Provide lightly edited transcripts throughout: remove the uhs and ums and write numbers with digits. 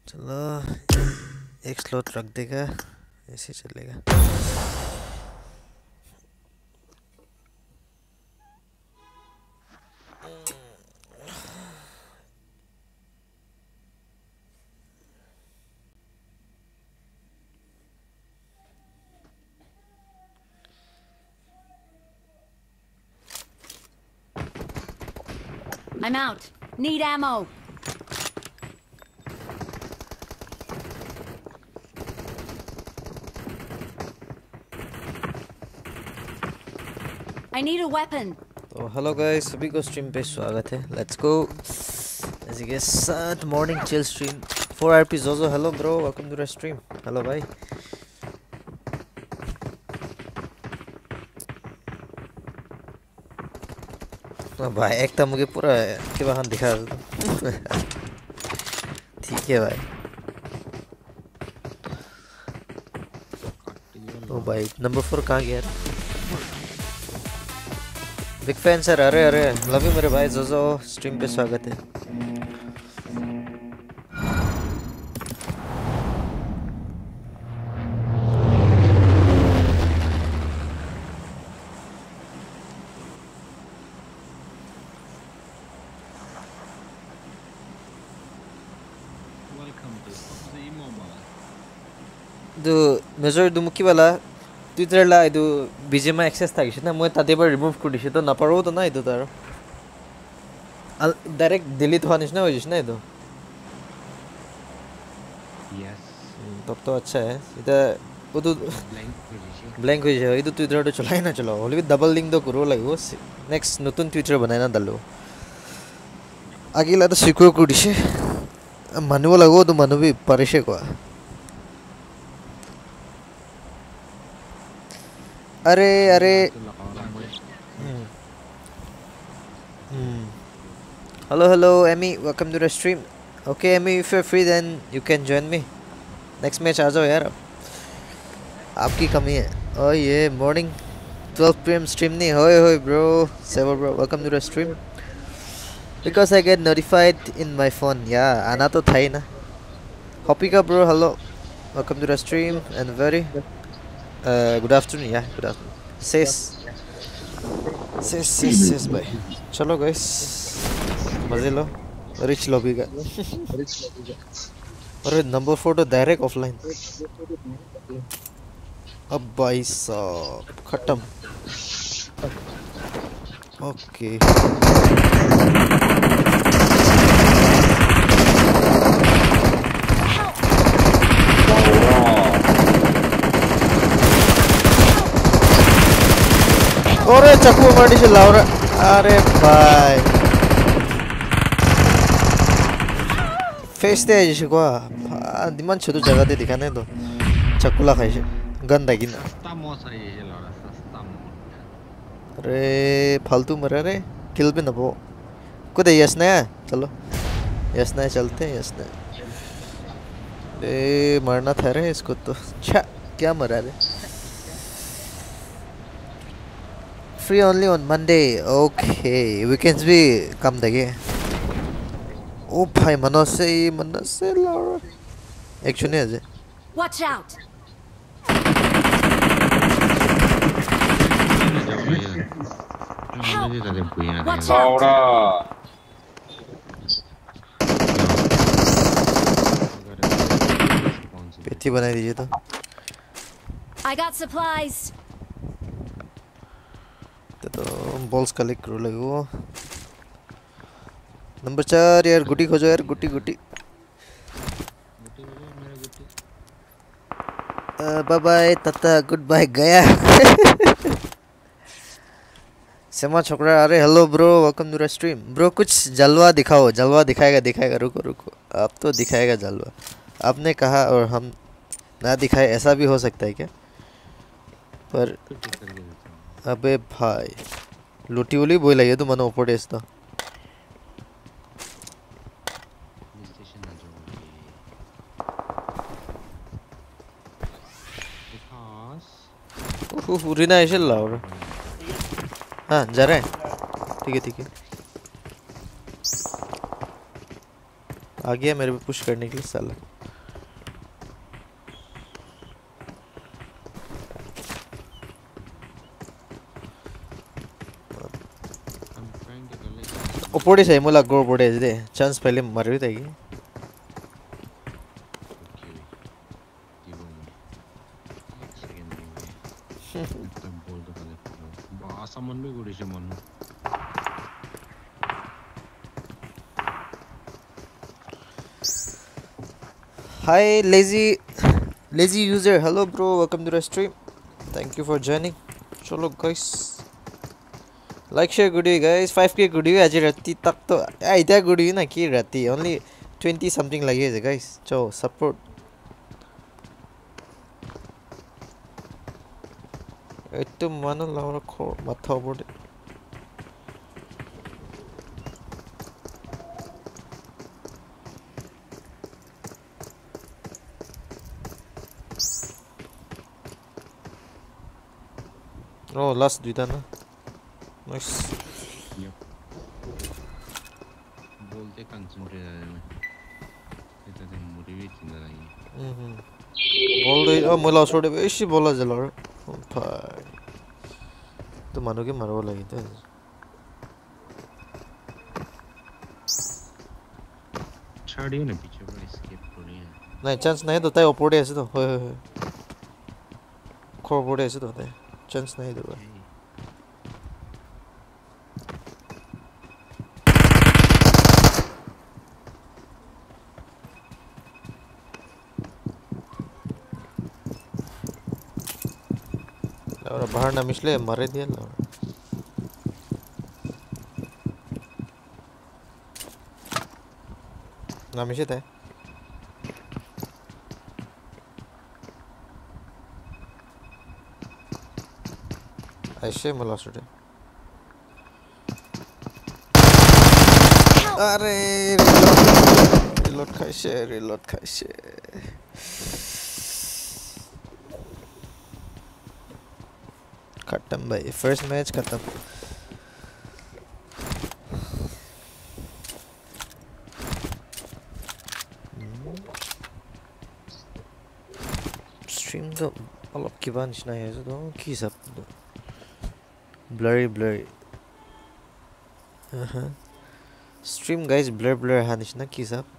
चलो एक स्लॉट रख देगा, ऐसे चलेगा। I'm out. Need ammo. I need a weapon. तो हेलो गाइस, सभी को स्ट्रीम पे स्वागत है। Let's go. ऐसे के साथ मॉर्निंग चिल स्ट्रीम 4RP जोजो। Hello bro, welcome to the stream. Hello भाई। भाई एक तो मुझे पूरा के बाहर दिखा दो। ठीक है भाई। ओ भाई नंबर 4 कहाँ गया? Big fan sir. अरे अरे लव यू मेरे भाई जोजो, स्ट्रीम पे स्वागत है। ಇದು ಮೆಜರ್ ಇದು ಮುಖ್ಯವಲ್ಲ ಇದ್ರಲ್ಲ ಇದು ಬಿ ಜಿ ಎಮ್ ಎಕ್ಸೆಸ್ ಆಗಿಸಿನ মই তাতে পৰা ৰিমুভ কৰি দিছে তো নাপাৰো তো না এইটো তাৰ ডাইৰেক্ট ডিলিট হোৱা নিচিনা হৈ গৈছে না এইটো। तब तो अच्छा है। इधर वो तो ब्लैंक हो जाए। इधर ट्विटर तो चलाए ना चलाओ, होली भी डबल लिंक तो करो लगे वो नेक्स्ट नतून ट्विटर बनाए ना डालो आगे ला तो सिक्योर कर दिसे मानव लगो तो मानव भी परिशे को। अरे अरे hello hello Amy, welcome to the stream. Okay Amy, if you are free then you can join me. Next match आ जाओ यार, आपकी कमी है। ओ ये मॉर्निंग 12 PM स्ट्रीम नहीं होए होए ब्रो। सेवर bro, welcome to the stream. Because I get notified in my phone. Yeah आना तो था ही ना। हॉपिका bro, hello, welcome to the stream and very good afternoon. Yeah good afternoon. सेस भाई। चलो गाइस मजे लो। रिच लॉबी का। अरे नंबर 4 तो डायरेक्ट ऑफलाइन। अब भाई साहब खत्म। ओके अरे चक्कू मारी से लाउरा। अरे भाई फेस दे जैसे को दिमान छोटू जगह दे दिखाने दो चक्कूला खाई से गंदा की ना। अरे फालतू मरा रे, किल भी ना वो कुछ यस ना। चलो यस ना चलते हैं। यस ना अरे मरना था रे इसको तो। छा क्या मरा रे। Free only on Monday. Okay weekends भी कम देंगे। ओ भाई मनसे लारा एक सुने अजे। Watch out. Watch out. पेटी बनाई दीजिए तो। I got supplies. तो बॉल्स कलेक्ट करो लगे वो। नंबर 4 यार गुटी खोजो यार, गुटी गुटी। बाय बाय तता, गुड बाय गया। सेमा छोकरा। अरे hello bro, welcome to the stream. Bro कुछ जलवा दिखाओ। जलवा दिखाएगा रुको रुको। आप तो दिखाएगा जलवा, आपने कहा और हम ना दिखाए, ऐसा भी हो सकता है क्या? पर अबे भाई लुटी उली बोल लगे तो मनो ऊपर देस तो। रीना ऐसे लाओ। हाँ जा रहे हैं। ठीक है आ गया मेरे पे पुश करने के लिए साला। ओपोडे से मुला गोर बोडे दे चांस पहले मरवी तागी Hi lazy user, hello bro, welcome to the stream. Thank you for joining. Chalo guys, like share good guys. 5k good आज राती तक तो इधर good ना कि राती only 20 something लगे थे guys. चलो support. itu mana laura को माथा बोले Oh, last duita na. Nice. बोलते कंसंट्रेट है इतना तो मोटिवेट नहीं रहेगी बोल दे मला छोड़े ऐसी बोला जला भाई तो मानो के मारो लगी तो छाड़ियो ना पीछे पर एस्केप करिए नहीं चांस नहीं तो ताई ओपोडे ऐसे तो होए खो ओपोडे ऐसे तो ताई चांस नहीं दो और बाहर ना मिसले मारे दिया ला ना मिसे ताई ऐसे मला छोड़े अरे रिलोड खाइसे खत्म भाई फर्स्ट मैच खत्म स्ट्रीम तो अलग की बात नहीं है तो की सब blurry stream guys blur hanish na ki sab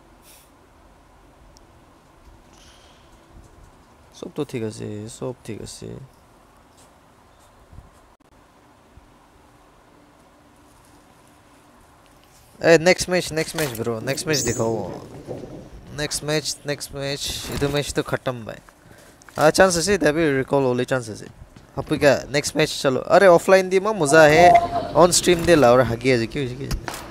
sob to thik ase next match bro next match dikhao next match idu match to khatam bhai chance ase tabi recall only chance ase Hapuka next match chalo अरे offline दी माँ मजा है on stream दे ला और हगी है क्यों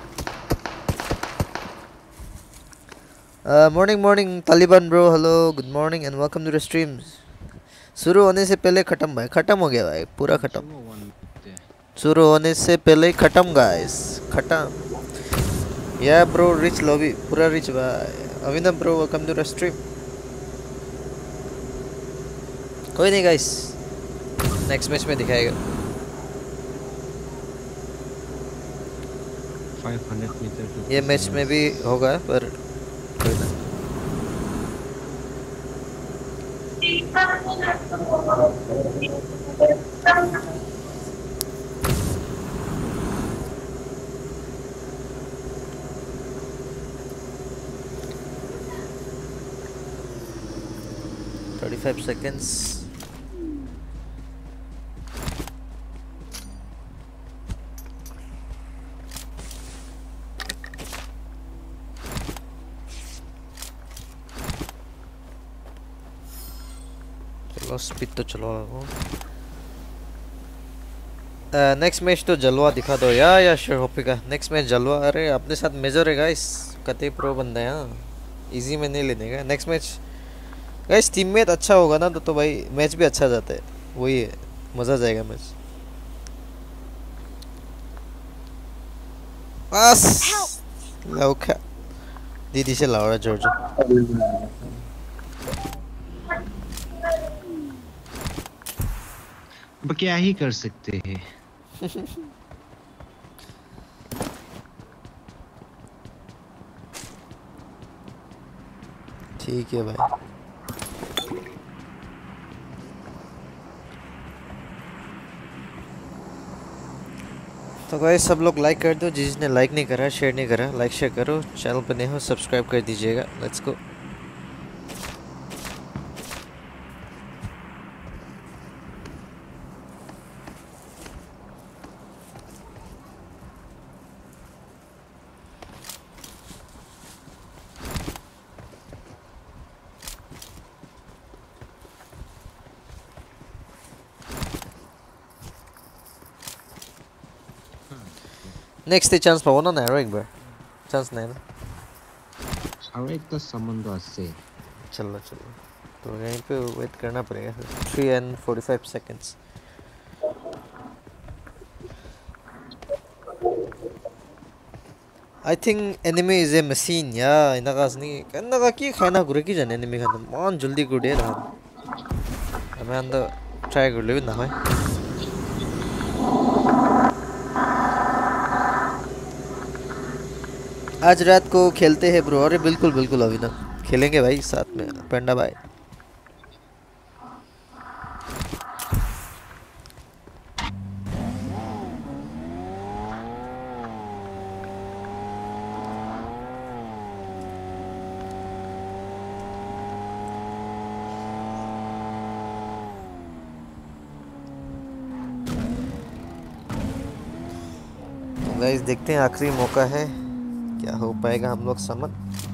morning Taliban bro hello good morning and welcome to the stream शुरू होने से पहले खत्म भाई खत्म हो गया भाई पूरा खत्म शुरू होने से पहले खत्म guys खत्म yeah bro rich lobby पूरा rich भाई Avinam bro welcome to the stream कोई नहीं guys नेक्स्ट मैच में दिखाएगा 500 मीटर ये मैच में भी होगा पर कोई ना Thirty-five seconds. स्पीड तो चलो नेक्स्ट मैच तो जलवा दिखा दो या श्योर होपेगा नेक्स्ट मैच जलवा अरे अपने साथ मेजर है गाइस कते प्रो बंदा है इजी में नहीं लेने का नेक्स्ट मैच गाइस टीममेट अच्छा होगा ना तो भाई मैच भी अच्छा जाता है वही है मजा जाएगा मैच बस लौका दीदी से लाओ जॉर्ज अब क्या ही कर सकते हैं ठीक है भाई तो गाइस सब लोग लाइक कर दो, जिसने लाइक नहीं करा शेयर नहीं करा लाइक शेयर करो, चैनल पर नए हो सब्सक्राइब कर दीजिएगा। Let's go. नेक्स्ट चान्स पाउन न यार एक बार, चान्स नहीं ना। और एक तो सामान तो ऐसे चलो चलो, तो यहीं पे वेट करना पड़ेगा। 3:45 seconds। I think enemy is a machine ya inagas ni kannaga ki khaina gure ki jane enemy khan mon jaldi gude na ame anda try gurle na hoy। आज रात को खेलते हैं ब्रो। अरे बिल्कुल बिल्कुल अभिनव, खेलेंगे भाई साथ में पेंडा भाई। गाइस देखते हैं, आखिरी मौका है, क्या हो पाएगा हम लोग समझ।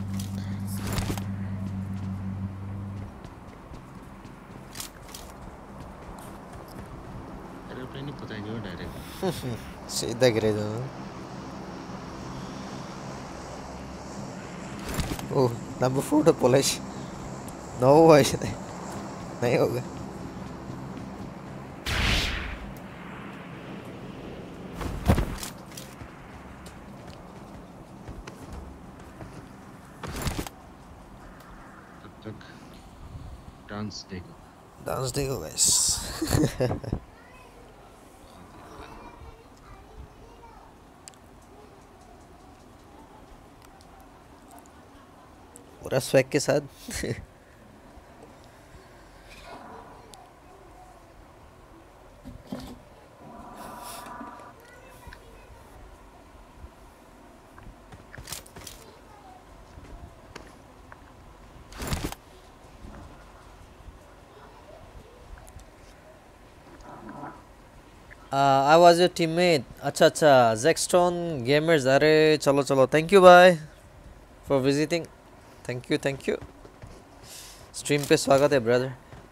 एरोप्लेन ही पता ही नहीं हो डायरेक्ट सीधा गिरे जो। ओह नंबर 4 तो पुलिस नो भाई नहीं होगा। डांस देखो गाइस। पूरा स्वैग के साथ। I was your teammate। अच्छा अच्छा जैकस्टोन गेमर्स। अरे चलो चलो, थैंक यू भाई for visiting. Thank you. Stream पे स्वागत है ब्रदर।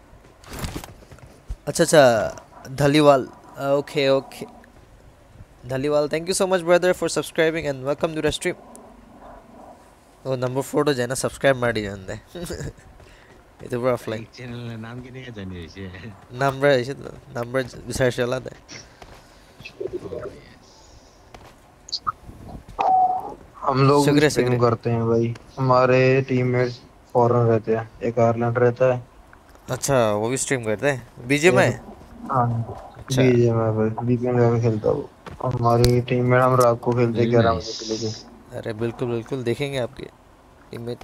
अच्छा अच्छा Dhaliwal, okay okay Dhaliwal, thank you so much brother for subscribing and welcome to the stream. ओ नंबर 4 तो जाना सब्सक्राइब ಮಾಡಿ ಅಂದೆ ಇದು ಬ್ರೋ ಆಫ್ಲೈನ್ ಚಾನೆಲ್ नाम के नहीं जाने है नंबर विचार चला था। हम लोग भी स्ट्रीम करते हैं भाई। हमारे टीममेट्स फॉरेन रहते हैं, एक आयरलैंड रहता है। अच्छा वो भी स्ट्रीम करते हैं बीजीएमआई। हाँ बीजीएमआई भाई, वीकेंड में खेलता हूँ। हमारी टीममेट हम रात को खेलते 11 बजे के लिए। अरे बिल्कुल बिल्कुल देखेंगे आपके टीममेट्स।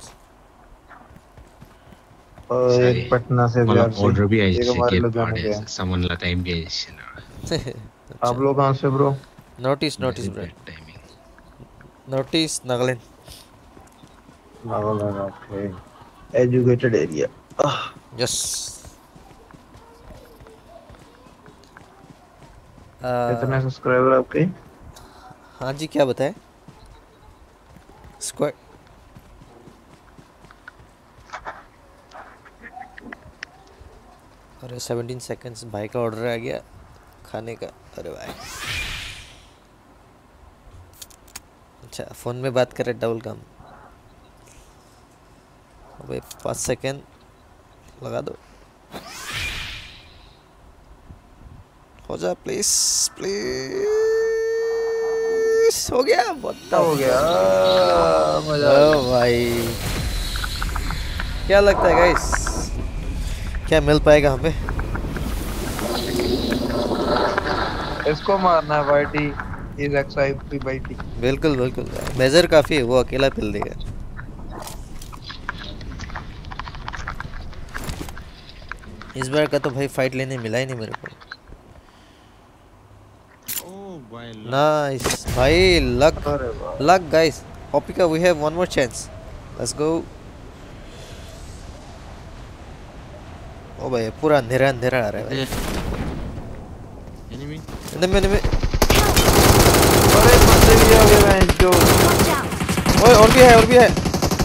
और एक पटना से भी ऑर्डर भी आई एक हमारे लुधियाना से। सामान ला टाइम भी आई। आप लोग कहाँ से bro? Notice bro, notice Nagaland. Nagaland, okay educated area. Yes. कितने सब्सक्राइबर आपके? हाँ जी क्या बताएं? स्क्वाड अरे 17 सेकंड्स। भाई का ऑर्डर आ गया खाने का। अरे भाई अच्छा फ़ोन में बात करें डबल काम। अबे 5 सेकंड लगा दो, हो जा प्लीज प्लीज। हो गया, बहुत हो गया मजा। ओ भाई क्या लगता है गाइस, क्या मिल पाएगा हमें? इसको मारना है वाईटी, इज एक्साइट वाईटी। बिल्कुल बिल्कुल, मेजर काफी है, वो अकेला पिल देगा। इस बार का तो भाई फाइट लेने मिला ही नहीं मेरे को। ओ भाई Nice. भाई luck. अरे वाह Luck guys. Hopika, we have one more chance. Let's go. ओ भाई पूरा अंधेरा अंधेरा आ रहा है भाई. एनिमी इनमें अरे बंदे भी आ गए हैं जो Watch out! ओए और भी है.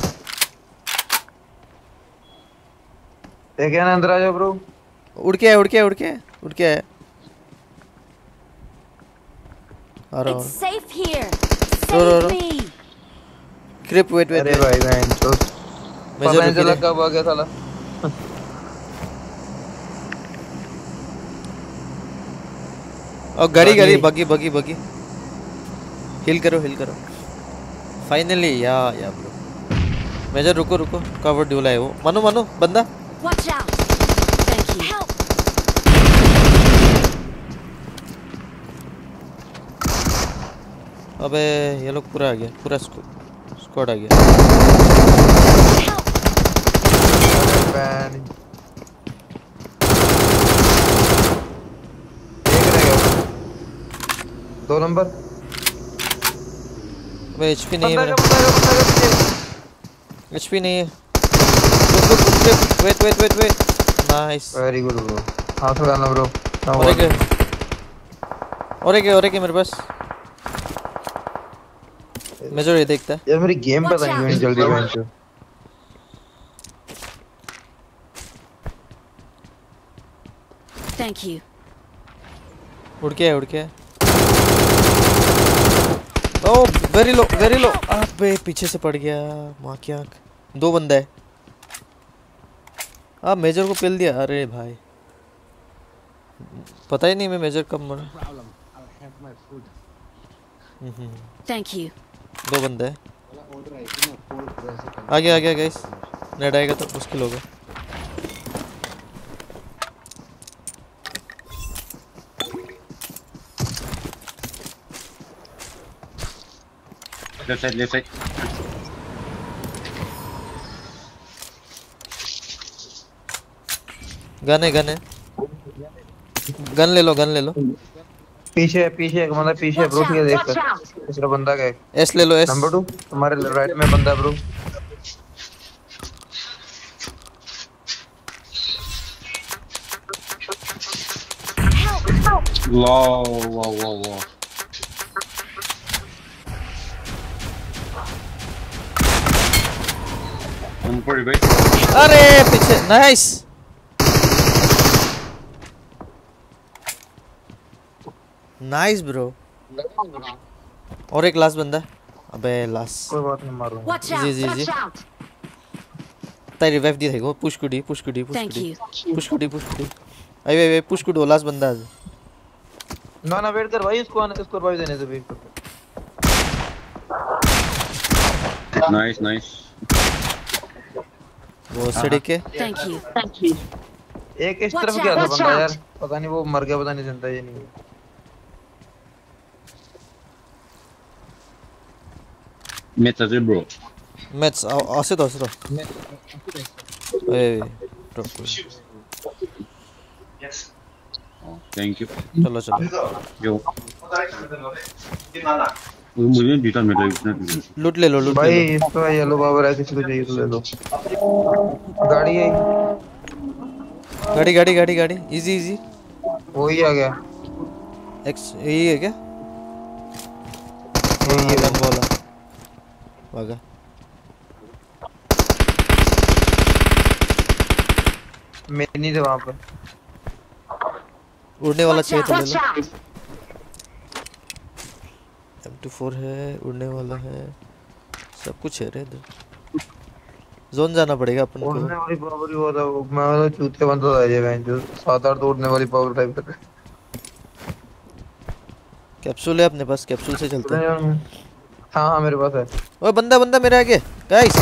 एक है ना अंदर आ जाओ ब्रो उड़ के है. आ रहा It's हूँ. safe here. Row. Save me. अरे Wait. भाई बहन तो मेजर पता नहीं चला रुकी कब आ गया साला और गाड़ी बगी. हिल करो. Finally yeah bro. मेजर रुको कवर ड्यूल है वो. मनु बंदा. Watch out! Thank you. Help! अबे ये लोग पूरा आ गया. पूरा स्क्वाड आ गया. Help! अरे बहन एक रह गया 2 नंबर अबे एचपी नहीं है. बंदा एचपी नहीं है. Wait. Nice. Very good bro हाथ उड़ाना ब्रो और एक मेरे पास. मेजर ये देखता है. यार मेरी गेम पता नहीं क्यों जल्दी बहन चो Thank you. उड़ के है. Oh very low. अबे पीछे से पड़ गया. माँ की आँख. 2 बंदा है. मेजर को पेल दिया. अरे भाई पता ही नहीं मैं मेजर कब मरा. Thank you. 2 बंदा है. आगे गाइस. नेट आएगा तो मुश्किल होगा. लेफ्ट साइड गन है. गन ले लो. पीछे एक बंदा पीछे ब्रो ठीक है देख कर दूसरा बंदा का एस ले लो. एस नंबर 2 तुम्हारे राइट में बंदा ब्रो वाह ऊपर भाई. अरे पीछे. नाइस. ब्रो. और एक लास्ट बंदा. अबे लास्ट. कोई बात नहीं मारूंगा Watch out! जी. Watch out! ताई रिवाइव दी देखो. पुश कुडी. Thank you. पुश कुडी. अबे पुश कुडो लास्ट बंदा है. ना वेट कर भाई इसको रिवाइव देने दे वेट कर नाइस वो सड़ी के. Thank you. एक इस तरफ गया था बंदा यार पता नहीं वो मर गया पता नहीं जिंदा ये नहीं Mets aja bro. Mets आसे तो ए Thank you. चलो Yo. मुझे जीता मिला इतना. लूट ले लो. भाई इसको येलो पावर है किसी को चाहिए तो ले लो गाड़ी है गाड़ी इजी. वही आ गया एक्स यही है क्या. ये गन वाला भागा. मैं नहीं थे वहां पे उड़ने वाला Watch चाहिए out! तो ले Watch लो. out! M24 है. उड़ने वाला है. सब कुछ है रे इधर. जोन जाना पड़ेगा अपन उड़ने को. वाली पावर ही होता वो मैं वाला चूते बनता था ये बहन जो 7-8 उड़ने वाली पावर टाइप का कैप्सूल है अपने पास. कैप्सूल से चलते हैं. हाँ मेरे पास है ओए बंदा मेरे आगे गाइस.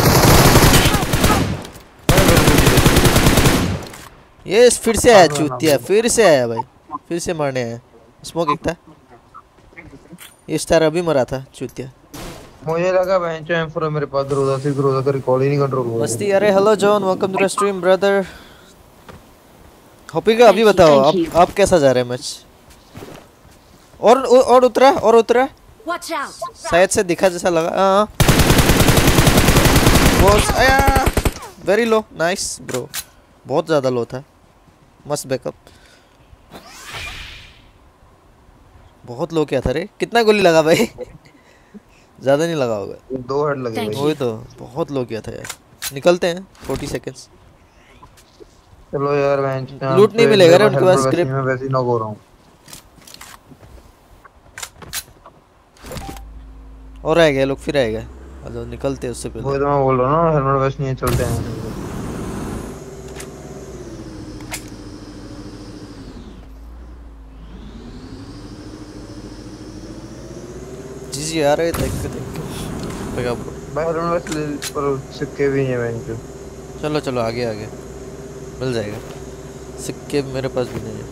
ये फिर से आया चूतिया. फिर से आया भाई. फिर से मारने आया. स्मोक एक था. ये स्टार अभी मरा था चूतिया. मुझे लगा बहन जो M4 मेरे पास ग्रोजा का रिकॉल ही नहीं कंट्रोल हो मस्ती. अरे hello John, welcome to the stream brother. हॉपी का अभी बताओ आप कैसा जा रहा है मैच. और उतरा और उतरा Watch out! शायद से दिखा जैसा लगा। हाँ बॉस आया। Very low. नाइस ब्रो, बहुत ज़्यादा लो था। मस्त बैकअप। बहुत लो क्या था रे। कितना गोली लगा भाई? ज़्यादा नहीं लगा होगा। 2 हेड लगे Thank भाई। वही तो, बहुत लो किया था यार। निकलते हैं 40 सेकेंड्स। चलो यार मैं लूट नहीं मिलेगा रे उनके पास। वैसे स्क्रिप्ट मैं वैसे ही नॉक हो रहा हूँ। और आएगा लोग, फिर आएगा। अच्छा निकलते हैं उससे वही पहले। तो मैं बोल रहा हूँ ना, हेलमेट वैसे नहीं है, चलते हैं। जी जी आ रहे। Thank you thank you. Bro भाई हेलमेट वैसे पर सिक्के भी नहीं है बैंक के। चलो चलो आगे आगे मिल जाएगा। सिक्के मेरे पास भी नहीं है।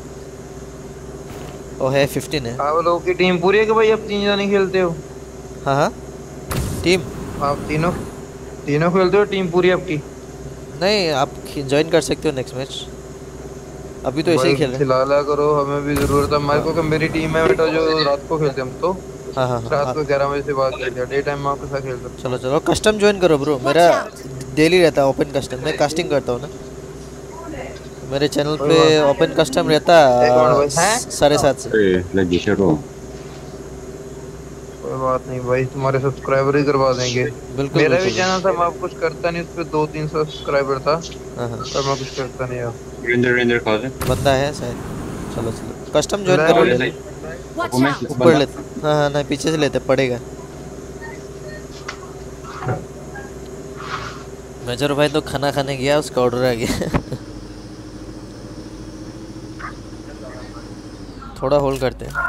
ओ है 15 है। आप लोगों की टीम पूरी है कि भाई आप 3 जने खेलते हो? हाँ हाँ टीम। आप तीनों तीनों खेलते हो, टीम पूरी है आपकी? नहीं आप ज्वाइन कर सकते हो नेक्स्ट मैच। अभी तो ऐसे ही भाई खेल रहे हैं। खिला ला करो, हमें भी जरूरत है। हमारे को क्या, मेरी टीम है बेटा जो रात को खेलते हैं हम तो। हाँ हाँ हाँ रात हाँ। को 11 बजे से बाद खेलते हैं, डे टाइम में आपके साथ खेल सकता चलो हूँ। चलो कस्टम ज्वाइन करो ब्रो। Watch मेरा out! डेली रहता है ओपन कस्टम। मैं कास्टिंग करता हूँ ना मेरे चैनल कोई पे। बात ओपन कस्टम रहता एक मिनट भाई हैं। 7:30 से। Hey, lagi share कोई बात नहीं भाई, तुम्हारे सब्सक्राइबर ही करवा देंगे। बिल्कुल मेरा भी बिल्कुल चैनल था, बिल्कुल। मैं अब कुछ करता नहीं, उस पर 2-3 सब्सक्राइबर था, हाँ हाँ पर मैं कुछ करता नहीं अब। render cause बंदा है शायद। चलो चलो कस्टम ज्वाइन ले करो भाई। डेली। Watch Comment out! ऊपर लेते। हाँ हाँ नहीं पीछे से लेते पड़ेगा। मेजर भाई तो खाना खाने गया, उसका ऑर्डर आ गया। थोड़ा होल्ड करते हैं।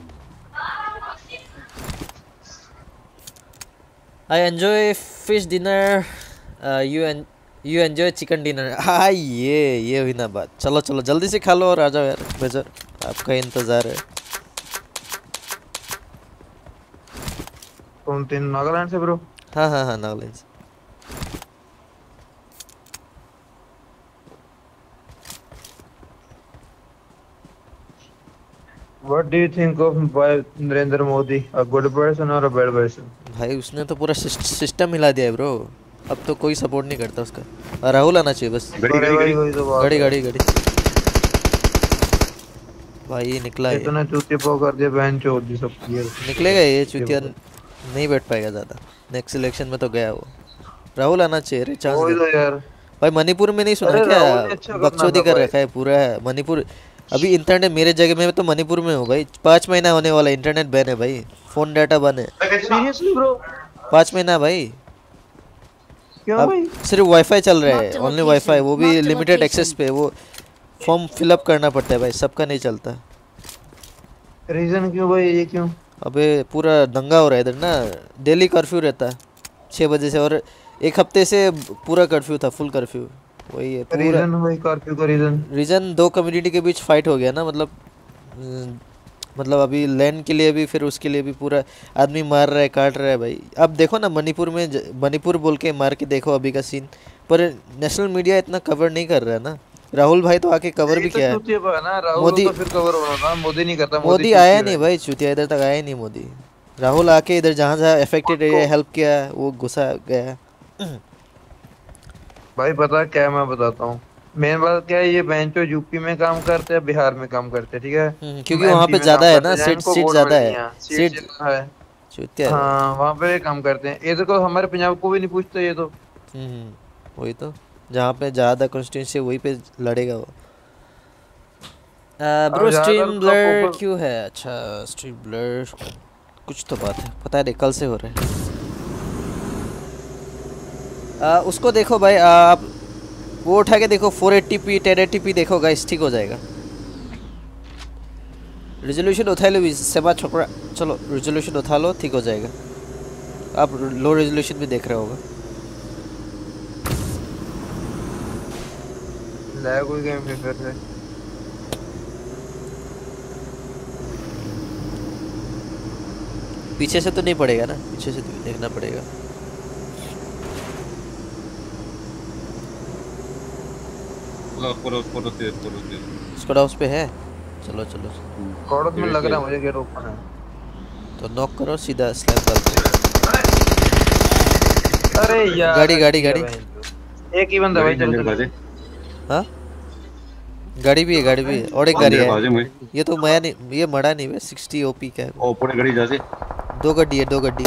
I enjoy fish dinner. You enjoy chicken dinner. हाँ ये हुई ना बात। चलो चलो जल्दी से खा लो और आ जाओ यार। मेजर आपका इंतज़ार है। तुम 3 नागालैंड से ब्रो? हाँ हाँ हाँ नागालैंड से। What do you think of by Narendra Modi? A good person or a bad person? भाई उसने तो पूरा सिस्टम हिला दिया है ब्रो। अब तो कोई सपोर्ट नहीं करता उसका। राहुल आना चाहिए बस। Gadi, अरे gadi, भाई gadi. वही तो बात गाड़ी है। गाड़ी गाड़ी भाई निकला ये। इतना चूतिया पाव कर दिया बहन चोद दी सब ये। निकलेगा ये चुतिया। नहीं बैठ पाएगा ज़्यादा। नेक्स्ट इलेक्शन में तो गया वो। राहुल आना चाहिए रे, चांस वही दे। तो यार। भाई मणिपुर में नहीं सुना अरे क्या? राहुल ने अच्छा करना बकचोदी था कर भाई। रखा है पूरा है मणिपुर। अभी इंटरनेट मेरे जगह में तो मणिपुर में हूँ भाई। 5 महीना होने वाला। इंटरनेट बैन है भाई। फ़ोन डाटा बंद है। Seriously bro? 5 महीना भाई। क्यों अब भाई? सिर्फ वाईफाई चल रहा है। Mark the only location. Wifi, वो भी Mark the limited access location. पे। वो फॉर्म फिलअप करना पड़ता है भाई, सबका नहीं चलता। रीजन क्यों भाई, ये क्यों? अबे पूरा दंगा हो रहा है इधर ना। डेली कर्फ्यू रहता है 6 बजे से। और एक हफ्ते से पूरा कर्फ्यू था, फुल कर्फ्यू। वही है पूरा रीजन भाई, कर्फ्यू का रीजन? रीजन। 2 कम्युनिटी के बीच फाइट हो गया ना, मतलब अभी लैंड के लिए भी, फिर उसके लिए भी पूरा आदमी मार रहा है, काट रहा है भाई। अब देखो ना मणिपुर में मणिपुर बोल के मार के देखो अभी का सीन। पर नेशनल मीडिया इतना कवर नहीं कर रहा है ना। राहुल भाई तो आके कवर भी ये तो किया है। चूतिया पा है ना, राहुल मोदी तो फिर कवर होना था, मोदी नहीं करता। मोदी चूतिया आया नहीं है। भाई, चुतिया इधर तक आया ही नहीं मोदी। राहुल आके इधर जहाँ जहाँ अफेक्टेड एरिया हेल्प किया, वो घुसा गया। भाई पता क्या है, मैं बताता हूँ। मेन बात क्या है, ये बेंचो यूपी में काम करते हैं, बिहार में काम करते हैं, ठीक है? क्योंकि वहाँ एमपी पे में ज़्यादा काम है करते ना, हैं, जहाँ सीट इनको सीट वोट ज़्यादा मिलती है। हैं, सीट सीट ज्यादा है। चुतिया है भाई। हाँ वहाँ पे काम करते हैं। ये देखो हमारे पंजाब को भी नहीं पूछते ये तो। वही तो। जहाँ पे ज़्यादा कॉन्स्टिट्यूंसी वहीं पे लड़ेगा वो। अब ब्रो ज्यादातर स्ट्रीम उसका ब्लर फोकस। क्यों है? अच्छा स्ट्रीम ब्लर कुछ तो बात है, पता नहीं कल से हो रहा है। उसको देखो भाई आप। वो उठा के देखो 480p 1080p देखो गाइस, ठीक हो जाएगा। रेजोल्यूशन उठा लो भी सेवा छोकरा। चलो रेजोल्यूशन उठा लो, ठीक हो जाएगा। आप लो रेजोल्यूशन भी देख रहे होगा। लैग हुई गेम फिर से। पीछे से तो नहीं पड़ेगा ना, पीछे से तो देखना पड़ेगा। Photos, photos, photos, photos. Skoda उस पे है। चलो चलो कॉर्डस में लग रहा है मुझे गेट ओपन है। तो नॉक करो सीधा स्लैम डाल दो। अरे यार गाड़ी गाड़ी गाड़ी। एक ही बंदा भाई चल बाजे हाँ गाड़ी भी है और एक गाड़ी बाजे है। में ये तो मैं नहीं, ये मरा नहीं है। 60 ओपी का है। ऊपर गाड़ी जासे दो गड्डी है, दो गड्डी।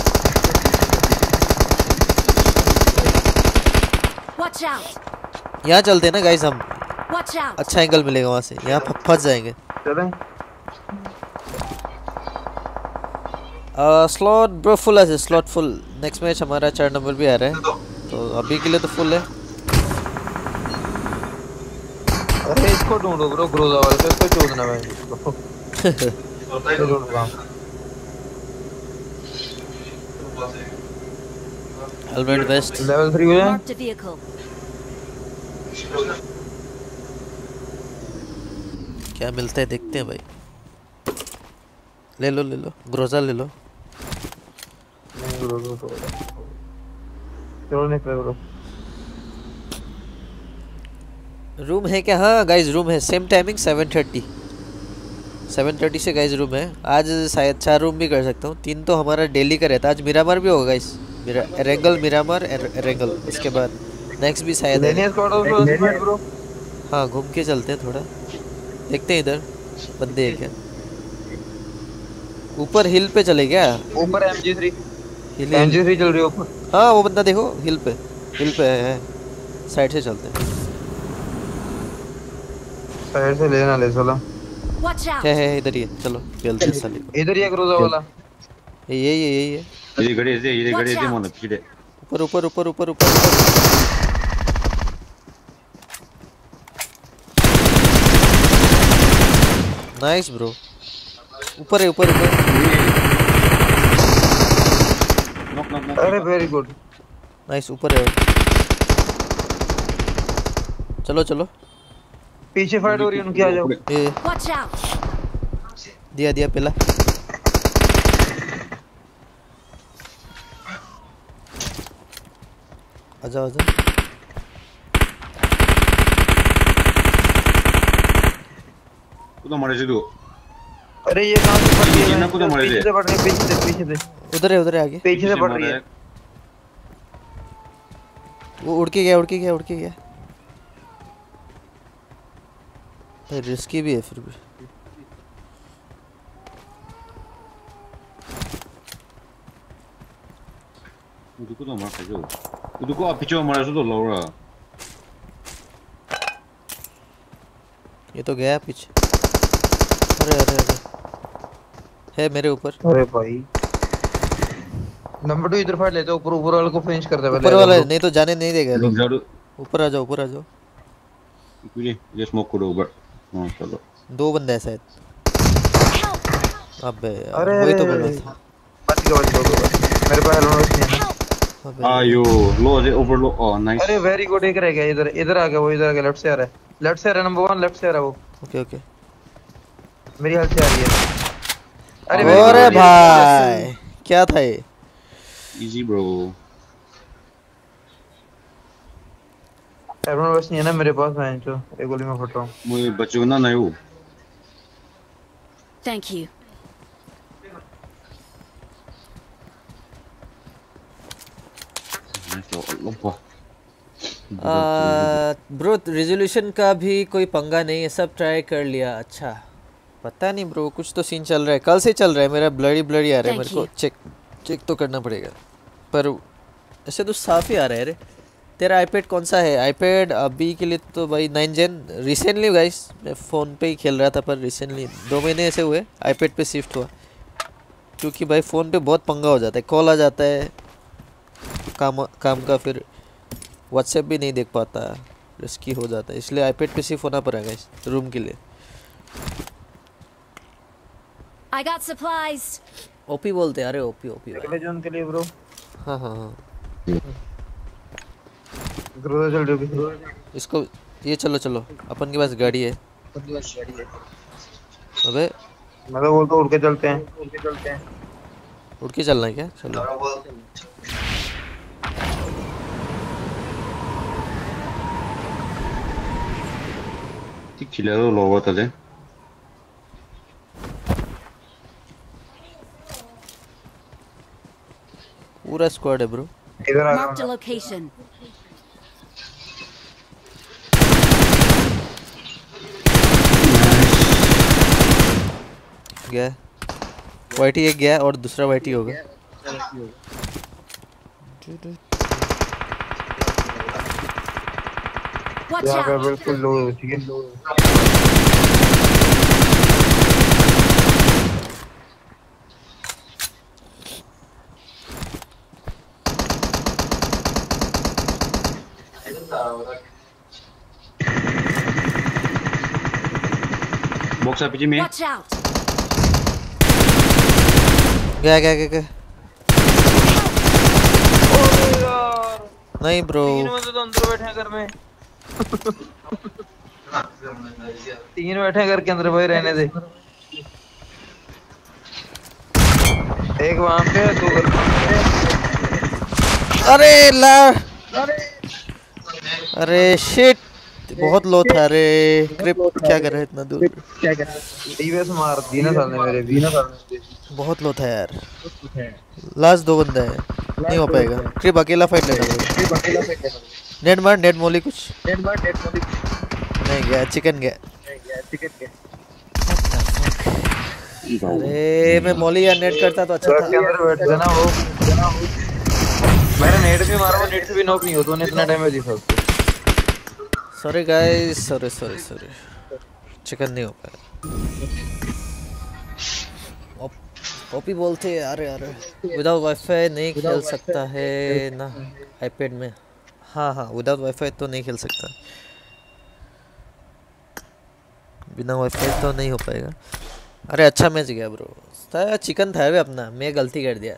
Watch out! यहाँ चलते हैं ना गाइस हम, Watch out! अच्छा एंगल मिलेगा वहाँ से। यहाँ फंस जाएंगे। चलें स्लॉट ब्रो फुल है, स्लॉट फुल। नेक्स्ट मैच हमारा 4 नंबर भी आ रहा है, तो अभी के लिए तो फुल है। अरे इसको ढूंढो ब्रो, ग्रोजा वाले से इसको चोदना भाई। ढूंढूंगा हेलमेट वेस्ट लेवल 3 हो जाए। Marked a vehicle. क्या मिलता है देखते हैं भाई। ले लो ग्रोजा ले लो। चलो निकले ब्रो। रूम है क्या? हाँ गाइस रूम है, सेम टाइमिंग 7:30 से गाइस रूम है। आज शायद 4 रूम भी कर सकता हूँ, 3 तो हमारा डेली का रहता है। आज मिरामार भी होगा गाइस, रेंगल मिरामार रेंगल। उसके बाद नेक्स्ट भी शायद है। ब्रो हाँ घूम के चलते हैं थोड़ा, देखते हैं इधर बंदे हैं क्या। ऊपर हिल पे चले क्या? ऊपर MG3 हिल चल रही है ऊपर। हाँ वो बंदा देखो हिल पे है। साइड से चलते हैं। साइड से लेना ले चलो। Watch out! है इधर ही है, चलो जल्दी साले। इधर ही है ग्रोजा वाला। यही है ये गाड़ी से मन पीछे ऊपर। नाइस ब्रो, ऊपर है। नॉक अरे वेरी गुड। नाइस ऊपर है। चलो पीछे फाइट हो रही है उनकी, आ जाओ। ये Watch out! दिया पहला। आजा तो मारे से दो। अरे ये कहां से पड़ रही है? ना कुछ मारे पीछे से पड़ रही है, पीछे से उधर है आगे। पीछे से पड़ रही है। वो उड़ के गया भाई। रिस्की भी है फिर भी। उनको तो मार जो उनको आप पीछे मारे तो लौड़ा। ये तो गया पीछे। अरे है मेरे ऊपर। अरे भाई नंबर 2 इधर फाइट लेते, ऊपर वाले को फिनिश कर दे पहले। ऊपर वाला नहीं तो जाने नहीं देगा लोग। झाड़ू ऊपर आ जाओ ये स्मोक करो ऊपर। हां चलो 2 बंदे हैं शायद। अबे यार अरे वही तो बोल रहा था। बच गया मेरे पास हेलमेट नहीं है। अबे आयो लो जे ओवर लो। Oh nice. अरे वेरी गुड। एक रह गया इधर आ गया। वो इधर आ गया, लेफ्ट से आ रहा है। नंबर 1 लेफ्ट से आ रहा है वो। ओके मेरी हेल्थ से आ रही है। अरे भाई क्या था ये? Easy bro. हेलमेट बस नहीं है ना मेरे पास। मैं जो एक गोली में फट रहा हूं। मुझे बच्चों ना नहीं हो। Thank you. ब्रो रेजोल्यूशन का भी कोई पंगा नहीं है, सब ट्राई कर लिया। अच्छा पता नहीं ब्रो, कुछ तो सीन चल रहा है, कल से चल रहा है। मेरा ब्लरी आ रहा है, मेरे को चेक तो करना पड़ेगा। पर ऐसे तो साफ ही आ रहा है। रे तेरा आईपैड कौन सा है? आईपैड अभी के लिए तो भाई 9 जेन। रिसेंटली गाइस मैं फ़ोन पे ही खेल रहा था, पर रिसेंटली 2 महीने ऐसे हुए आईपैड पे शिफ्ट हुआ। क्योंकि भाई फ़ोन पे बहुत पंगा हो जाता है, कॉल आ जाता है काम का, फिर व्हाट्सएप भी नहीं देख पाता, रिस्की हो जाता है। इसलिए आईपैड पे शिफ्ट होना पड़ेगा इस रूम के लिए। I got supplies. ओपी बोलते हैं। अरे ओपी अगले जोन के लिए ब्रो। हाँ ग्रोजा चल रही है। इसको ये चलो अपन के पास गाड़ी है। अबे मैं तो बोलता हूं उड़ के चलते हैं। उड़ के चलना है क्या? चलो ठीक खिला लो लोगों तले। पूरा स्क्वाड है ब्रो। इधर आ Marked a जाओ। location. गया वाइटी एक गया और दूसरा वाइटी होगा। Watch यहाँ पे out! बिल्कुल लो है, ठीक है। बॉक्स है पीछे में। Watch out! गया गया गया गया। ओए यार नहीं ब्रो। तीन बंदे तो अंदर बैठे हैं घर में। तीन बैठे हैं घर के अंदर, भाई रहने दे। एक वहां पे है, दो घर पे। अरे ला अरे शिट बहुत लो था रे। क्रिप क्या कर रहा है इतना दूर। टीवीएस मार दी ना साले मेरे भी। बहुत लो था यार। लास्ट दो बंदे हैं नहीं हो पाएगा। क्रिप अकेला फाइट लेना पड़ेगा। नेट मोली कुछ नहीं गया। चिकन गया। अरे मैं मोली या नेट करता तो अच्छा घर के था। अंदर बैठ जाना वो। मैंने नेट भी मारा, वो नेट से भी नॉक नहीं होता, उन्हें इतना डैमेज दिया उसको। सॉरी गाइस, सॉरी चिकन नहीं हो पाया। ओपी बोलते हैं अरे विदाउट वाईफाई नहीं खेल सकता है ना आईपैड में। हाँ विदाउट वाईफाई तो नहीं खेल सकता। बिना वाईफाई तो नहीं हो पाएगा। अरे अच्छा मैच गया ब्रो। चिकन था वे अपना, मैं गलती कर दिया।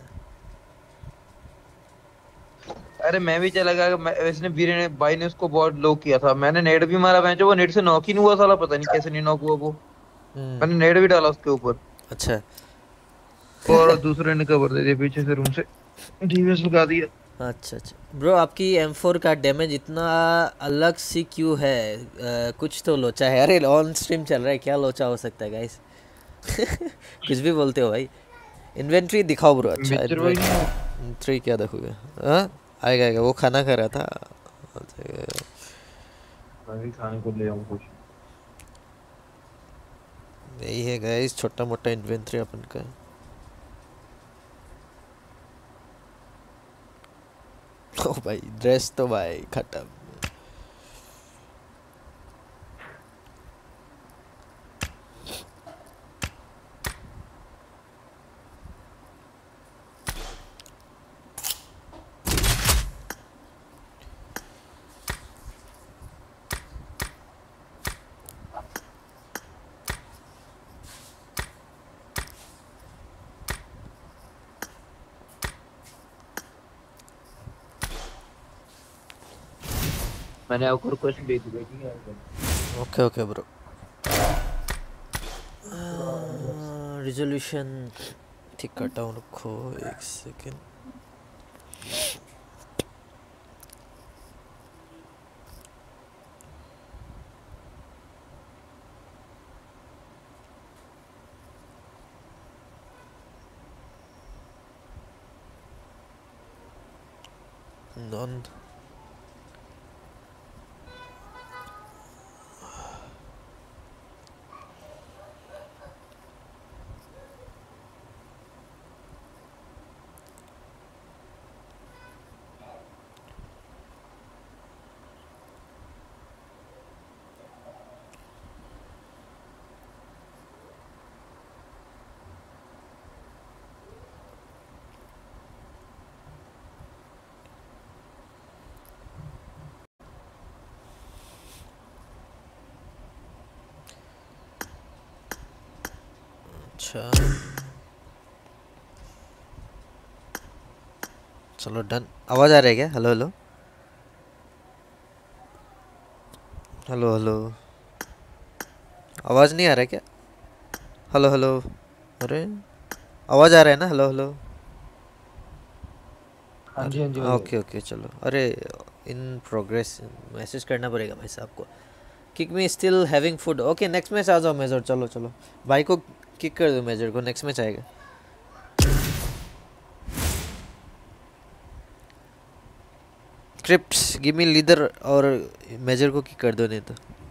अरे मैं भी चला गया। इसने वीरे ने भाई ने उसको बहुत लो किया था। मैंने नेट भी मारा, मैच वो नेट से नॉक ही नहीं हुआ साला, पता नहीं कैसे नहीं नॉक हुआ वो। मैंने नेट भी डाला उसके ऊपर। अच्छा और दूसरे ने कवर दे दिया पीछे से, रूम से टीवीएस लगा दिया। अच्छा ब्रो, आपकी M4 का डैमेज इतना अलग सी क्यों है? कुछ तो लोचा है। अरे ऑन स्ट्रीम चल रहा है, क्या लोचा हो सकता है गाइस? कुछ भी बोलते हो भाई। इन्वेंट्री दिखाओ ब्रो। अच्छा इन्वेंट्री क्या देखोगे? हाँ आएगा वो खाना खा रहा था। मैं भी खाने को ले आऊँ कुछ। यही है गाइस छोटा मोटा इन्वेंट्री अपन का। ओ भाई ड्रेस तो भाई खत्म। मैंने आपको रिक्वेस्ट भेज दी है। Okay bro. रिजोल्यूशन ठीक करता हूँ, रुको एक सेकेंड। नॉन अच्छा चलो डन। आवाज़ आ रही है क्या? हेलो हेलो हेलो हेलो, आवाज़ नहीं आ रहा है क्या? हेलो हेलो, अरे आवाज़ आ रहा है ना? Hello hello. हाँ जी ओके चलो। अरे इन प्रोग्रेस मैसेज करना पड़ेगा भाई साहब को। Kick me still having food. Okay next match आ जाओ मेजर। चलो भाई को किक कर दो मेजर को, नेक्स्ट मैच आएगा। स्क्रिप्ट्स गिव मी लीडर और मेजर को किक कर दो नहीं तो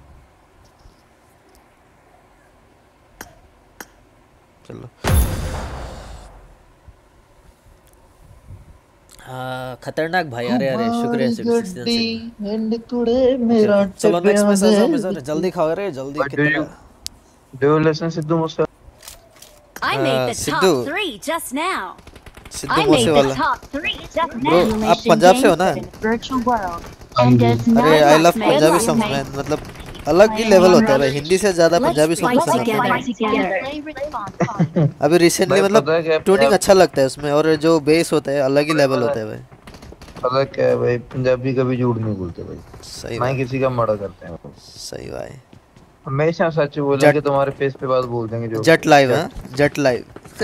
चलो खतरनाक भाई अरे अरे शुक्रिया चलो नेक्स्ट मैसेज जल्दी खाओ रे जल्दी कितना Do you listen Sidhu Moose I made the Sidhu top 3 just now. Sidhu I Moose made the वाला top 3 just ब्रो now. आप पंजाब से हो ना virtual world and does not अरे I love make Punjabi us songs make man मतलब अलग ही लेवल होता है भाई हिंदी से ज्यादा Let's पंजाबी सॉन्ग fight पसंद आते हैं together. play response fun. अभी रिसेंटली भाई मतलब पता है क्या ट्यूनिंग अच्छा लगता है उसमें और जो बेस होता है अलग ही लेवल होता है भाई पता है क्या है भाई पंजाबी कभी झूठ नहीं बोलते भाई सही ना ही बात किसी का मर्डर करते हैं सही भाई हमेशा सच बोलेंगे तुम्हारे फेस पे बात बोल देंगे जो जट लाइव हाँ जट लाइव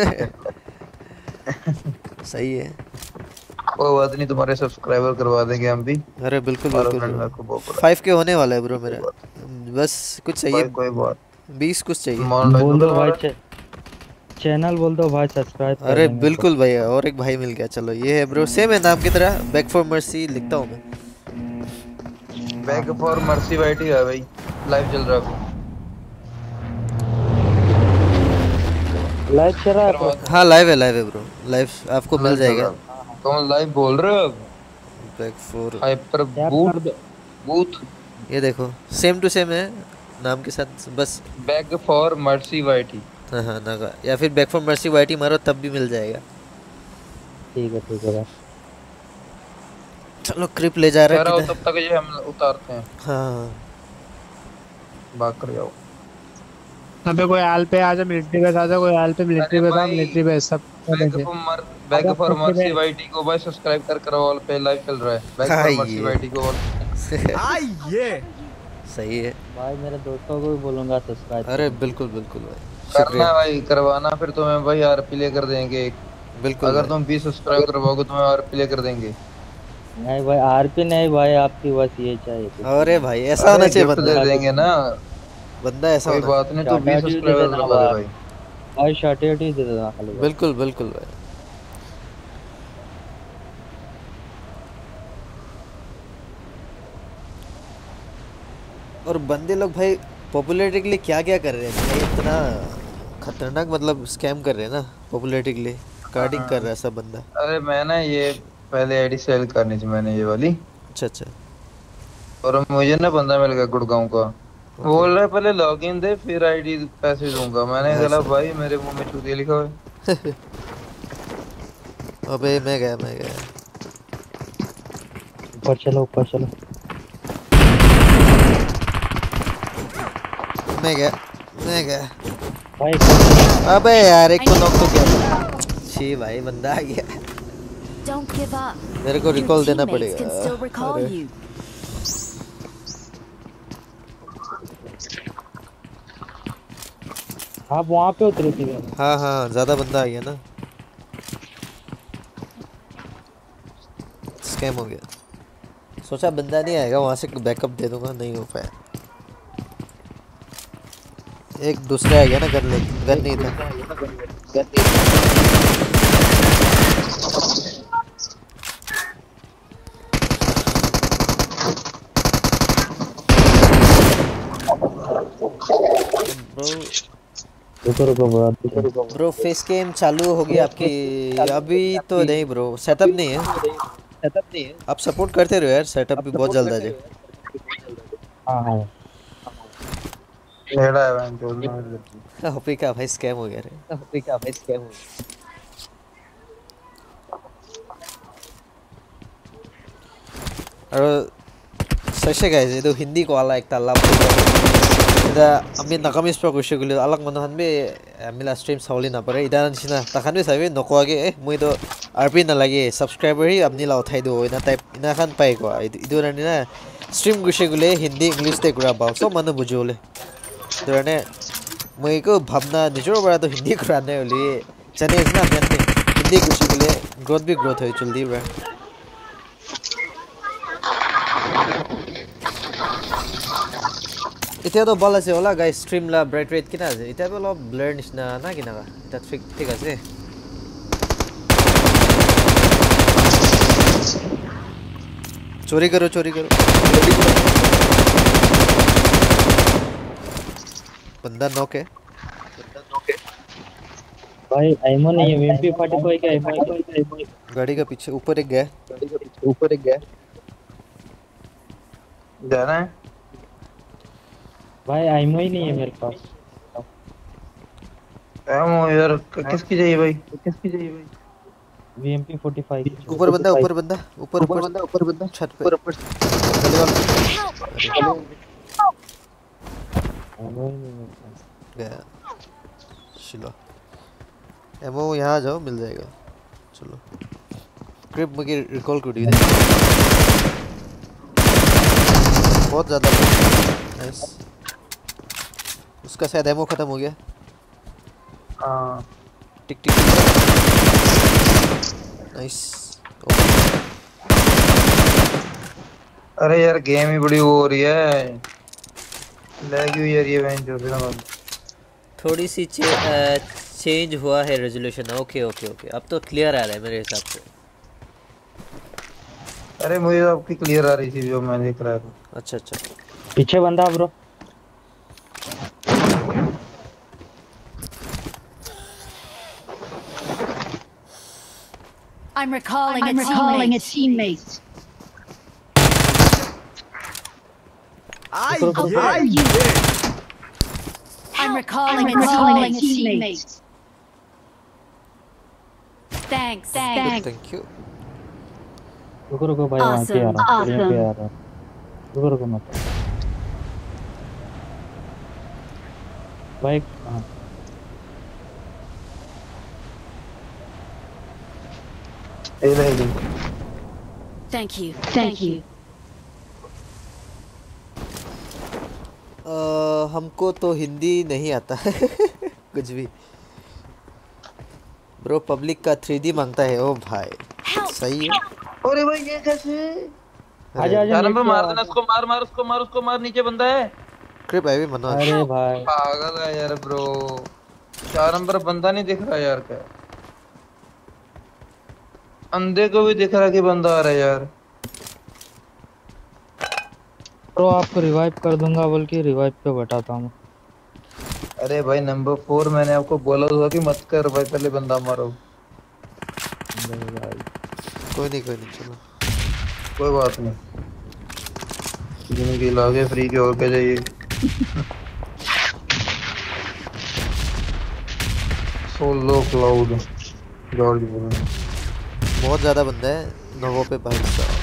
सही है कोई बात नहीं तुम्हारे सब्सक्राइबर करवा देंगे हम भी अरे बिल्कुल हमारा बिल्कुल फ्रेंड आपको बहुत बड़ा 5K होने वाला है ब्रो मेरा बस कुछ भाई चाहिए कोई बात 20 कुछ चाहिए बोल दो भाई चैनल बोल दो भाई सब्सक्राइब कर अरे देंगे बिल्कुल भाई और एक भाई मिल गया चलो ये है ब्रो सेम है नाम की तरह बैक फॉर मर्सी लिखता हूँ मैं बैक फॉर मर्सी वाइटी है भाई लाइव चल रहा है लाइव चल रहा है हाँ लाइव है ब्रो लाइव आपको मिल जाएगा तुम लाइव बोल रहे हो बैक फॉर हाइपर बूथ ये देखो सेम टू सेम है नाम के साथ बस बैक फॉर मर्सी वाइटी हाँ हाँ नागा या फिर बैक फॉर मर्सी वाइटी मारो तब भी मिल जाएगा ठीक है भाई चलो क्रिप ले जा रहा है तब किधर तक ये हम उतारते हैं हाँ भाग कर जाओ अबे कोई आल पे आ जा मिलिट्री बेस आ जा कोई आल पे मिलिट्री बेस आ मिलिट्री बेस सब बैक फॉर मर्सी वाइटी को भाई सब्सक्राइब कर करो ऑल पे लाइव चल रहा है बैक फॉर मर्सी वाइटी को सही है भाई मेरे दोस्तों को भी बोलूंगा सब्सक्राइब अरे बिल्कुल बिल्कुल भाई करना भाई करवाना फिर तुम्हें भाई आरपी ले कर देंगे बिल्कुल अगर भाई। तुम 20 सब्सक्राइब करवाओगे तुम्हें आरपी ले कर देंगे नहीं भाई आरपी नहीं भाई आपकी बस ये चाहिए अरे भाई ऐसा होना चाहिए गिफ्ट दे बंदा देंगे ना बंदा ऐसा कोई होना बात नहीं तो 20 सब्सक्राइबर करवा दे भाई भाई शॉर्टेज दे देना खाली बिल्कुल बिल्कुल भाई और बंदे लोग भाई पॉपुलैरिटी के लिए क्या क्या कर रहे हैं भाई इतना खतरनाक मतलब स्कैम कर रहे हैं ना पॉपुलैरिटी के लिए कार्डिंग कर रहा है सब बंदा अरे मैं ना ये पहले आईडी सेल करनी थी मैंने ये वाली अच्छा और मुझे ना बंदा मिल गया गुड़गांव का बोल रहा है पहले लॉगिन दे फिर आईडी पैसे दूंगा मैंने बोला भाई मेरे मुंह में चूतिया लिखा हुआ है अबे मैं गया ऊपर चलो मैं गया भाई अबे यार एक को नॉक तो किया छी भाई बंदा आ गया Don't give up. मेरे को Your रिकॉल देना teammates can still पड़ेगा recall अरे you. आप वहाँ पे उतरे थे हाँ ज्यादा बंदा आ गया ना स्कैम हो गया सोचा बंदा नहीं आएगा वहाँ से बैकअप दे दूंगा नहीं हो पाया एक दूसरा आ गया ना गन नहीं था ब्रो फेस गेम चालू होगी आपकी अभी तो नहीं ब्रो सेटअप नहीं है आप सपोर्ट करते रहो यार सेटअप भी बहुत जल्द आ जाए हाँ लेड़ा है मैं तो होपी का भाई स्कैम हो गया रे और सशे गाइस ಇದು ಹಿಂದಿ ಕಾಲ ಆಗ್ತಲ್ಲ ಇದ ಅಮ್ಮಿ ನಕಮಿಸ್ ಪ್ರಕೃಷಿಗುಲಿ ಅಲಕ್ ಮನ ಹನ್ಬೆ ಅಮ್ಮಿಲ ಸ್ಟ್ರೀಮ್ ಸೌಲಿ ನ ಪರೆ ಇದ ನಸಿನ ತಖನ್ಬೆ ಸಬೆ ನಕೋಗೆ ಮುಯಿದು ಆರ್ಪಿ ನ ಲಾಗಿ ಸಬ್ಸ್ಕ್ರೈಬರ್ ಹಿ ಅಮ್ನಿ ಲ ಉಠಾই दो ಇನ ಟೈಪ್ ಇನ ಖನ್ ಪಾಯಿ ಕೋ ಇದು ರನಿನ ಸ್ಟ್ರೀಮ್ ಗುಷಿಗುಲಿ ಹಿಂದಿ ಇಂಗ್ಲಿಷ್ ते गुरा बाव सो मन बुझोले दरने मुइको भावना निजोर बरा तो हिंदी कुराने ओली चने इतना मेन हिंदी गुषिगुले ग्रोथ भी ग्रोथ होय जल्दी बरा इतना तो बल আছে होला गाइस स्ट्रीम ला ब्राइट रेट किना আছে এটা বল ব্লার নিছনা না কিনা এটা ঠিক আছে चोरी करो बंदा नॉक है भाई एमो नहीं है एमपी 45 का एमो गाड़ी का पीछे ऊपर एक गया जा रहा है भाई एमो ही नहीं है मेरे पास एमो यार किसकी चाहिए भाई वीएमपी 45 की ऊपर बंदा छत पे एमो ही नहीं है मेरे पास गया चलो एमो यहाँ आ जाओ मिल जाएगा चलो क्रिप मुझे रिकॉल कर दी बहुत ज़्यादा नाइस उसका शायद एमो ख़त्म हो गया हाँ टिक नाइस अरे यार गेम ही बड़ी वो हो रही है लैग हुई यार ये वेंट जो भी ना थोड़ी सी चेंज हुआ है रेजोल्यूशन ओके अब तो क्लियर आ रहा है मेरे हिसाब से अरे मुझे आपकी क्लियर आ रही थी जो मैं देख रहा था अच्छा पीछे बंदा bro I'm recalling a teammate. I'm recalling a teammate. Thanks. Thank you रुको भाई वहां पे आ रहा हूं पे आ रहा हूं रुको मत भाई हां Thank you. हमको तो हिंदी नहीं आता है कुछ भी ब्रो पब्लिक का 3D मांगता है ओ भाई सही है अरे भाई ये कैसे आजा नंबर मार देना उसको मार नीचे बंदा है क्रिप है भी मना अरे भाई पागल है यार ब्रो 4 नंबर बंदा नहीं दिख रहा यार क्या अंधे को भी दिख रहा कि बंदा आ रहा है यार तो आपको रिवाइव कर दूंगा बोल के रिवाइव पे बैठाता हूं अरे भाई नंबर 4 मैंने आपको बोला था कि मत कर भाई पहले बंदा मारो कोई नहीं चलो कोई बात नहीं जिंदगी लागे फ्री के और क्या चाहिए सोलो क्लाउड जॉर्ज बोल बहुत ज़्यादा बंदा है नोवो पे भाई साहब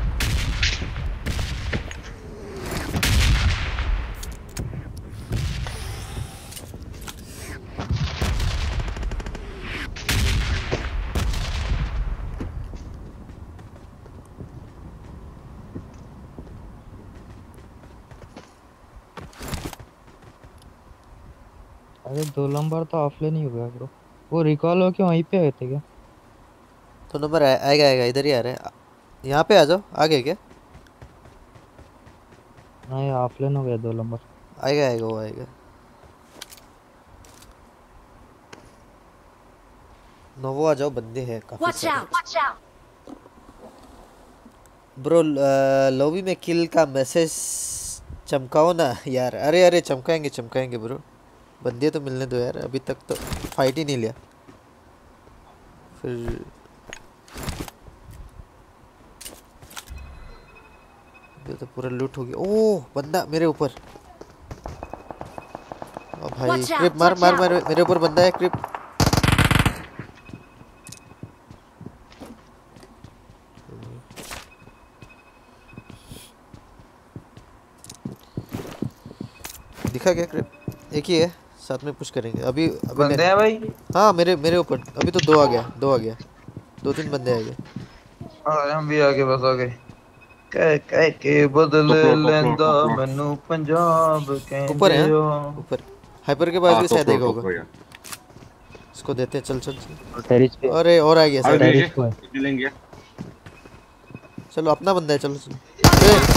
अरे 2 नंबर तो ऑफलाइन ही हो गया ब्रो वो रिकॉल हो के वहीं पे आए थे क्या तो नंबर आएगा इधर ही आ रहा है यहाँ पे आ जाओ आगे क्या नहीं ऑफलाइन हो गया 2 नंबर आएगा वो आएगा नोवो आ जाओ बंदे हैं काफी Watch out. ब्रो लॉबी में किल का मैसेज चमकाओ ना यार अरे चमकाएंगे ब्रो बंदे तो मिलने दो यार अभी तक तो फाइट ही नहीं लिया फिर ये तो पूरा लूट हो गया ओह बंदा मेरे ऊपर ओ भाई Watch out, क्रिप मार मेरे ऊपर बंदा है क्रिप दिखा क्या क्रिप एक ही है साथ में पुश करेंगे अभी बंदे हैं भाई हाँ मेरे ऊपर अभी तो 2 आ गया 2-3 बंदे आ गए हाँ हम भी आगे बस आगे कह के बदल लेंदा मैनू पंजाब कहंदे ऊपर है ऊपर हाइपर के पास भी शायद एक होगा इसको देते हैं चल टेरिस पे अरे और आ गया सर टेरिस पे लेंगे चलो अपना बंदा है चलो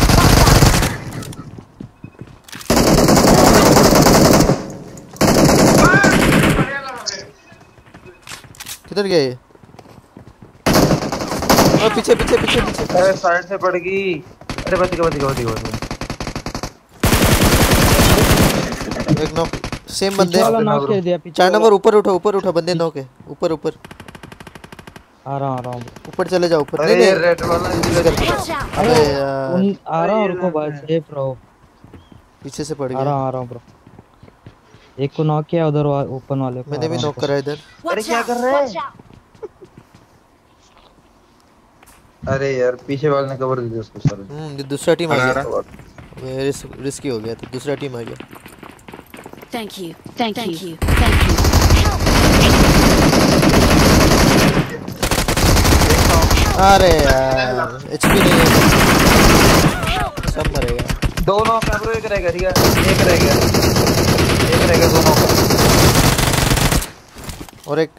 किधर गया ये पीछे पीछे पीछे पीछे। अरे साइड से पड़ गई। अरे बच गया। एक नॉक। सेम बंदे। वाला नॉक कर दिया पीछे 4 नंबर ऊपर उठो बंदे नॉक है। ऊपर आ रहा हूं ऊपर चले जाओ ऊपर। अरे नहीं रेड वाला Watch out! अबे यार आ रहा हूं रुको भाई सेफ रहो पीछे से पड़ आ गया। रहा हूं ब्रो एक को नॉक किया उधर ओपन वाले को मैंने भी नॉक करा इधर। अरे Watch क्या out! कर रहे Watch हैं? out! अरे यार पीछे वाले ने कवर दे दिया उसको सर। ये दूसरा टीम आ आ गया। रिस्की हो गया तो दूसरा टीम आ गया। Thank you. Thank you. Thank you. अरे यार एचपी नहीं है। सब मरेगा। दोनों कैमरे एक रहेगा ठीक है। एक रहेगा दोनों और एक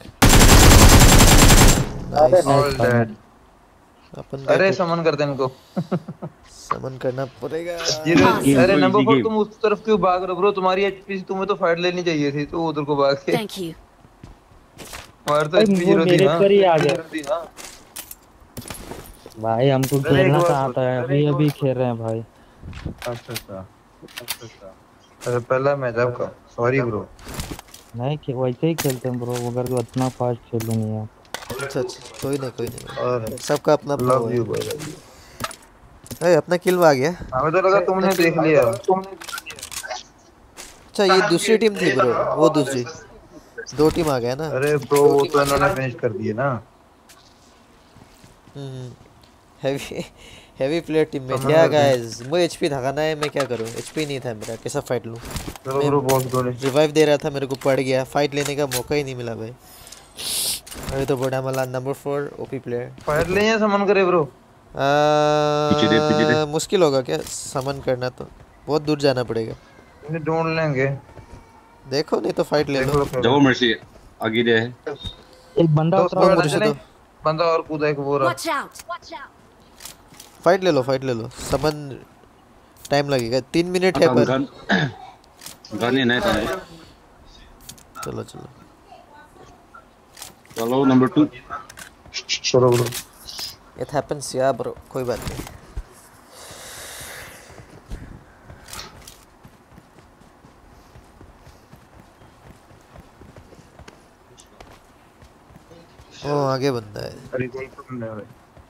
ऑल डेड। अपन अरे समन करते हैं इनको। समन करना पड़ेगा। अरे नंबर 4 तुम उस तरफ क्यों भाग रहे हो ब्रो? तुम्हारी एचपी से तुम्हें तो फाइट लेनी चाहिए थी तो उधर को भाग के। Thank you. हमारे तो एचपी 0 थी मेरे ना। पर ही आ गया भाई हमको खेलना तो आता है अभी खेल रहे हैं भाई। अच्छा अरे पहला मैच आपका सॉरी ब्रो। नहीं कि वैसे ही खेलते हैं ब्रो अगर तो इतना फास्ट खेलते नहीं है। अच्छा कोई नहीं और सबका अपना लव यू भाई। अरे अपना किल आ गया। हमें तो लगा तुमने देख लिया। अच्छा ये दूसरी टीम थी ब्रो। वो दूसरी 2 टीम आ गया ना। अरे ब्रो वो तो इन्होंने फिनिश कर दिए ना। हेवी प्लेयर टीम में क्या गाइस मुझे एचपी थकाना है। मैं क्या करूं एचपी नहीं था मेरा। कैसा फाइट लूं? चलो ब्रो बॉस दो ने रिवाइव दे रहा था मेरे को पड़ गया। फाइट लेने का मौका ही नहीं मिला भाई। अभी तो बड़ा मला नंबर 4 ओपी प्लेयर। फाइट ले या समन करे ब्रो? पीछे दे। मुश्किल होगा क्या समन करना? तो बहुत दूर जाना पड़ेगा। इन्हें ढूंढ लेंगे। देखो नहीं तो फाइट ले लो। जाओ मर्सी आगे दे है। एक बंदा दो बंदा और कूदा एक वो रहा। Watch out! Watch out! Fight ले लो। समन टाइम लगेगा 3 मिनट है पर। गाने नहीं था। चलो नंबर 2 चलो ब्रो। इट हैपेंस यार ब्रो कोई बात नहीं। ओ आगे बंदा है। अरे गोल करने भाई।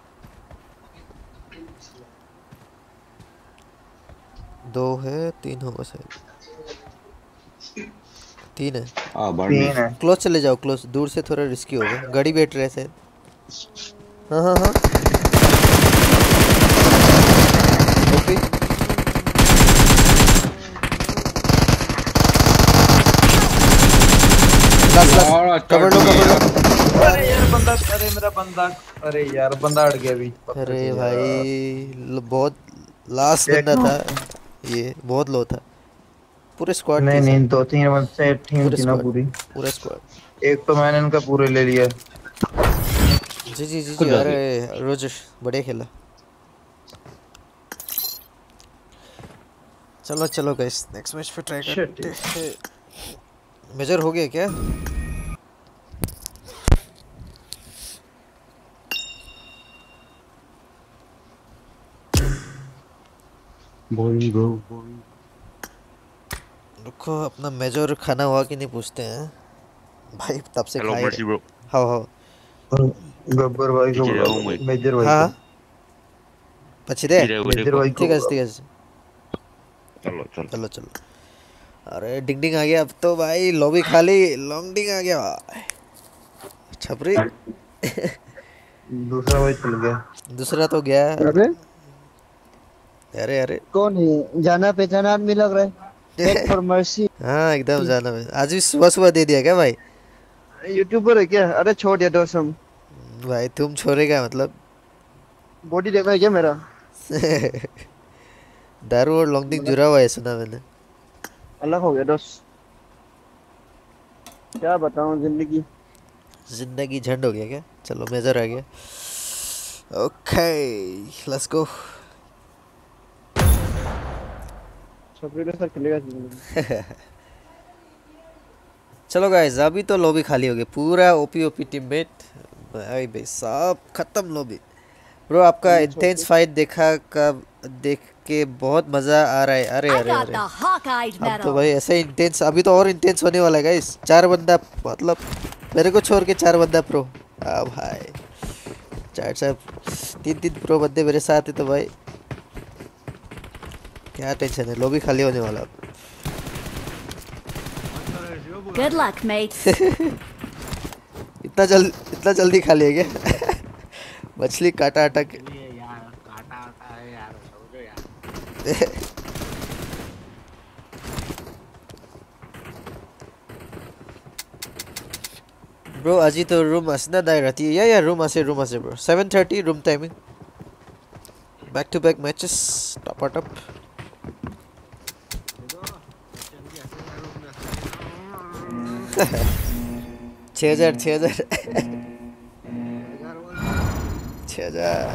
2 है 3 होगा शायद। 3 है। तीन है। क्लोज चले जाओ क्लोज। दूर से थोड़ा रिस्की होगा। गाड़ी बैठ रहे शायद। हाँ ओके कवर लो। अरे यार अरे मेरा बंदा अड़ गया अभी। अरे भाई बहुत लास्ट बंदा था ये। बहुत लो था। पूरे स्क्वाड नहीं 2-3 बंद से टीम थी ना पूरी। पूरा स्क्वाड। एक तो मैंने इनका पूरे ले लिया। जी अरे रोजेश बढ़िया खेला। चलो गाइस नेक्स्ट मैच पे ट्राई करते हैं। मेजर हो गया क्या? रुको अपना मेजर खाना हुआ कि नहीं पूछते हैं भाई। तब से खाए। हाँ गब्बर भाई को मेजर भाई। हाँ पछिदे मेजर भाई ठीक है। चलो अरे डिंग आ गया अब तो भाई। लॉबी खाली लॉन्ग डिंग आ गया छपरी। दूसरा भाई चल गया। दूसरा तो गया। अरे कौन है? जाना पहचाना आदमी लग रहा है। Beg for mercy। हाँ एकदम जाना है। आज भी सुबह दे दिया क्या भाई? यूट्यूबर है क्या? अरे छोड़ दिया दोस्तम। भाई तुम छोड़ेगा मतलब? बॉडी देखना है क्या मेरा? दारू और लॉन्ग डिंग जुड़ा हुआ है सुना मैंने। अलग हो गया दोस्त। क्या बताऊं जिंदगी झंड हो गया क्या? चलो मेजर आ गया। Okay let's go. चलो गाइस अभी तो लॉबी खाली हो गई। पूरा ओपी टीममेट भाई सब खत्म लॉबी। ब्रो आपका इंटेंस फाइट देख के बहुत मजा आ रहा है। अरे I अरे got अरे the Hawkeye अब तो medal. भाई ऐसा इंटेंस, अभी तो और इंटेंस होने वाला है गाइस। 4 बंदा, मतलब मेरे को छोड़ के 4 बंदा प्रो। हाँ भाई 3 प्रो बंदे मेरे साथ है तो भाई क्या टेंशन है। लॉबी खाली होने वाला। Good luck, mates. इतना जल्दी खाली है क्या? मछली काटा आटा के ब्रो आज तो रूम आसना दाई राती या रूम आसे bro 7:30 room timing. Back to back matches टप 6,000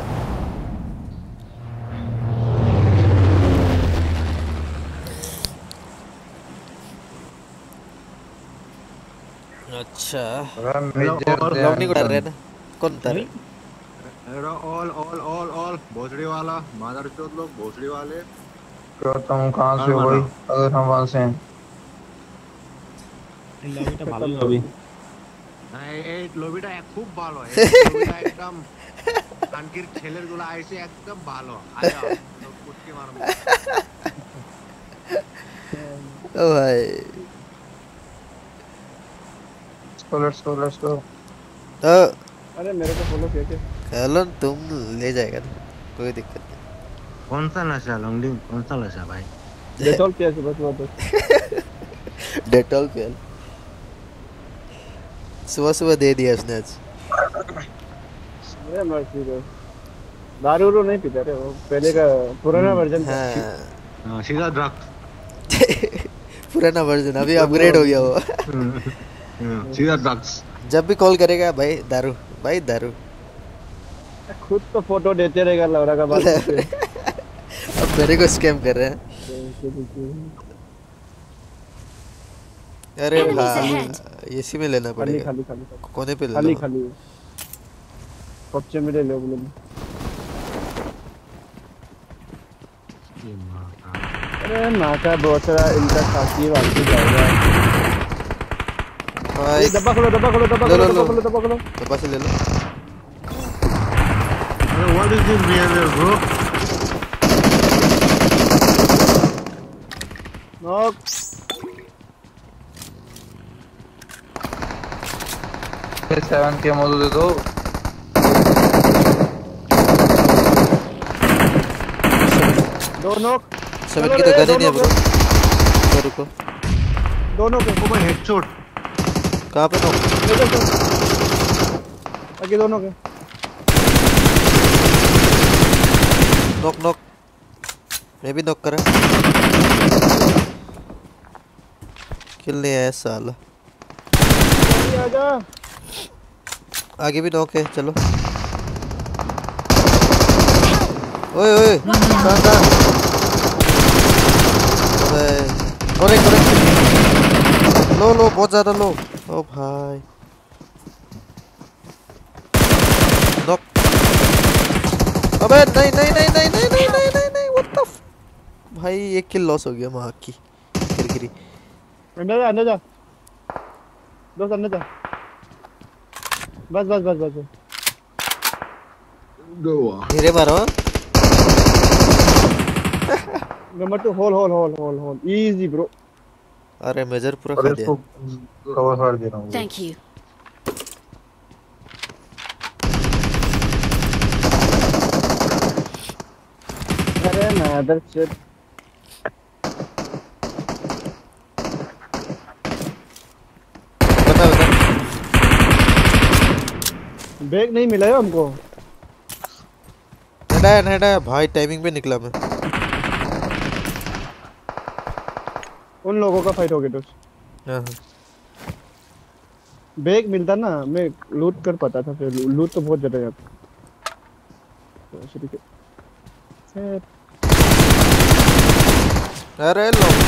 अच्छा लॉक नहीं उड़ा रहे ना? कौन उतार रहे? ऑल भोसड़ी वाला मादरचोद लोग भोसड़ी वाले। तो तुम कहाँ से हो भाई? अगर हम वहाँ से हैं লবিটা ভালো লবি এই লবিটা খুব ভালো। এই লবিটা একদম কানকির ছেলেগুলো আইছে একদম ভালো। আয়া তো কুটকি মারবো। ओ भाई let's go। तो अरे मेरे को फॉलो किया क्या? हेलो तुम ले जाएगा ना, कोई दिक्कत नहीं। कौन सा नशा लॉन्गडिंग? कौन सा नशा भाई? डेटॉल पिया से बस डेटॉल पिया सुबह दे दिया उसने आज। अरे मर्सी को दारू नहीं पीता रे, वो पहले का पुराना वर्जन था। हां सीधा ड्रग्स पुराना वर्जन, अभी अपग्रेड हो गया वो। सीधा ड्रग्स। जब भी कॉल करेगा भाई दारू भाई दारू। खुद तो फोटो देते रहेगा लौरा का बात। अब मेरे को स्कैम कर रहे हैं। अरे भाई इसी में लेना पड़ेगा। खाली कोने पे ले लो। खाली कच्चे में ले लो बोले। अरे नाका बोचरा इनका साथी वाली जाएगा भाई। डब्बा खोलो डब्बा से ले लो। अरे what is this behaviour bro? Knock 7 के मौजूद दे दो। 2 नॉक 7 की तो गन ही नहीं है ब्रो। रुको 2 नॉक ओ भाई हेडशॉट। कहां पे नॉक? आगे 2 नॉक है। नॉक मैं भी नॉक करा। किल नहीं आया साला। आजा आगे भी नॉक है। चलो ओए कहां? अबे लो बहुत ज्यादा लो। ओ भाई नॉक। अबे नहीं व्हाट द भाई एक किल लॉस हो गया मां की गिरी। अंदर जा दोस्त अंदर जा। बस धीरे मारो। नंबर 2 होल इजी ब्रो। अरे मेजर पूरा और खा इसको दिया। कवर कर दे रहा हूँ। Thank you. अरे मदर शिट बता बैग नहीं मिला है हमको। हटाया भाई टाइमिंग पे निकला मैं। उन लोगों का फाइट हो गया तो हां बैग मिलता ना, मैं लूट कर पाता था। फिर लूट तो बहुत ज्यादा है। अरे लॉन्ग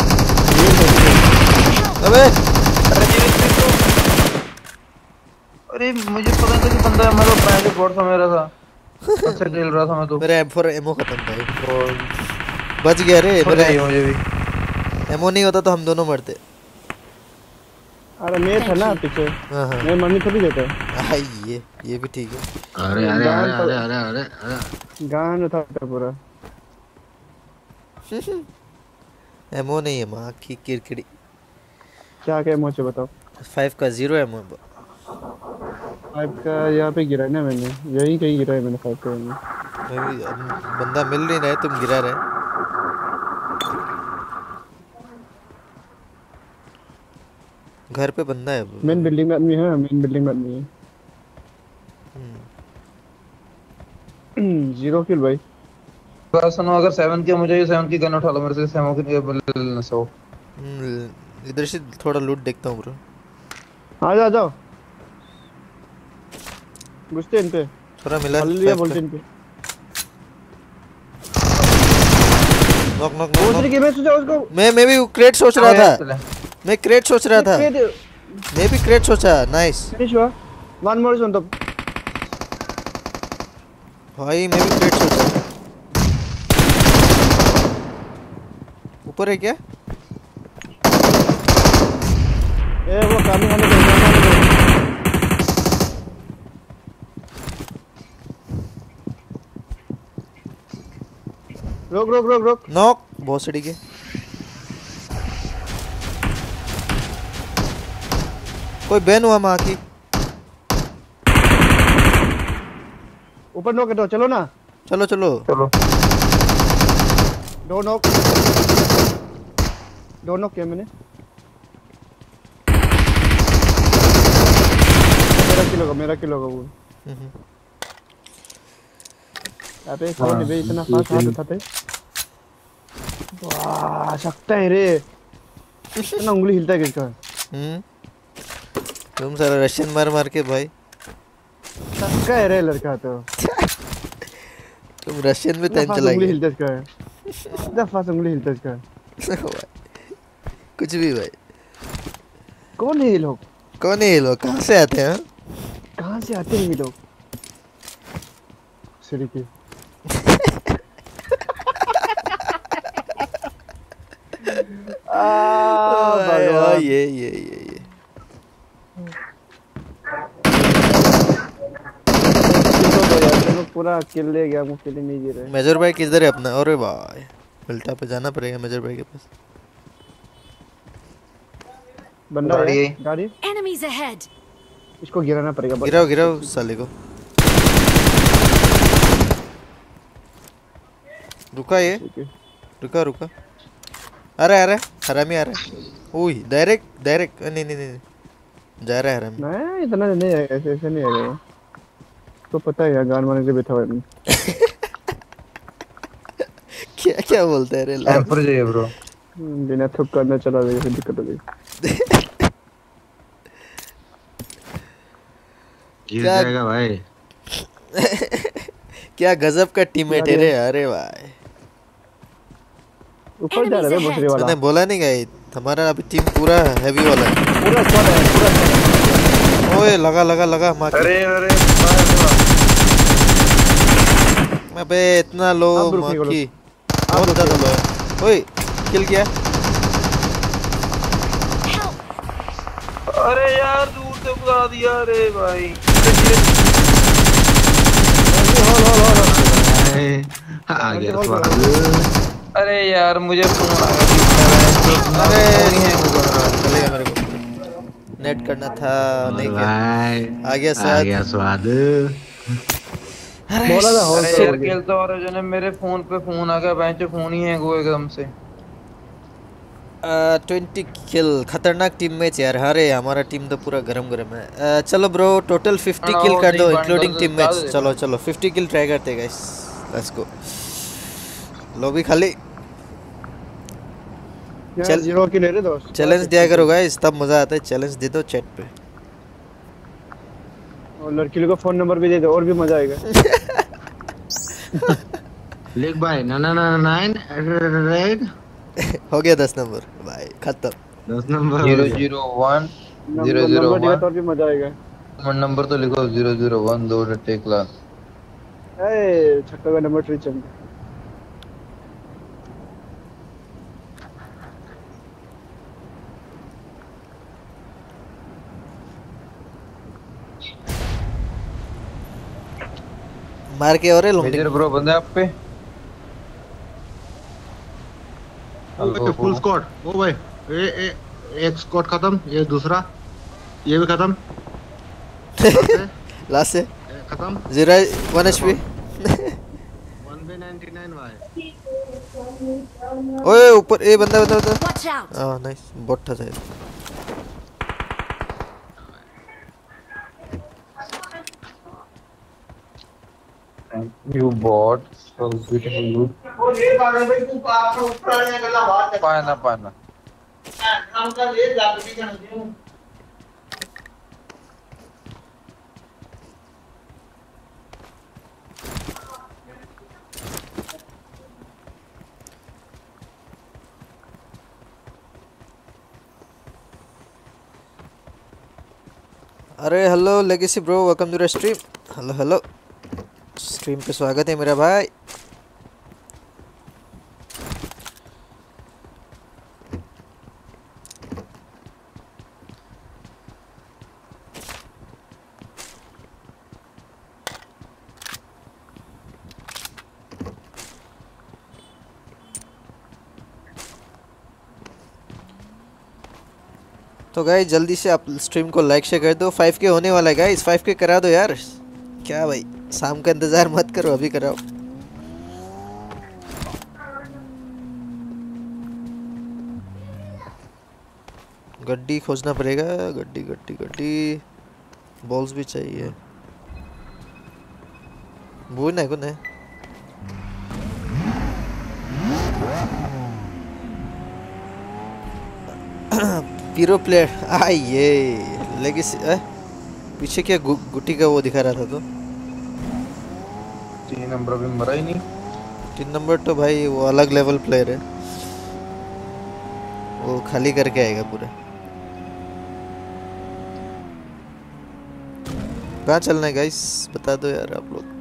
अबे अरे मुझे पता नहीं था कि बंदा मेरा पैंट बोर्ड सा मेरा था। अच्छा खेल रहा था मैं तो। मेरा M4 एमो खत्म भाई। बच गया रे मेरा। मुझे भी एमो नहीं होता तो हम दोनों मरते। अरे मैं था ना पीछे। हाँ हाँ। मैं मम्मी थोड़ी देता है। हाँ ये भी ठीक है। अरे अरे अरे अरे अरे अरे अरे गान था पूरा। एमो नहीं है माँ की किरकिरी। क्या क्या मुझे बताओ। 5 का 0 एमो। 5 का यहाँ पे गिरा है ना मैंने, यही कहीं गिरा है मैंने 5 का। बंदा मिल नहीं रहा है, तुम गिरा रहे। घर पे बंदा है। मेन बिल्डिंग में आदमी है, मेन बिल्डिंग में आदमी है। 0 किल भाई। सुनो अगर 7 की मुझे 7 की गन उठा लो मेरे से 7 की बल सो। इधर से थोड़ा लूट देखता हूँ ब्रो। आ जा जाओ घुसते इन पे। थोड़ा मिला लिया बोलते इन पे। नॉक नॉक दूसरी की मैं सोचा उसको। मैं भी क्रेट सोच रहा था। मैं क्रेट सोच रहा था। मैं भी क्रेट सोचा। नाइस फिनिश हुआ। One more on top. भाई मैं भी क्रेट सोचा। ऊपर है क्या? ए वो कामी खाने पे। रोक रोक रोक रोक। नॉक बहुत सड़ी के। कोई बैन हुआ माँ की। ऊपर नॉक है तो चलो ना। चलो चलो चलो। दो नॉक किया मैंने। मेरा किल होगा वो। अबे कौन है इतना फास्ट हाथ उठाते। वाह सकता है रे। इतना उंगली हिलता है किसका। तुम सारा रशियन मार मार के भाई। सकता है रे लड़का तो। तुम रशियन में टाइम चला उंगली हिलता इसका है। इतना फास्ट उंगली हिलता इसका। कुछ भी भाई। कौन है ये लोग? कौन है ये लोग? कहाँ से आते हैं? कहाँ से आते हैं ये लोग? सिरिकी। ये पूरा किल ले गया। मुझे किल नहीं दे रहे। मेजर भाई किधर है अपना? अरे भाई मिल्टा पे जाना पड़ेगा मेजर भाई के पास। बंदा है गाड़ी। Enemies ahead. इसको गिराना पड़ेगा। गिराओ गिराओ साले को। रुका ये। रुका रुका। अरे अरे हरामी आ रहा है। ओह डायरेक्ट नहीं नहीं नहीं जा रहा है हरामी। नहीं इतना नहीं है। ऐसे नहीं आएगा तो पता है यार। गान मारने से बैठा हुआ है। क्या क्या बोलता है रे लाभ पर जाइए ब्रो। बिना थुक करना चला गया फिर दिक्कत हो गई। गिर जाएगा भाई। क्या गजब का टीममेट है रे। अरे भाई ऊपर जा रहा है दूसरे वाला। मैंने बोला नहीं गाइस हमारा अभी टीम पूरा हैवी वाला है। पूरा स्क्वाड है पूरा। ओए लगा लगा लगा मार। अरे अरे अबे इतना लो मक्खी। बहुत ज्यादा लो है। ओए किल किया। अरे यार दूर से बुला दिया रे भाई। आ गया स्वाद। अरे यार मुझे फोन आ गया। अरे चलेगा मेरे को नेट करना था नहीं किया। आ गया स्वाद। बोला था अरे यार खेलता और जो ने मेरे फोन पे फोन आ गया। बेंच फोन ही हैंग हुआ एकदम से। 20 किल। खतरनाक टीम मैच यार। अरे हमारा टीम तो पूरा गरम है। चलो ब्रो टोटल 50 किल कर दो इंक्लूडिंग टीम मैच। चलो चलो 50 किल ट्राई करते हैं गाइस। Let's go. लॉबी खाली। चल 0 किल ले रे दोस्त। चैलेंज दिया करो गाइस तब मजा आता है। चैलेंज दे दो चैट पे। और लड़की को फोन नंबर भी दे दो और भी मजा आएगा। लिख भाई 999 हो गया 10 नंबर भाई खत्म। 10 नंबर 001 001 और भी मजा आएगा। नंबर तो लिखो 001 दो टेक ला। ए छक्का का नंबर ट्री चल। मार के और मेजर ब्रो बंदे आप पे। ओ भाई फुल स्क्वाड। ओ भाई ए एक स्क्वाड खत्म, ये दूसरा, ये भी खत्म। लास्ट से खत्म 1 HP। 1v99 भाई। ओए ऊपर ए बंदा बंदा बंदा। Watch out! हां नाइस बॉट था शायद। You bought so beautiful you. वो ये पागल भाई तू आप ऊपर आने गला बात है। पाना पाना। हम का ले जाके भी करते हैं। अरे hello legacy bro, welcome to the stream. Hello hello, stream पे स्वागत है मेरा भाई। तो गाइस जल्दी से आप स्ट्रीम को लाइक शेयर कर दो। 5K होने वाला है गाइस, 5K करा दो यार। क्या भाई शाम का इंतजार मत करो, अभी कराओ। गड्डी खोजना पड़ेगा, गड्डी गड्डी गड्डी। बॉल्स भी चाहिए। वो नहीं को नहीं। पीरो प्लेयर ये लेगेसी पीछे क्या गुट्टी का वो दिखा रहा था तो 3 नंबर अभी मरा ही नहीं। 3 नंबर तो भाई वो अलग लेवल प्लेयर है, वो खाली करके आएगा पूरा। कहाँ चलना है गाइस बता दो यार आप लोग।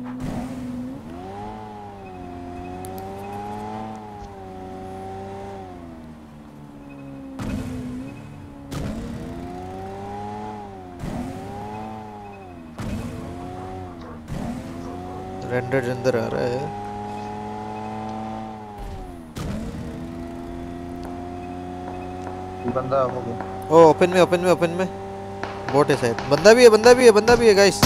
रेंडर अंदर आ रहा है। बंदा हो गया। ओ ओपन में बोट है शायद। बंदा भी है गाइस।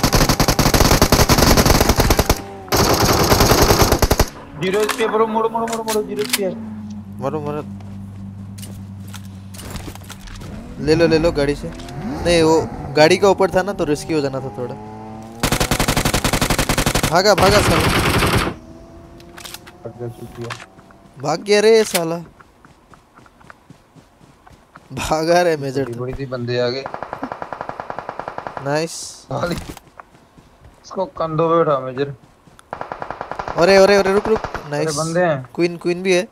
जीरो पे ब्रो, मोड़ो 0 पे। मारो ले लो गाड़ी से। नहीं वो गाड़ी का ऊपर था ना तो रिस्की हो जाना था थोड़ा। भागा साला, भाग गया रे साला। भागा रे मेजर। बड़ी सी बंदे आ गए। नाइस। इसको कंधों पे उठा मेजर। अरे रुक नाइस। बंदे हैं। क्वीन भी है।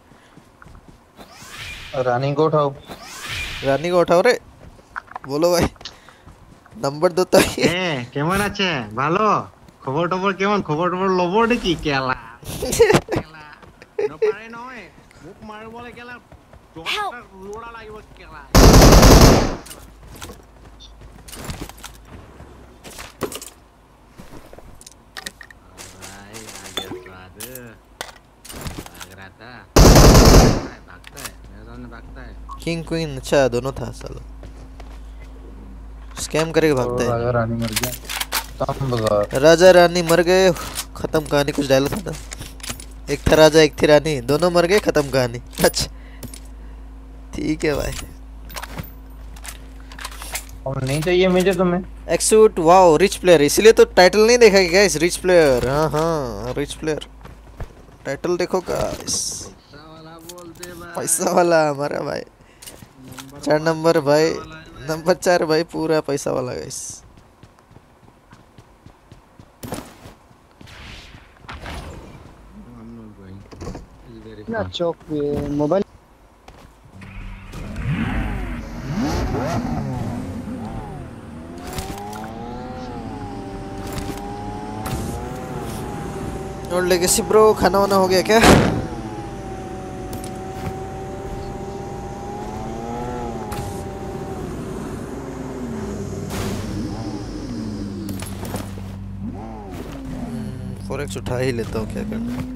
रानी को उठाओ रे। बोलो भाई नंबर दो तो কেমন আছে ভালো খবর টবর কেমন খবর টবর লবো নাকি কেলা কেলা নপারে নয় মুখ মারে বলে কেলা ডক্টর লোড়া লাগিব কেলা भाई आगे स्वाद आगराता भागता है मेरे सामने भागता है। किंग क्वीन अच्छा दोनों था साला। स्कैम करके भागता है। राजा रानी मर गया। तम बाजार राजा रानी मर गए, खत्म कहानी। कुछ डायलॉग था ना, एक था राजा एक थी रानी, दोनों मर गए, खत्म कहानी। अच्छा ठीक है भाई। और नहीं चाहिए मेजर तुम्हें एक्सूट। वाओ रिच प्लेयर, इसलिए तो टाइटल नहीं देखा गाइस। रिच प्लेयर, हाँ रिच प्लेयर। टाइटल देखो गाइस। पैसा वाला हमारा भाई। 4 नंबर भाई, नंबर 4 भाई, पूरा पैसा वाला गाइस। ना चौक पे मोबाइल लेगेसी ब्रो, खाना वाना हो गया क्या? फोरेक्स उठा ही लेता हूँ, क्या करना है।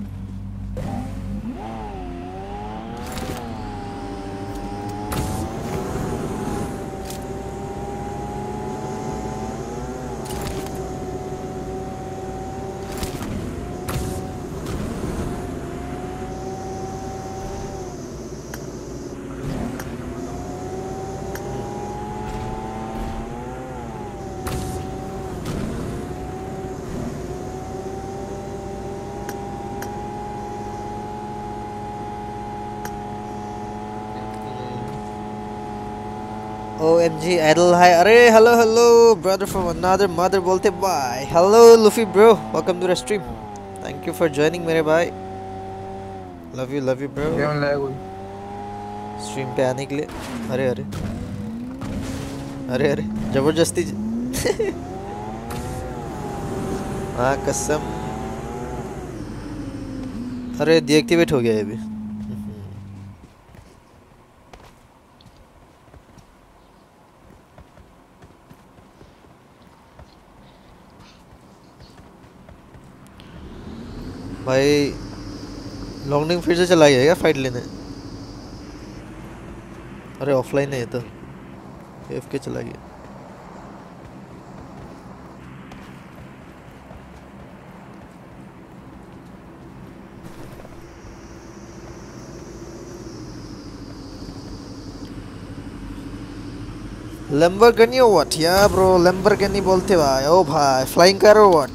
OMG idle hi, अरे hello hello brother from another mother बोलते bye. Hello Luffy bro, welcome to the stream. Thank you for joining मेरे भाई. Love you bro. Game lag हुई स्ट्रीम पे आने के लिए. अरे अरे अरे अरे जबरदस्ती हाँ कसम. अरे डीएक्टिवेट हो गया ये भी. भाई लॉन्गडिंग फिर से चला गया क्या फाइट लेने? अरे ऑफलाइन है ये तो, एफके चला गया. Lamborghini or what? Yeah bro, Lamborghini बोलते भाई. ओ भाई flying car or what?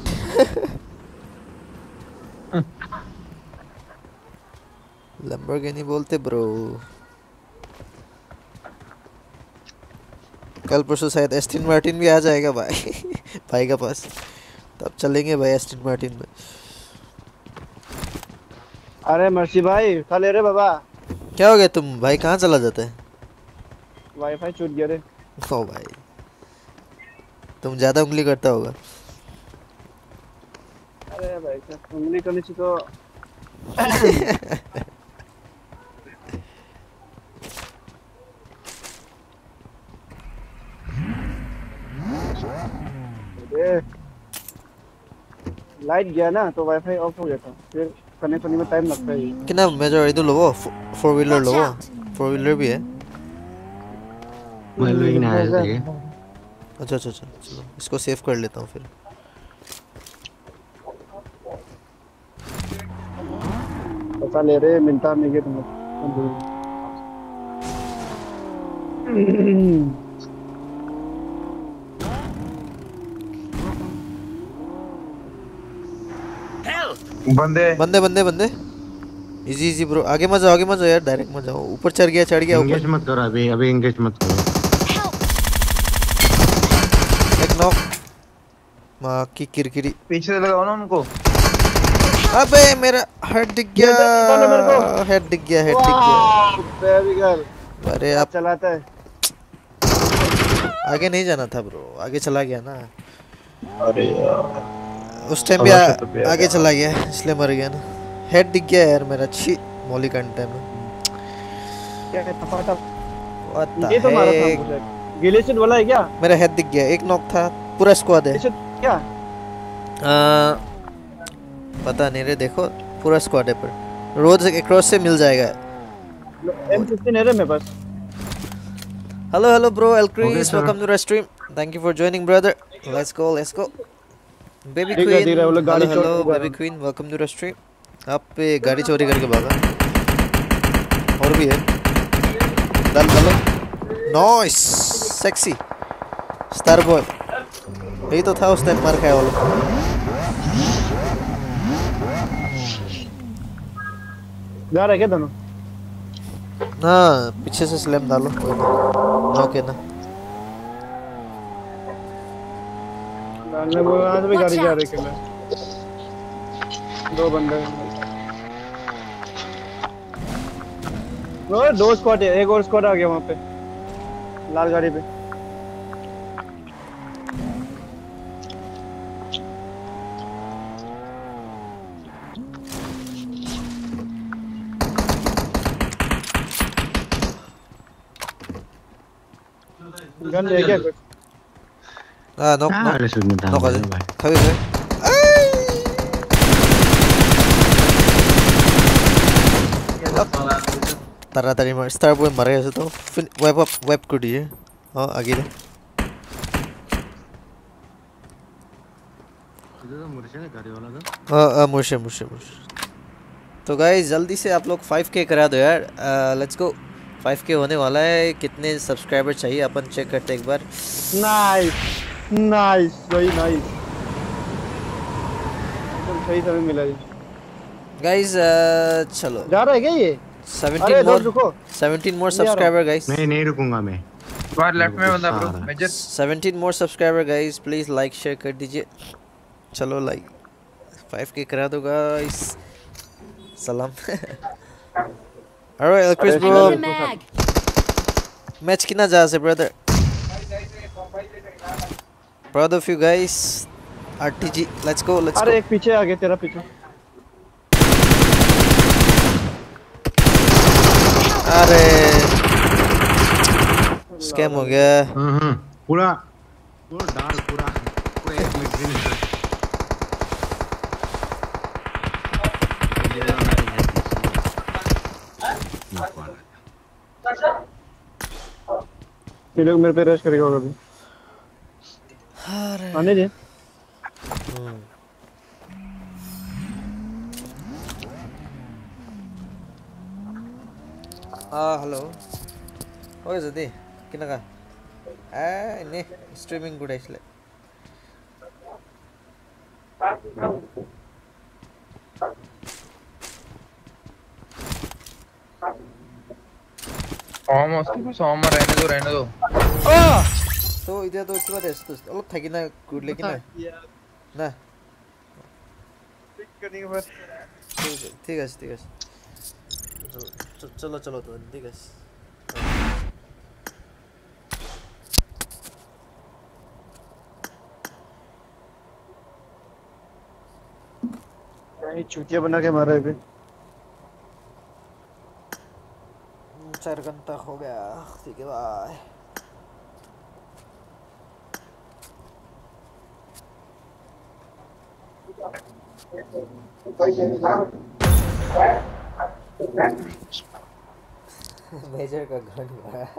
Lamborghini बोलते ब्रो. कल परसों शायद एस्टन मार्टिन भी आ जाएगा भाई भाई के पास, तब चलेंगे भाई एस्टन मार्टिन में. अरे मर्सी भाई खा ले रे बाबा. क्या हो गया तुम भाई, कहाँ चला जाता है? वाईफाई छूट गया रे. ओ भाई तुम ज्यादा उंगली करता होगा. अरे भाई क्या उंगली करनी चाहिए तो लाइट गया ना तो वाईफाई ऑफ हो गया था, फिर कनेक्ट होने में टाइम लगता है. कितना मेजर इधर लो, फोर व्हीलर लो, फोर व्हीलर भी है. मैं लोग ना आया था. अच्छा अच्छा अच्छा चलो इसको सेव कर लेता हूँ फिर. पता ले रहे मिलता नहीं गया तुम्हें. बंदे बंदे बंदे बंदे. इजी इजी ब्रो, आगे मत जाओ यार, डायरेक्ट मत जाओ. ऊपर चढ़ गया एंगेज ऊपर. मत करो अभी एंगेज मत करो. एक नॉक. माँ की किरकिरी. पीछे से लगाओ ना उनको. अबे मेरा हेड दिख गया. हेड दिख गया. Baby girl. अरे आप चलाता है. आगे नहीं जाना था ब्रो, आगे चला गया ना. अरे यार उस टाइम भी आगे चला गया इसलिए मर गया ना. हेड दिख गया यार मेरा. छी मौली कंटेंट में क्या कहता What ये तो the मारा था heck? मुझे. गिलेशियन वाला है क्या? मेरा हेड दिख गया. एक नॉक था, पूरा स्क्वाड है. गिलेशियन क्या? पता नहीं रे, देखो पूरा स्क्वाड है पर रोज क्रॉस से मिल जाएगा. M16 है रे मेरे पास. हेलो ब्रो एल्क्रिस, Okay, sir. Welcome to the stream. Thank you for joining brother. Let's go. Baby दिख रहा है, क्वीन, वो लोग गाड़ी हेलो चोरी कर रहे बेबी हैं. Queen, welcome to the stream. आप पे गाड़ी चोरी करके भागा. और भी है. डालो. Nice sexy star boy. यही तो था उस टाइम मार खाया वाला. जा रहा है क्या दोनों? हाँ पीछे से स्लैम डालो. नॉक है ना. डालने वो आज भी गाड़ी जा रही है किला. दो बंदे हैं. वो दो स्क्वाड है, एक और स्क्वाड आ गया वहाँ पे लाल गाड़ी पे. गन ले गया कुछ नो Ada sudah नो कर tahu. खबे तारातारी मार स्टार बॉय मर गया तो वेब कर दिए हाँ आगे ले Itu tuh muridnya dari mana tuh? हाँ मुर्शे तो गाइस जल्दी से आप लोग 5K करा दो यार लेट्स गो 5K होने वाला है कितने सब्सक्राइबर चाहिए अपन चेक करते एक बार नाइस नाइस सही नाइस सही समय मिला जी गाइस चलो जा रहा है क्या ये 17 more subscriber guys नहीं रुकूंगा मैं बाहर लेफ्ट में बंदा bro major 17 more subscriber guys please like share कर दीजिए चलो लाइक 5K करा दो गाइस सलाम alright Chris bro मैच कितना जा से brother proud of you guys RTG let's go अरे एक पीछे आ गया तेरा पीछे अरे स्कैम हो गया पूरा डार्क पूरा एक मिनट ये लोग मेरे पे रश करेगा कभी आने दे हेलो ओए जदी किनका ने स्ट्रीमिंग गुड आइसले सोमा रहने दो तो इधर तो इतना देश तो अलग था कि ना गुड लेकिन ना ठीक है चलो तो ठीक है ये चूतिया बना के मारा है बे 4 घंटा हो गया ठीक है बाय मेजर का घन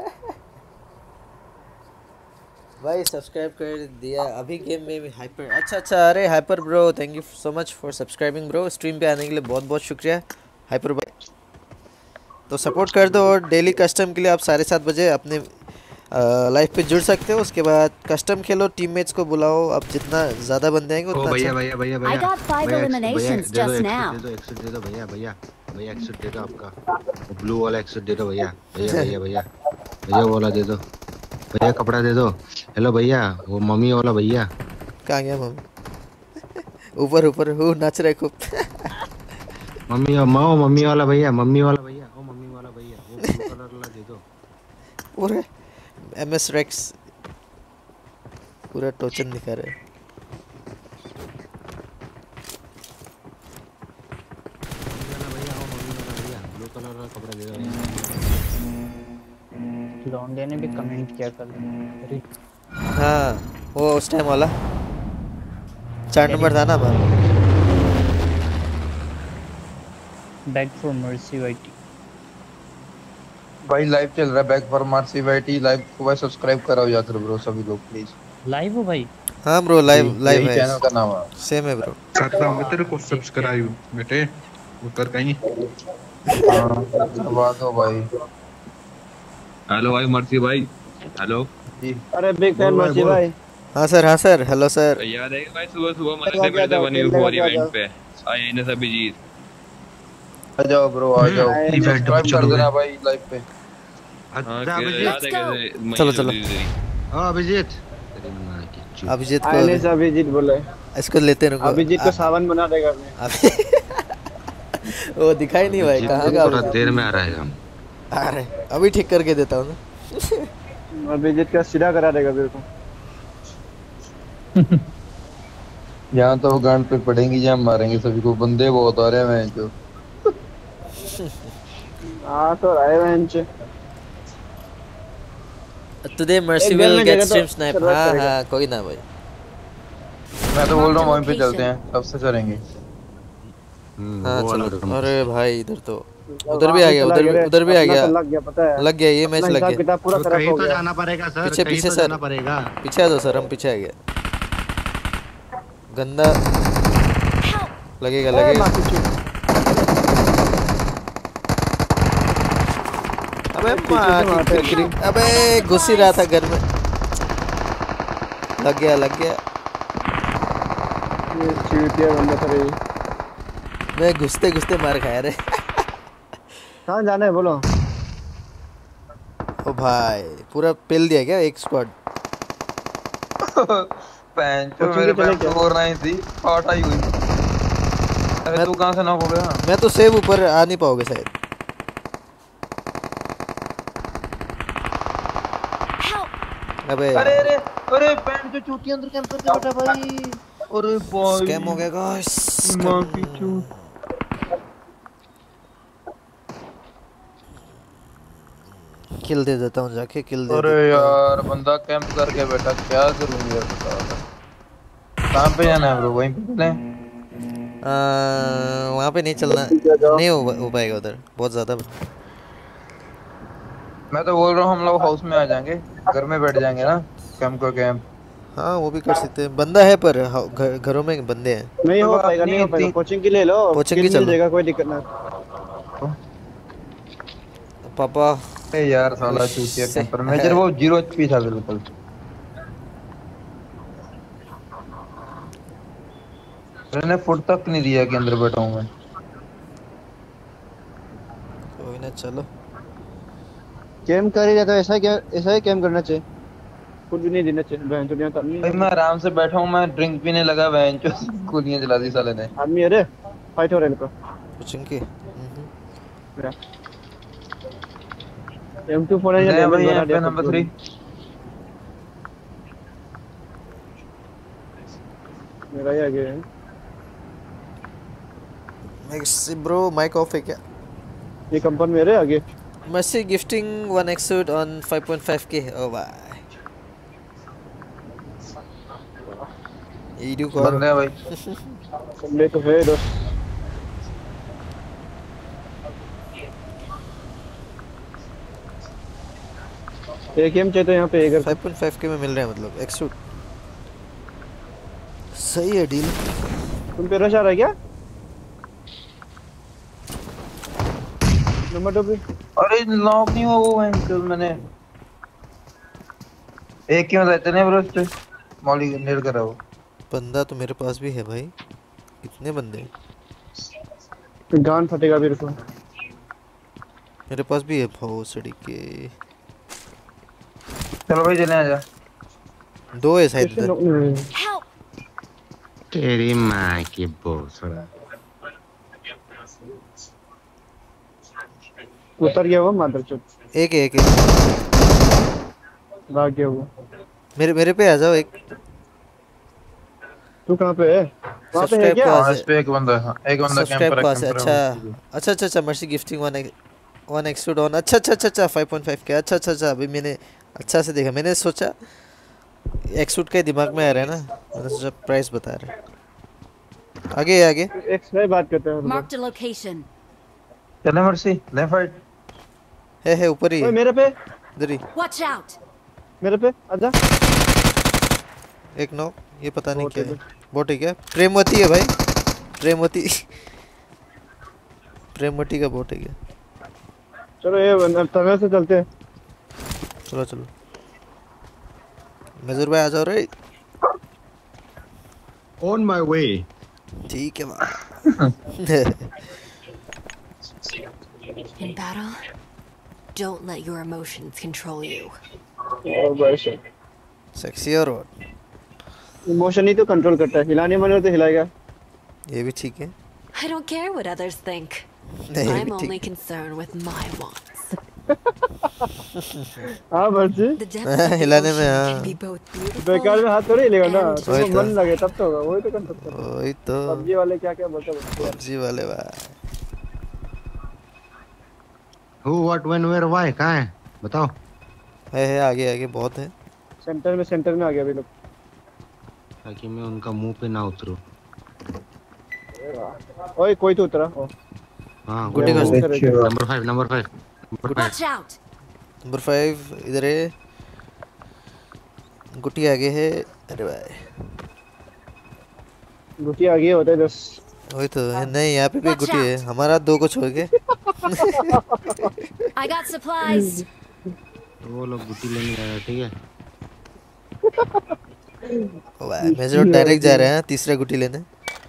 भाई सब्सक्राइब कर दिया अभी गेम में भी हाइपर अच्छा अरे hyper bro thank you so much for subscribing bro stream पे आने के लिए बहुत शुक्रिया हाइपर भाई तो सपोर्ट कर दो और डेली कस्टम के लिए आप 7:30 बजे अपने लाइव पे जुड़ सकते हो उसके बाद कस्टम खेलो टीममेट्स को बुलाओ आप जितना ज़्यादा बंदे आएंगे उतना भैया I got 5 eliminations just now. दे दो एक्सेट दे दो भैया एक्सेट दे दो आपका ब्लू वाला एक्सेट दे दो भैया वाला दे दो भैया कपड़ा दे दो हेलो भैया वो मम्मी वाला भैया कहाँ गया मम्मी ऊपर हो नाच रहे खूब मम्मी वाला भैया वो मम्मी वाला भैया वो ब्लू कलर वाला दे दो पूरे MS Rex पूरा टोचन दिखा रहे ब्लू कलर वाला कपड़ा दे दो लौंडे ने भी कमेंट किया कल हाँ वो उस टाइम वाला 4 नंबर था ना बैक फॉर मर्सी वाइटी भाई लाइव चल रहा है back for mercy whitey live को भाई सब्सक्राइब कराओ जाकर ब्रो सभी लोग प्लीज लाइव हो भाई हाँ ब्रो लाइव है चैनल का नाम है सेम है ब्रो करता हूं तेरे को सब्सक्राइब बेटे उतर कहीं करवा दो भाई हेलो भाई मर्सी भाई हेलो जी अरे बिग फैन मर्सी भाई हाँ सर हेलो सर याद है भाई सुबह मनाते मिले थे बनी हुई इवेंट पे आए इन्हें सभी जीत आ जाओ ब्रो आ जाओ सब्सक्राइब कर देना भाई लाइव पे चलो अभिजीत अभिजीत बोले इसको लेते हैं अभिजीत को सावन बना देगा वो दिखाई नहीं भाई कहाँ का थोड़ा देर में आ रहा है हम अरे अभी ठीक करके देता हूँ ना अभिजीत का सीधा करा देगा मेरे को यहाँ तो गांड पे पड़ेंगी जहाँ मारेंगे सभी को बंदे बहुत आ रहे हैं जो हाँ तो आए हैं Today Mercy एक गन will में get जगह तो stream snipe. survive हाँ करेगा। हाँ कोई ना भाई. मैं तो बोल रहा हूँ वहीं पे चलते हैं, तब से चलेंगे। हाँ वो वाला चलो. रूम। अरे भाई इधर तो उधर वहाँ भी आ पे गया, चला उधर गया रे, उधर भी आ अपना गया. तो लग गया पता है। लग गया, ये मैच अपना लग हिसाब गया. किताब पूरा तो खराब कहीं हो तो गया। जाना पड़ेगा सर, पीछे कहीं पीछे तो सर. जाना पड़ेगा। पीछे आ जाओ सर, हम पीछे आ गए. गंदा लगेगा ए, लगेगा. माँ की चीज़। अबे पीछे माँ से मारते हैं, की ग्रीन। अबे घुस ही रहा था घर में. लग गया लग गया. ये चीटिया बंदा था रे। मैं घुसते घुसते मार खाया रे. कहाँ जाना है बोलो। ओ भाई पूरा पेल दिया क्या एक स्क्वाड. पैंचो कोचिंग मेरे के चले पैर क्या? फोर नहीं थी, फाटा ही हुई। अरे तू कहाँ से नॉक हो गया? मैं तो सेव ऊपर आ नहीं पाओगे शायद. अबे अरे अरे अरे पैंचो चूती अंदर कैंप करके बैठा भाई। अरे भाई स्कैम हो गया गाइस. माँ की चूत। किल दे देता हूँ जाके, किल दे अरे देता हूँ. यार बंदा कैंप करके बैठा, क्या करूँ यार बता। कहाँ पे जाना है ब्रो, वहीं पे चलें? वहाँ पे नहीं चलना, नहीं हो पाएगा उधर बहुत ज़्यादा. मैं तो बोल रहा हूँ हम लोग हाउस में आ जाएंगे, घर में बैठ जाएंगे ना कैंप को कैंप। हाँ वो भी कर सकते हैं. बंदा है पर घरों में बंदे हैं. नहीं हो कोई बात पाएगा, नहीं हो नहीं, पाएगा। कोचिंग की ले लो, कोचिंग की किल मिल चलो. जाएगा, कोई दिक्कत ना। पापा ए यार साला चूतिया कैंपर, मेजर वो 0 HP था बिल्कुल। मैंने फुट तक नहीं दिया कि अंदर बैठा हूँ मैं। कोई ना चलो. कैम करेगा तो ऐसा ही कैम करना चाहिए, कुछ भी नहीं देना चाहिए। बहन चोदियां तो भाई मैं आराम से बैठा हूँ, मैं ड्रिंक पीने लगा, बहन चो गोलियां चला दी साले ने। आदमी है रे, फाइट हो रहा है इनको। कोचिंग की M24 है या ले भाई डैमेज पे नंबर 3 मेरा ही आगे है। मैक्सी ब्रो माइक ऑफ है क्या? ये कंपन मेरे आगे। Mercy gifting 1x suit on 5.5k. Oh bye. Edu कौन? बंदे हैं भाई। ले तो है दोस्त। एक गेम चाहिए तो यहाँ पे एक 5.5k में मिल रहा है मतलब x suit. सही है डील. तुम पे रश आ रहा है क्या? नंबर 2 पे। अरे लॉक नहीं हुआ वो एंकल, मैंने एक क्यों रहते नहीं ब्रो, इस पे मॉली नेड कर रहा हो। बंदा तो मेरे पास भी है भाई. कितने बंदे हैं? गान फटेगा मेरे को। मेरे पास भी है भोसड़ी के. चलो भाई चले आजा। 2 है शायद इधर. तेरी माँ की भोसड़ा. उतर गया वो मादरचोद। एक है. भाग गया वो। मेरे पे आ जाओ. एक तू कहाँ पे है? वहाँ पे है क्या? इस पे एक बंदा है, एक बंदा कैंपर है। अच्छा mercy gifting 1x suit on. अच्छा 5.5 के. अच्छा अभी मैंने अच्छा से देखा. मैंने सोचा x suit का दिमाग में आ रहा है ना, मैंने सोचा प्राइस बता रहे हैं. आगे एक से बात करते हैं। Marked a location. चले मर्सी ले फाइट है ऊपर ही. मेरे पे इधर ही. Watch out. मेरे पे आजा। एक नॉक. ये पता नहीं क्या है. बोट है क्या? प्रेमवती है भाई. प्रेमवती का बोट है क्या? चलो ये तवे से चलते हैं। चलो मजूर भाई आ जाओ रे. On my way. ठीक है भाई. In battle, don't let your emotions control you. Sexy और इमोशन ही तो कंट्रोल करता है, हिलाने वाले तो हिलाएगा. ये भी ठीक है. I don't care what others think. नहीं, I'm ठीक. only concerned with my wants. हाँ बर्जी. The depth of हिलाने में devotion हाँ. can be both beautiful बेकार में हाथ थोड़ी हिलेगा ना, and तुमको वही तो. मन लगे तब तो होगा. वही तो कंसेप्ट है. वही तो. पबजी वाले क्या बोलते हैं. पबजी वाले भाई. Who, what, when, where, why? कहाँ है? बताओ. है आगे आगे बहुत है। सेंटर में आ गया अभी लोग। ताकि मैं उनका मुंह पे ना उतरूं। ओए कोई तो उतरा। हाँ गुटी वो घर से। Number 5 Watch out! नंबर 5 इधर है। गुटी आगे है। अरे भाई गुटी आगे होता है 10। वही तो है। नहीं यहाँ पे भी Watch गुटी है out! हमारा 2 को छोड़ के। I got supplies. वो लोग गुटी लेने जा रहे हैं, ठीक है। भाई मेजर डायरेक्ट जा रहे हैं तीसरा गुटी लेने।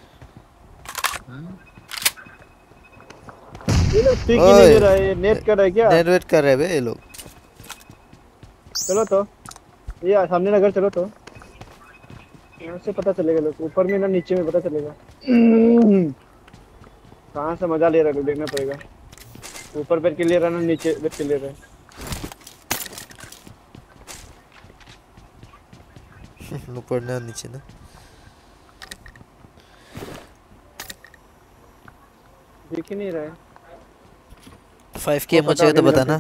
ये लोग पिक ही नहीं दे रहा है, नेट कर रहा है क्या? नेट वेट कर रहे हैं बे ये लोग। चलो तो ये सामने नगर चलो तो यहाँ से पता चलेगा लोग ऊपर में ना नीचे में पता चलेगा। कहाँ से मजा ले रहा है देखना पड़ेगा। ऊपर पे क्लियर है ना नीचे पे क्लियर है। ऊपर ना नीचे ना। दिख ही नहीं रहा है। 5 की एमओ चाहिए तो बताना।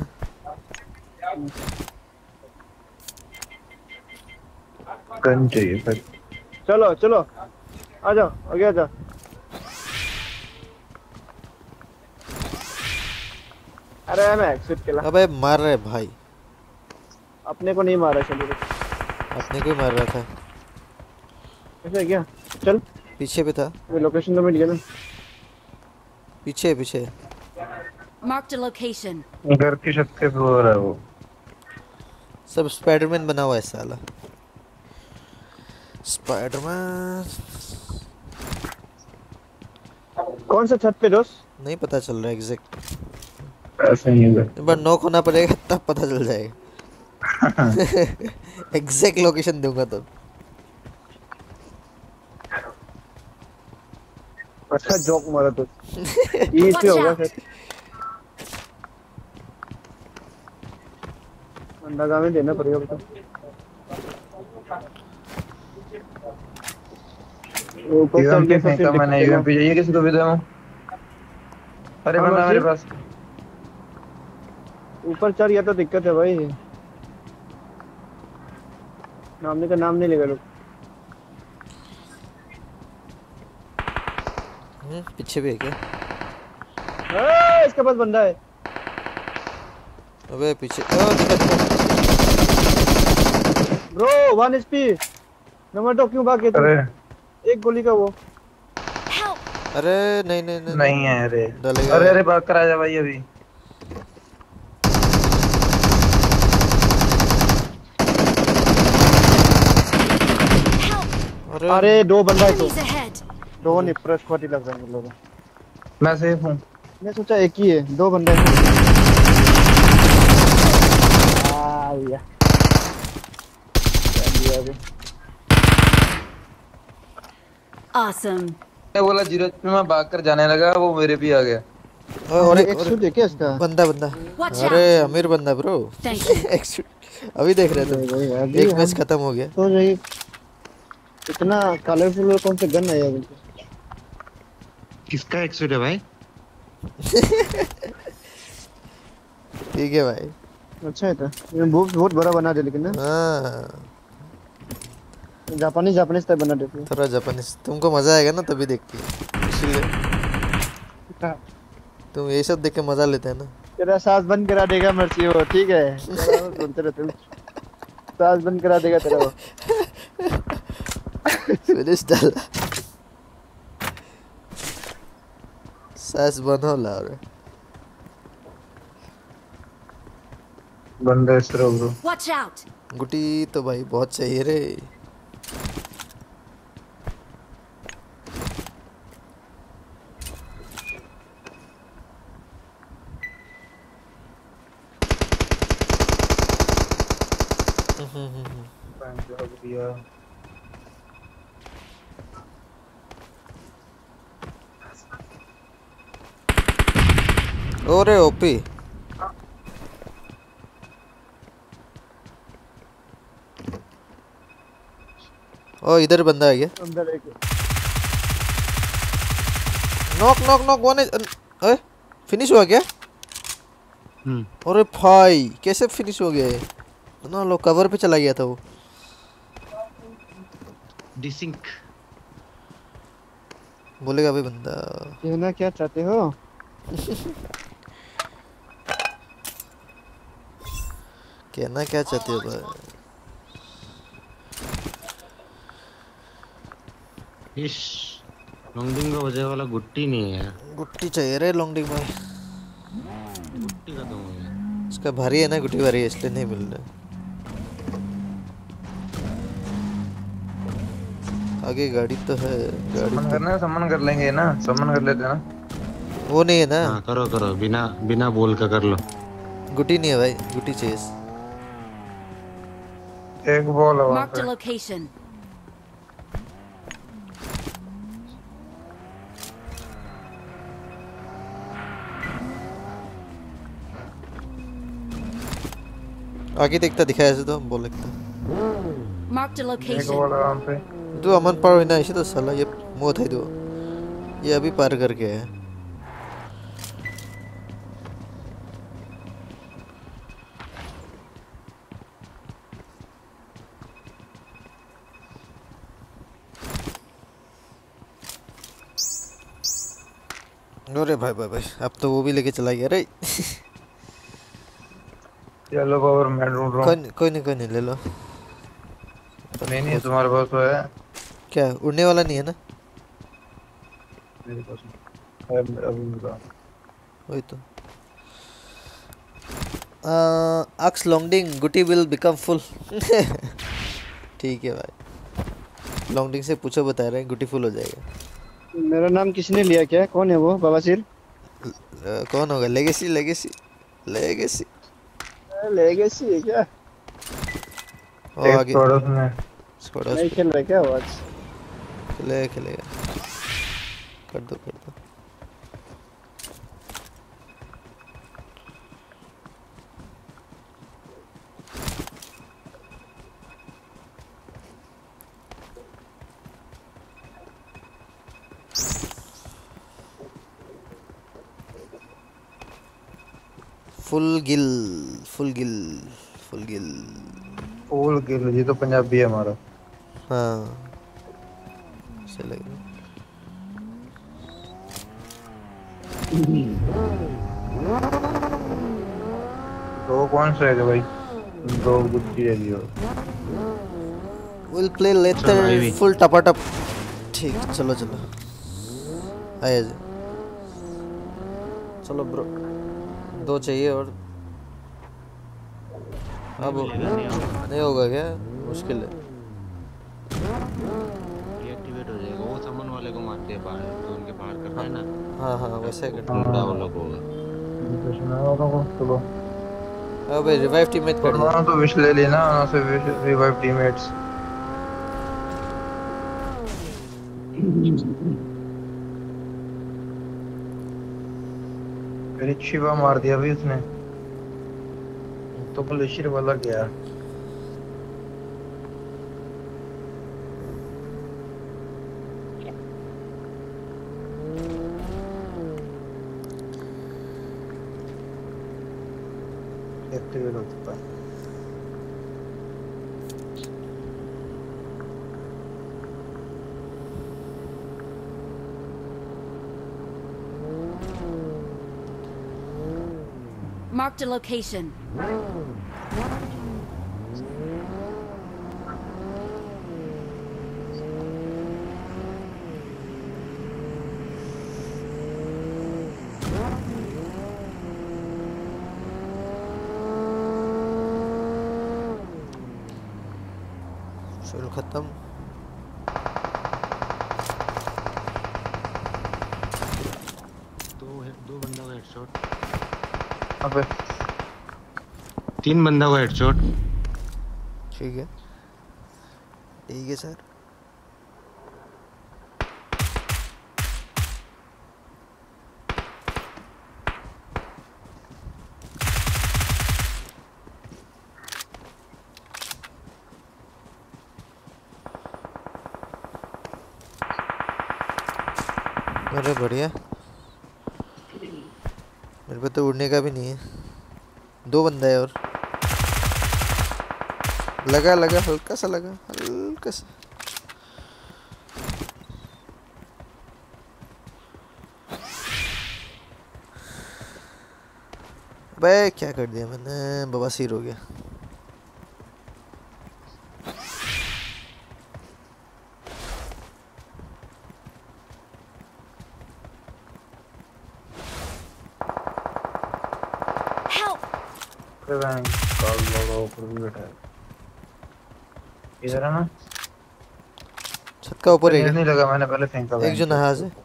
गन चाहिए फिर। चलो चलो आ जाओ आगे आ जाओ। अरे मैं एक्सिट केला। अबे मार रहे भाई। अपने को नहीं मारा चलो। अपने को ही मार रहा था। ऐसा क्या? चल पीछे पे था। वो लोकेशन तो मिल गया ना। पीछे पीछे। Marked a location. घर की छत पे हो रहा है वो। सब स्पाइडरमैन बना हुआ है साला। स्पाइडरमैन। कौन सा छत पे दोस्त? नहीं पता चल रहा एग्जैक्ट। ऐसा नहीं है। एक बार नॉक होना पड़ेगा तब पता चल जाएगा। एग्जैक्ट लोकेशन दूंगा तो। अच्छा जोक मारा तो। ये से होगा फिर। अंदाजा में देना पड़ेगा बता। यूएम पे फेंका मैंने। यूएम पे चाहिए किसी को भी दो। अरे बंदा मेरे पास। ऊपर चढ़ गया तो दिक्कत है भाई। नामने का नाम नहीं लेगा लोग। पीछे भी है क्या? इसके पास बंदा है। अबे पीछे। Bro 1 HP. नंबर 2 क्यों भाग गए तुम? एक गोली का वो। अरे नहीं नहीं नहीं नहीं है। अरे डलेगा। अरे भाग कर आ जा भाई अभी। अरे 2 बंदा है तो। 2 नहीं प्रेस खोटी लग रहा है मुझे लोग। मैं सेफ हूँ। मैं सोचा एक ही है 2 बंदे हैं। या Awesome. मैं बोला 0 पे मैं भाग कर जाने लगा वो मेरे भी आ गया। और एक शूट है क्या इसका? बंदा। अरे अमीर बंदा ब्रो। अभी देख रहे थे। एक मैच खत्म हो गया। तो नहीं इतना कलरफुल कौन सा गन है यार? किसका एक्सीड है भाई? ठीक है भाई। अच्छा है था। ये बहुत बड़ा बना दे लेकिन ना। हाँ जापानीज टाइप बना देते। थोड़ा जापानीज तुमको मजा आएगा ना तभी देखती है इसलिए। तुम ये सब देख के मजा लेते हैं ना। तेरा सांस बंद करा देगा मर्सी हो ठीक है। बोलते रहते सांस बंद करा देगा तेरा वो। फिनिश डाला। सांस बंद हो ला रहा। बंदा इस तरह ब्रो। Watch out! गुटी तो भाई बहुत चाहिए रे। ओरे ओपी। ओ इधर बंदा आ गया। अंदर एक नॉक वन है। फिनिश हुआ क्या? अरे भाई कैसे फिनिश हो गया? ना लो कवर पे चला गया था वो। डिसिंक बोलेगा भाई बंदा। कहना क्या चाहते हो? कहना क्या चाहते हो भाई? इस लॉन्गडिंग का वजह वाला गुट्टी नहीं है यार। गुट्टी चाहिए रे लॉन्गडिंग में। गुट्टी का तो है। इसका भारी है ना, गुट्टी भारी है इसलिए नहीं मिल रहा। आगे गाड़ी तो है। गाड़ी समन करना है, समन कर लेंगे ना, समन कर लेते हैं ना। वो नहीं है ना। हाँ करो करो, बिना बिना बोल का कर लो। गुट्टी नहीं है भाई, गुट्टी चाहिए। एक बॉल है वहाँ Marked a पे। location. आगे देखता दिखाया ऐसे तो बोल लगता। Marked a एक location. बॉल है वहाँ पे। तो अमन पार ना इसे तो साला ये मौत है दो। ये अभी पार करके है। अरे भाई भाई भाई अब तो वो भी लेके चला गया रे। येलो पावर मैं ढूंढ रहा हूँ। कोई नहीं ले लो। नहीं नहीं तुम्हारे पास तो है। क्या उड़ने वाला नहीं है ना? मेरे पास है, अभी मिला। वही तो। Ask Longding, Gutti will become full. ठीक है भाई, लॉन्गडिंग से पूछो, बता रहे हैं गुटी फुल हो जाएगा। मेरा नाम किसने लिया? क्या कौन है वो? बवासीर? कौन होगा? लेगेसी लेगेसी लेगेसी लेगेसी है क्या? और आगे स्क्वाडर्स नहीं खेल रहा क्या वो आज? खेलेगा। कर दो फुल गिल ये तो पंजाबी है हमारा। हाँ सही लग रहा तो कौन सा है भाई? दो गुच्ची है लियो। We'll play later full टपाटप। ठीक चलो आया जी। चलो ब्रो, दो चाहिए और अब नहीं होगा क्या? मुश्किल है। एक्टिवेट हो जाएगा वो समन वाले को मारते हैं बाहर, तो उनके बाहर करना है ना। हाँ वैसे करते हैं। वाला को चलो अबे रिवाइव टीममेट कर दिया तो विश ले लेना ना से रिवाइव टीममेट्स। मेरी शिवा मार दिया भी उसने तो ग्लेशियर वाला गया। एक्टिवेट हो चुका है। Marked a location. शुरू खत्म। दो बंदा का हेडशॉट। अबे 3 बंदा का हेडशॉट। ठीक है सर। अरे बढ़िया, मेरे पे तो उड़ने का भी नहीं है। 2 बंदा है और लगा लगा हल्का सा लगा, हल्का सा। बे क्या कर दिया मैंने, बवासीर हो गया। कॉल लोगों ऊपर भी बैठा है इधर है ना, छत का ऊपर नहीं लगा मैंने पहले फेंका। एक जो नहाज है।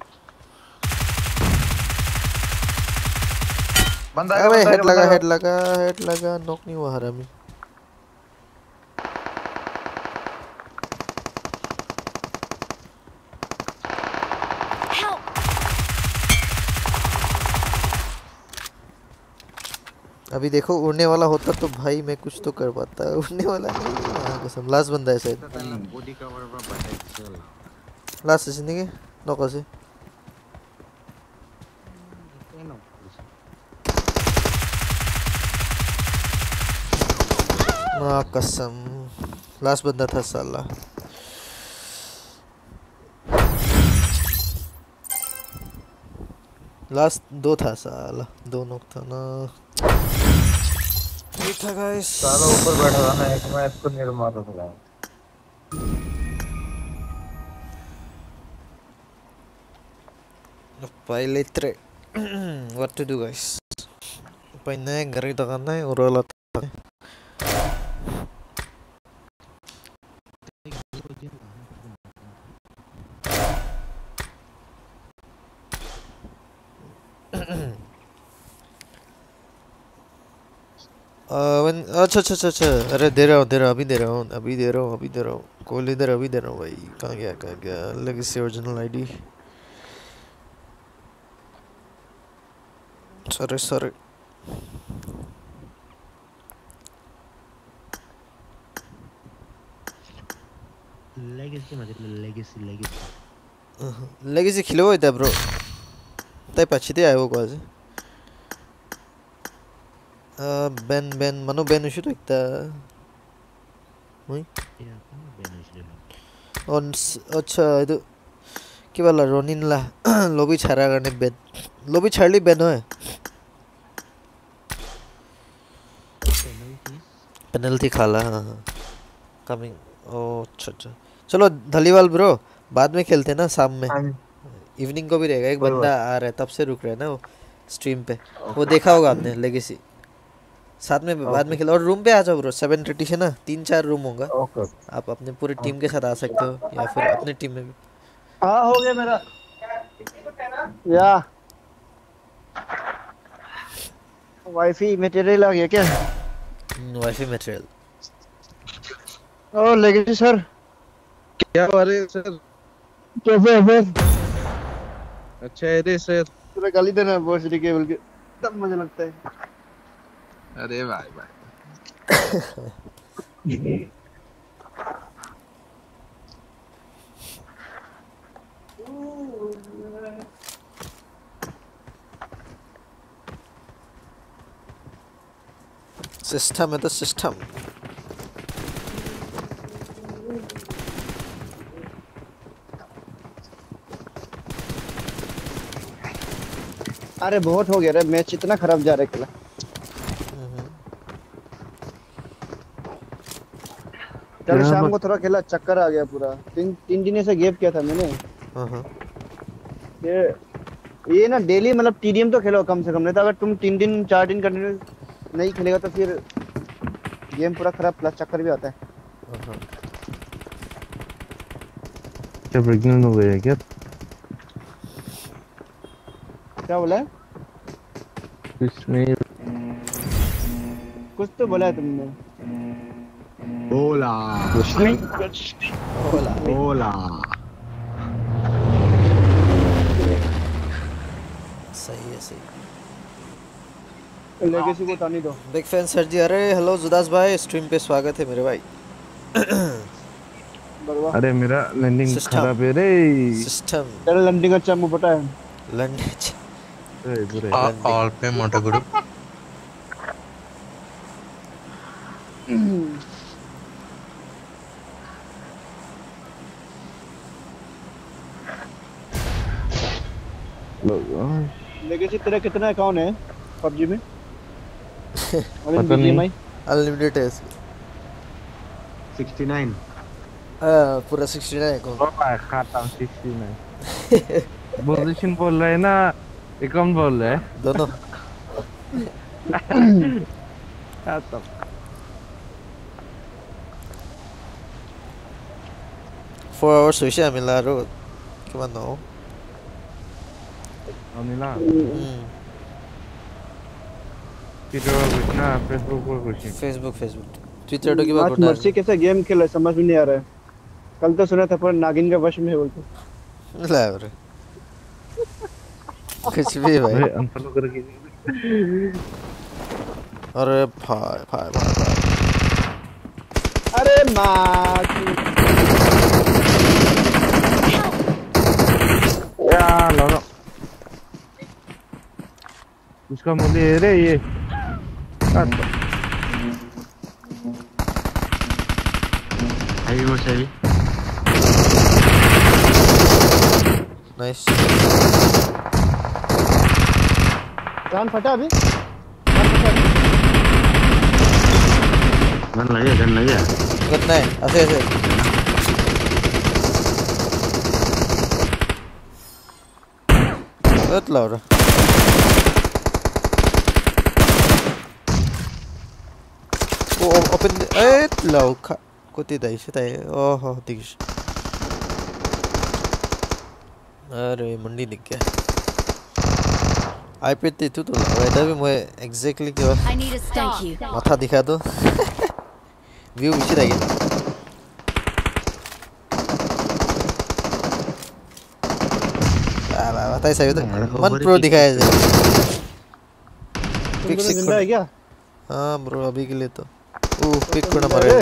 बंदा अबे हेड लगा, हेड लगा, हेड लगा, नॉक नहीं हुआ हरामी। अभी देखो उड़ने वाला होता तो भाई मैं कुछ तो कर पाता, उड़ने वाला नहीं। कसम लास्ट बंदा है शायद। बॉडी कवर पर बटे चल लास्ट जिंदगी नॉक से ना कसम लास्ट बंदा था साला। लास्ट दो था साला, दो नॉक था ना। ठीक था गाइस, साला ऊपर बैठा था ना, एक मैं इसको नेड़ मार रहा था। Pile 3. What to do guys? Paine ngari takanai urala takanai. अच्छा अरे दे रहा हूँ अभी दे रहा हूँ कॉल इधर अभी दे रहा हूँ भाई। कहाँ गया legacy original ID. Sorry legacy खिलो होता ब्रो तय पछिते आयो क्वाज बेन मनो बेन उशु तो एकता अच्छा ಇದು केवल रोनिन ला लॉबी छारा करने बेन लॉबी छाड़ली बेन है पेनल्टी खाला। हाँ कमिंग ओ अच्छा चलो धलीवाल ब्रो बाद में खेलते हैं ना शाम में, इवनिंग को भी रहेगा। एक बंदा आ रहा है तब से रुक रहा है ना वो स्ट्रीम पे, वो देखा होगा आपने लेगेसी साथ में बाद में खेलो। और रूम पे आ जाओ ब्रो, 7:30 है ना, 3-4 रूम होगा। आप अपने पूरे टीम के साथ आ सकते हो या फिर अपने टीम में भी। हाँ हो गया मेरा या वाईफाई मटेरियल आ गया क्या? Wifi material. ओ लेगेसी सर क्या हो रहे सर? कैसे है सर? अच्छा है रे सर। पूरा गाली देना बॉस डी केबल के तब मुझे लगता है। अरे भाई सिस्टम है तो सिस्टम। अरे बहुत हो गया रे मैच, इतना खराब जा रहा है खेला। कल शाम को थोड़ा खेला चक्कर आ गया पूरा। तीन दिन से गैप किया था मैंने। ये ना डेली मतलब टीडीएम तो खेलो कम से कम, नहीं तो अगर तुम 3 दिन 4 दिन कंटिन्यू नहीं खेलेगा तो फिर गेम पूरा खराब प्लस चक्कर भी आता है। क्या प्रेग्नेंट हो गए है क्या? क्या बोला है? कुछ तो बोला है तुमने। बोला कुछ नहीं बोला सही है सही। लेगेसी को तानी दो। Big fan sir ji. अरे हेलो जुदास भाई, स्ट्रीम पे स्वागत है मेरे भाई। अरे मेरा लैंडिंग खराब है रे। सिस्टम तेरा लैंडिंग अच्छा मुझे पता है। लैंडिंग ऑल पे मोटा ग्रुप लेगेसी तेरा कितना अकाउंट है PUBG में? पता नहीं। अनलिमिटेड है 69 पूरा 69 को खाता 69 पोजीशन बोल रहा है ना अकाउंट बोल रहा है दोनों खाता 4 hours sushi amilaro gimana Amila Twitter कुछ ना Facebook पर कुछ Facebook Twitter तो की बात आज मर्सी कैसे गेम खेल रहा है समझ में नहीं आ रहा है। कल तो सुना था पर नागिन का वश में है बोलते। ला रे कुछ भी भाई अनफॉलो करके अरे भाई अरे माँ यार लो उसका मुझे रे ये heavy much heavy nice कान फटा अभी गन लगे कितना है ऐसे बहुत लाउड ओ ओपन ए लाउड कोती दाई से ताई ओह दिख अरे मंडी दिख गया आई पे तू तो वैदा भी मैं एग्जैक्टली क्या माथा दिखा दो व्यू इसी रहेगी बताइए सही तो मन प्रो दिखाया जाए पिक जिंदा है क्या? हाँ ब्रो अभी के लिए तो पिक को ना मारे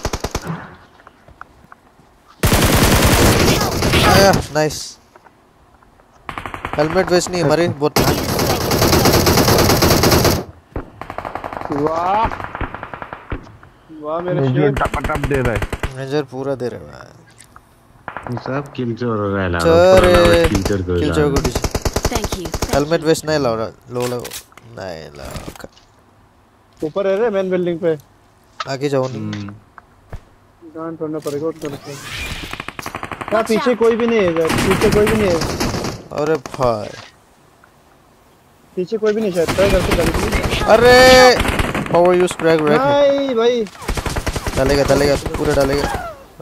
आया नाइस हेलमेट वेस्ट नहीं हमारे बहुत वाह वाह मेरे शेर टप दे रहा है मेजर पूरा दे रहा है सब किल चोर हो रहा है चोर किल चोर को थैंक यू हेलमेट वेस्ट नहीं ला रहा लो नहीं ला ऊपर है रे मेन बिल्डिंग पे आगे जाओ नहीं जान छोड़ना पड़ेगा उसको क्या पीछे कोई भी नहीं है पीछे कोई भी नहीं है अरे भाई पीछे कोई भी नहीं शायद ट्राई करके अरे पावर यूज ब्रेक नहीं भाई डालेगा पूरा डालेगा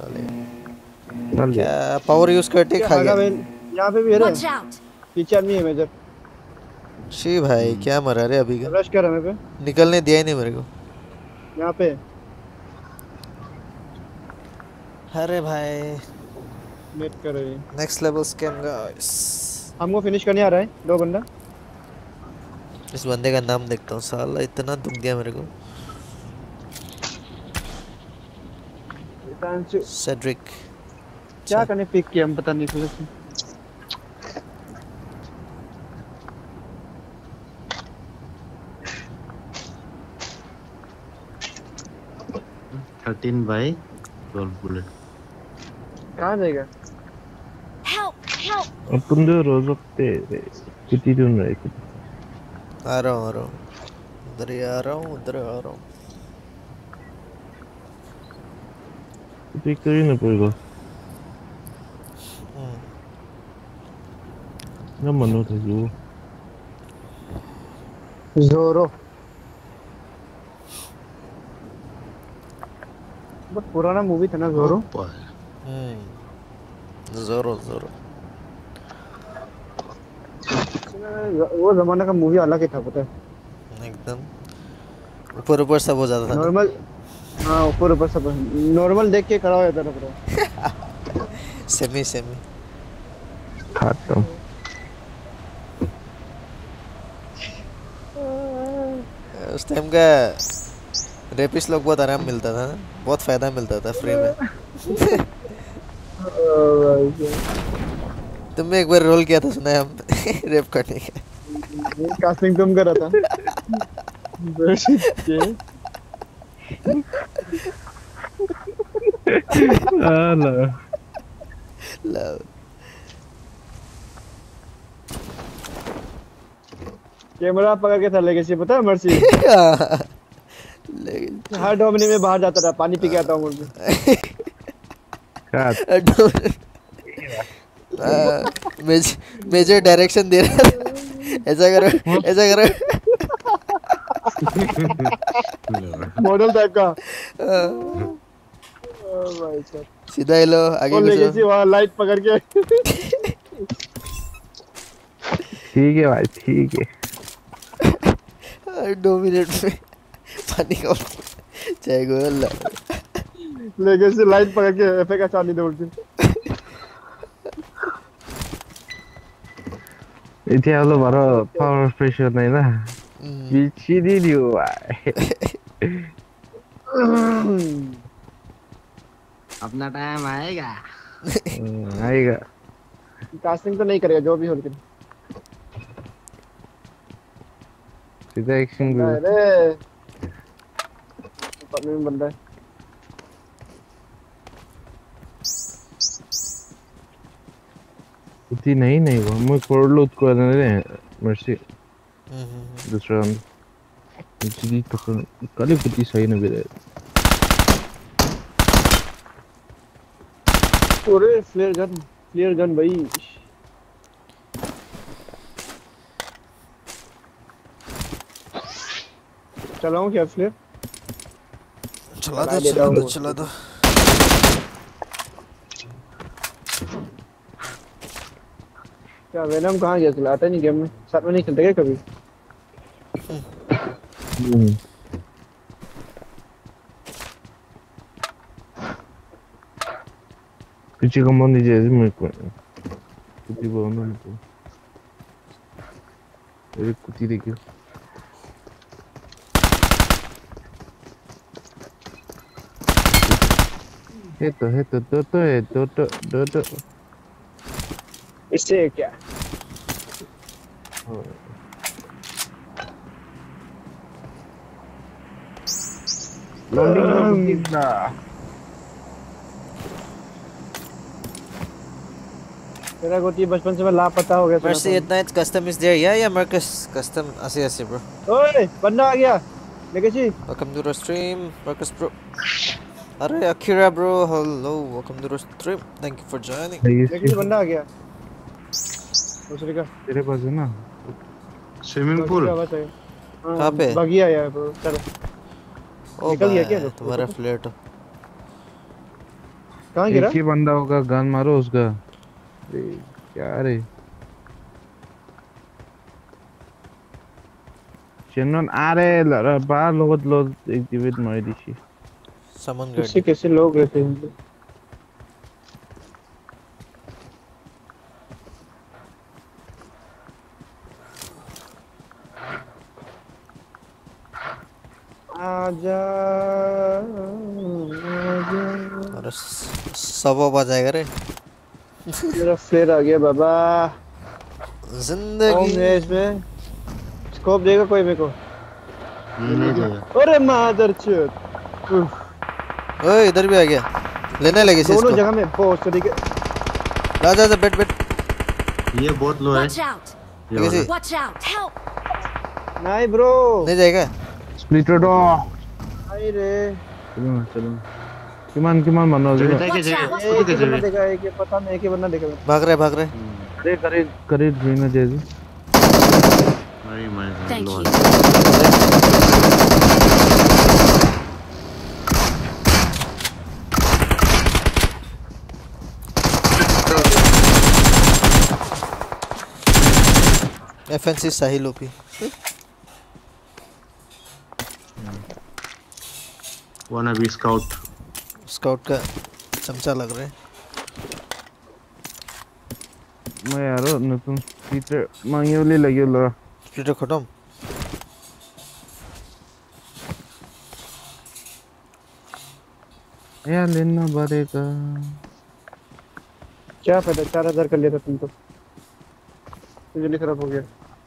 क्या पावर यूज करते खा गया यहाँ पे भी है पीछे आदमी है मेजर शी भाई क्या मरा रे अभी का रश कर हमें पे निकलने दिया ही नहीं मेरे को यहाँ पे अरे भाई नेट कर रही नेक्स्ट लेवल स्कैम गाइस हमको फिनिश करने आ रहा है 2 बंदा इस बंदे का नाम देखता हूँ साला इतना दुख दिया मेरे को सेड्रिक क्या करने पिक किया हम पता नहीं चला 13 by 12 bullet. कहाँ जाएगा? अपन दो रोज अपते कितनी दूर रहे कितनी? आ रहा हूँ उधर ही आ रहा हूँ पिक करी ना पड़ेगा ना मनो था ज़ोरो बहुत पुराना मूवी था ना ज़ोरो ज़ोरो वो ज़माने का मूवी अलग ही था पता है एकदम ऊपर सब हो जाता था नॉर्मल हाँ ऊपर सब नॉर्मल देख के खड़ा हो जाता था पूरा सेमी खत्म उस टाइम का रेपिस्ट लोग बहुत आराम मिलता था ना बहुत फायदा मिलता था फ्री में तुमने एक बार रोल किया था सुना है हम रेप करने का कास्टिंग तुम कर रहा था कैमरा पकड़ के था लेगेसी, पता है मर्सी हर डोमिनी में बाहर जाता था, पानी पी के आता हूँ मेजर डायरेक्शन दे रहा था, ऐसा करो ऐसा करो। मॉडल टाइप का सीधा ही लो आगे लेगेसी वहाँ लाइट पकड़ के। ठीक है भाई ठीक है। 2 मिनट में पानी का चाय गोल लेगेसी लाइट पकड़ के एफए का चांदी दौड़ के। इथे आलो बारो पावर प्रेशर नहीं ना, बिछी दियो भाई। अपना टाइम आएगा। आएगा। कास्टिंग तो नहीं करेगा जो भी हो, लेकिन सीधा एक्शन भी। अरे पानी में बंदा है। उती नहीं वो मैं कोडलो उसको आने मर्सी दूसरा जी पकड़ काली पुती सही ना बेरे। अरे फ्लेयर गन भाई। चलाऊं क्या फ्लेयर? चला दो। क्या वेनम कहाँ गया? चलाता नहीं गेम में, साथ में नहीं खेलते क्या कभी? पीछे का मन दीजिए मेरे को, कुत्ती बोलो मेरे को, एक कुत्ती देखिए। है तो इससे क्या? मेरा गोटी बचपन से मैं लापता हो गया। Mercy at night custom is there. Yeah Marcus custom ऐसे bro। ओए बंदा आ गया legacy. Welcome to the stream Marcus bro। अरे Akira bro, hello, welcome to the stream, thank you for joining। Legacy बंदा आ गया दूसरे का। तेरे पास है ना स्विमिंग पूल? कहाँ पे? बगिया यार ब्रो, चलो निकल गया क्या तुम्हारा फ्लैट? कहाँ गिरा? एक ही बंदा होगा, गन मारो उसका। क्या रे चेन्नन आरे लरा बा लोग एक्टिवेट मार दी समन कैसे लोग रहते हैं। आजा अरे सब बजाएगा रे। मेरा फ्लेयर आ गया बाबा। जिंदगी है इसमें। स्कोप देगा कोई मेरे को? नहीं देगा। अरे मादरचोद। ओए इधर भी आ गया, लेने लगे इसको दोनों जगह में बहुत तरीके। जा बैठ ये बहुत लो है। Watch out! Help! नहीं ब्रो नहीं जाएगा। स्प्लिटर डो नहीं रे। चलो किमान मानो जी। एक पता नहीं, एक ही बंदा देखा। भाग रहे करे जीना जैसे। Thank you। FNC Sahil OP. Wanna be scout का चमचा लग रहा है। मैं यार नतुन स्पीटर मांगियोले लगे लो। स्पीटर खत्म। यार लेना पड़ेगा। क्या फायदा, 4000 कर लिया था तुम तो। बिजली खराब हो गया।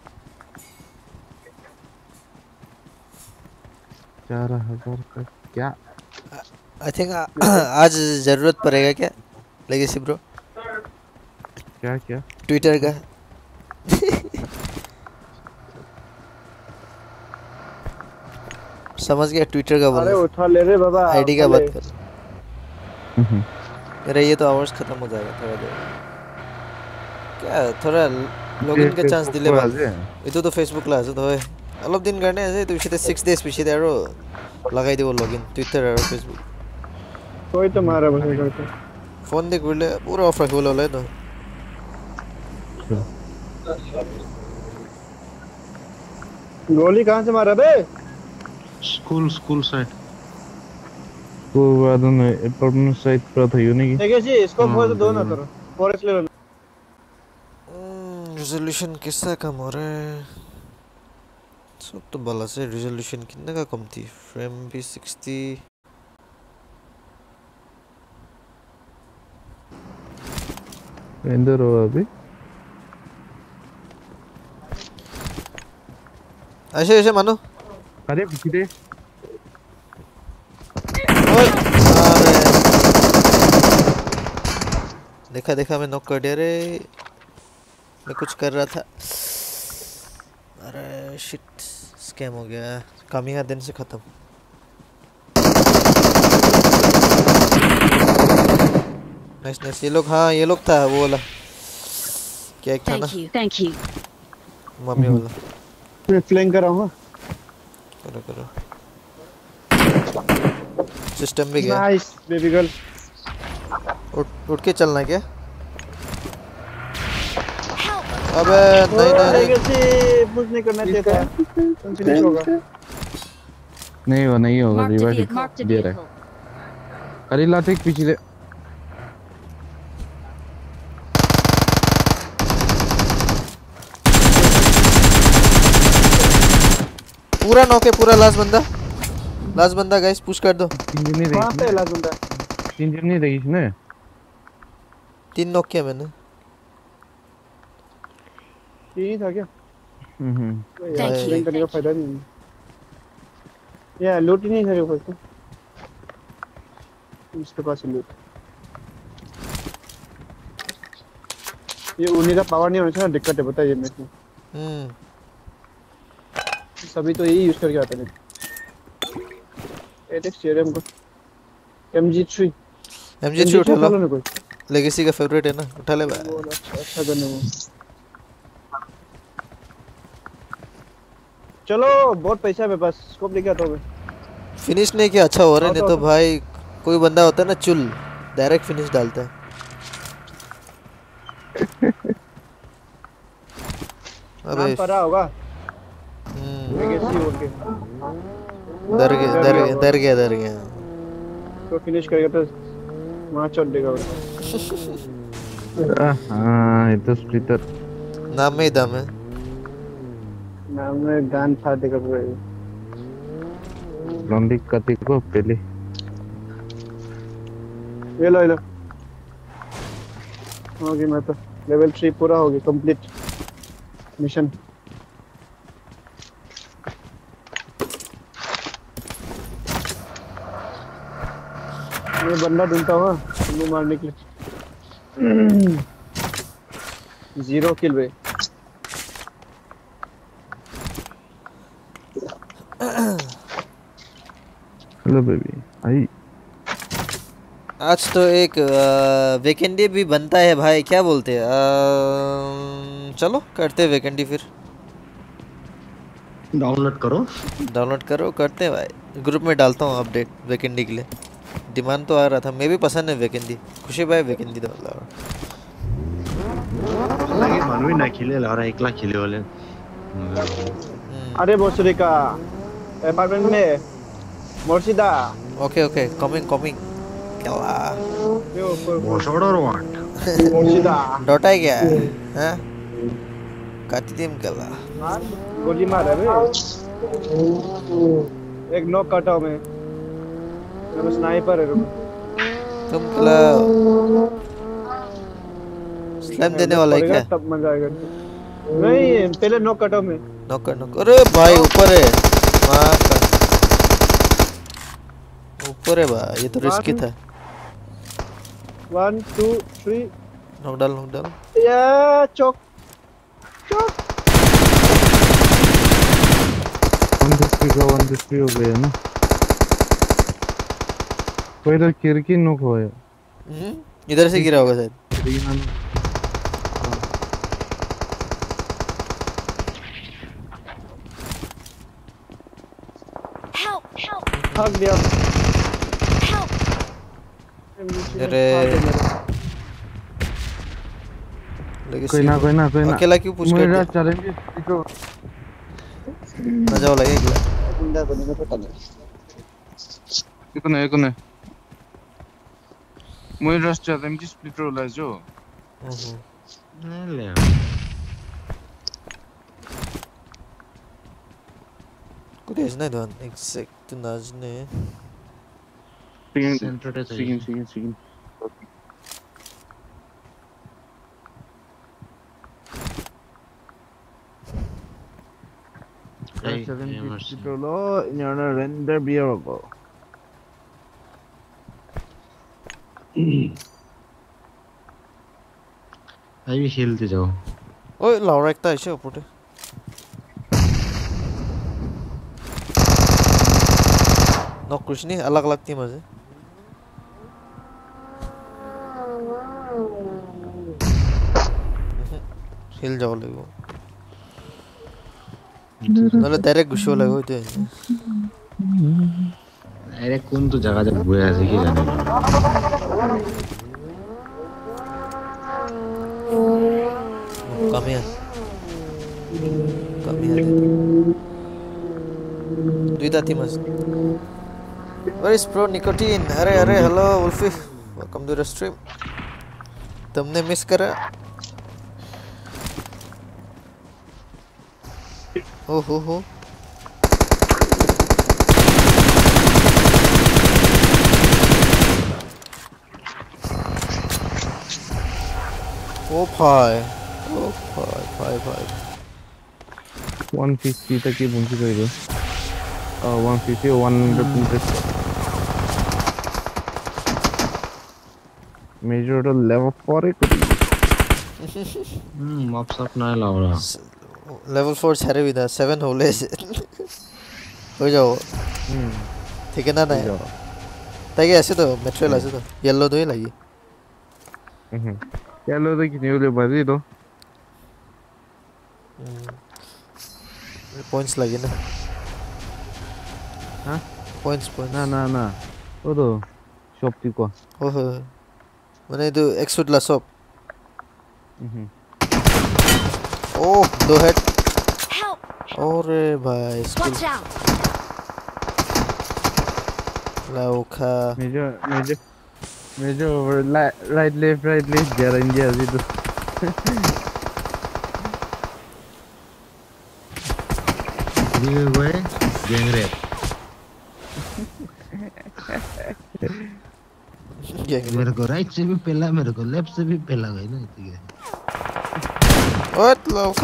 4000 का क्या? आई थिंक आज जरूरत पड़ेगा क्या लेगेसी ब्रो? क्या ट्विटर का। समझ गया ट्विटर का बोल। अरे उठा ले रे बाबा, आईडी का बात कर। अरे ये तो आवर्स खत्म हो जाएगा थोड़ा देर। क्या थोड़ा लॉगिन का चान्स दिले बाल ये तो फेसबुक ला আছে তই অলপ দিন কাৰণে আছে তুই পিছতে 6 ডেজ পিছতে আৰু লগাই দিব লगिन টুইটাৰ আৰু ফেসবুক कोई तो मारा बसे करते फोन दे गुले पूरा ऑफ रख बोला तो गोली कहां से मारा बे? स्कूल साइड को बाद में अपार्टमेंट साइड पर था यो नहीं देखिए जी इसको फोड़ दो ना करो फॉरेस्ट ले लो। रेजोल्यूशन किसका कम हो रहा है सब तो बाला से रेजोल्यूशन कितने का कम थी फ्रेम भी 60 इंदर हो अभी ऐसे ऐसे मानो अरे पीछे दे देखा देखा मैं नॉक कर दिया रे मैं कुछ कर रहा था अरे शिट स्कैम हो गया कामिया दिन से खत्म नाइस नाइस ये लोग हाँ ये लोग था वो वाला क्या था ना थैंक यू मम्मी वाला मैं फ्लैंक कर रहा हूँ करो करो सिस्टम भी गया नाइस बेबी गर्ल उठ के चलना क्या अबे नहीं नहीं कैसे पुश नहीं करना चाहिए था फिनिश होगा नहीं होगा रिवाइव दे रहा है अरे लाते पीछे दे पूरा नॉक है पूरा लास्ट बंदा गाइस पुश कर दो कहां पे लास्ट बंदा 3 जन नहीं रही इसमें 3 नॉक किया मैंने 3 था क्या थैंक यू करने का फायदा नहीं यार लूट ही नहीं करे ऊपर इसके पास लूट ये उन्हीं का पावर नहीं होना चाहिए दिक्कत है बताइए मैच में सभी तो यही यूज करके आते हैं एटेक्स चेयर हमको MG3 उठा लो लेगेसी का फेवरेट है ना उठा ले भाई अच्छा करने वो चलो बहुत पैसा है मेरे पास स्कोप लेके आता हूं मैं फिनिश नहीं किया अच्छा हो रहा है नहीं तो भाई कोई बंदा होता है ना चुल डायरेक्ट फिनिश डालता है अबे परा होगा लेगेसी बोल के डर गया तो फिनिश करेगा तो वहां चढ़ देगा हां ये तो स्प्लिटर नाम में ही दम है नाम में गान फाड़ देगा पूरा लंबी कति को पहले ये लो हो गई मैं तो लेवल 3 पूरा हो गया कंप्लीट मिशन मैं बंदा ढूंढता हूँ तुमको मारने के लिए 0 किल भाई हेलो बेबी आई आज तो एक वेकेंडी भी बनता है भाई क्या बोलते हैं चलो करते हैं वेकेंडी फिर डाउनलोड करो करते हैं भाई ग्रुप में डालता हूँ अपडेट वेकेंडी के लिए डिमांड तो आ रहा था मैं भी पसंद है वेकेंडी खुशी भाई वेकेंडी तो लगे मानवी ना खेले ला रहा एकला खेले वाले अरे बोसरी का अपार्टमेंट में मोर्शिदा ओके कमिंग क्या बोसोडर वाट मोर्शिदा डॉट है क्या हैं काटी टीम कला गोली मार रहा है एक नॉक काटा मैं स्नाइपर है तुम कला स्लैम देने वाला है क्या तब मजा आएगा नहीं पहले नॉक काटा मैं नॉक अरे भाई ऊपर है ऊपर है भाई ये तो रिस्की था 1 2 3 नॉक डाल या चौक 150 का 150 हो गया ना। कोई तो खिड़की नॉक हुआ है। इधर से गिरा होगा शायद। भाग गया। अरे कोई ना अकेला क्यों पुश कर दिया? चैलेंज मजा वाला है अकेला। गुंडा बनेगा तो चल। इकोने मैं रस्ट चैलेंज स्प्लिटर होला जो ले कुछ नहीं दोन एग्जैक्ट नाजने Sigin. Render bearable. अभी खेलते जाओ। ओए लाउरा एक था इसे ऊपर नॉक कुछ नहीं अलग अलग थी मजे हिल जाओ लगो नले डायरेक्ट घुसो लगो तो अरे कौन तो जगह जब बुआ ऐसे ही जाने कम है दुईटा थी मज Where is Pro Nicotine? अरे hello Wolfie, welcome to the stream. तुमने मिस करा? हो ओ भाई 150 तक की बुंची कर दो 150 100 मेजर तो लेवल 4 है कुछ मॉप्स अप ना लाओ level 4 छारे भी था 7 होले हो जाओ ठीक है ना नहीं ताकि ऐसे तो मेट्रोल ऐसे तो येलो तो ही लगी येलो तो कितने वाले बजे तो पॉइंट्स लगे ना हाँ पॉइंट्स ना वो तो शॉप थी को ओहो मैंने तो एक्सुट ला शॉप ओह दो हेड अरे भाई लाउखा major over right left guarantee अभी तो ये हुए गैंगरेप मेरे को राइट से भी पहला मेरे को लेफ्ट से भी पहला गई ना ठीक है What lauke?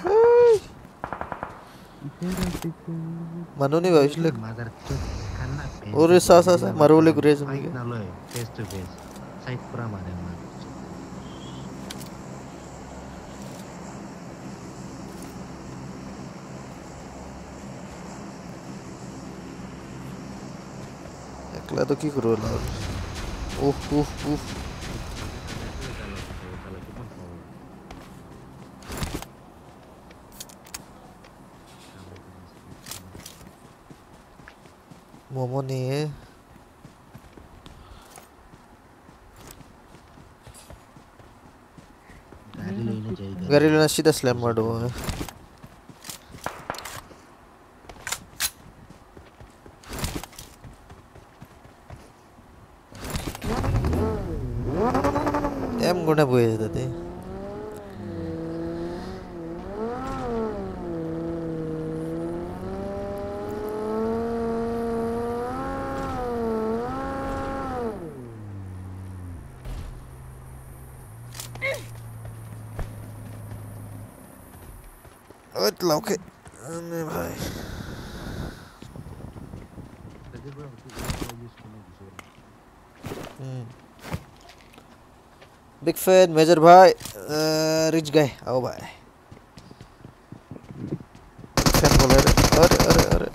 Manu ni guys like. और सा मारो ले गुरेज में ना लो फेस टू फेस साइड पूरा मारे मार एकला तो की करो ना उफ मोमो नहीं है गाड़ी लेना सीधा स्लैम मार दो एम गुना बुए जाते lauke aneh भाई बिग फैन मेजर भाई रिच गए आओ भाई फैन बोल रहे अरे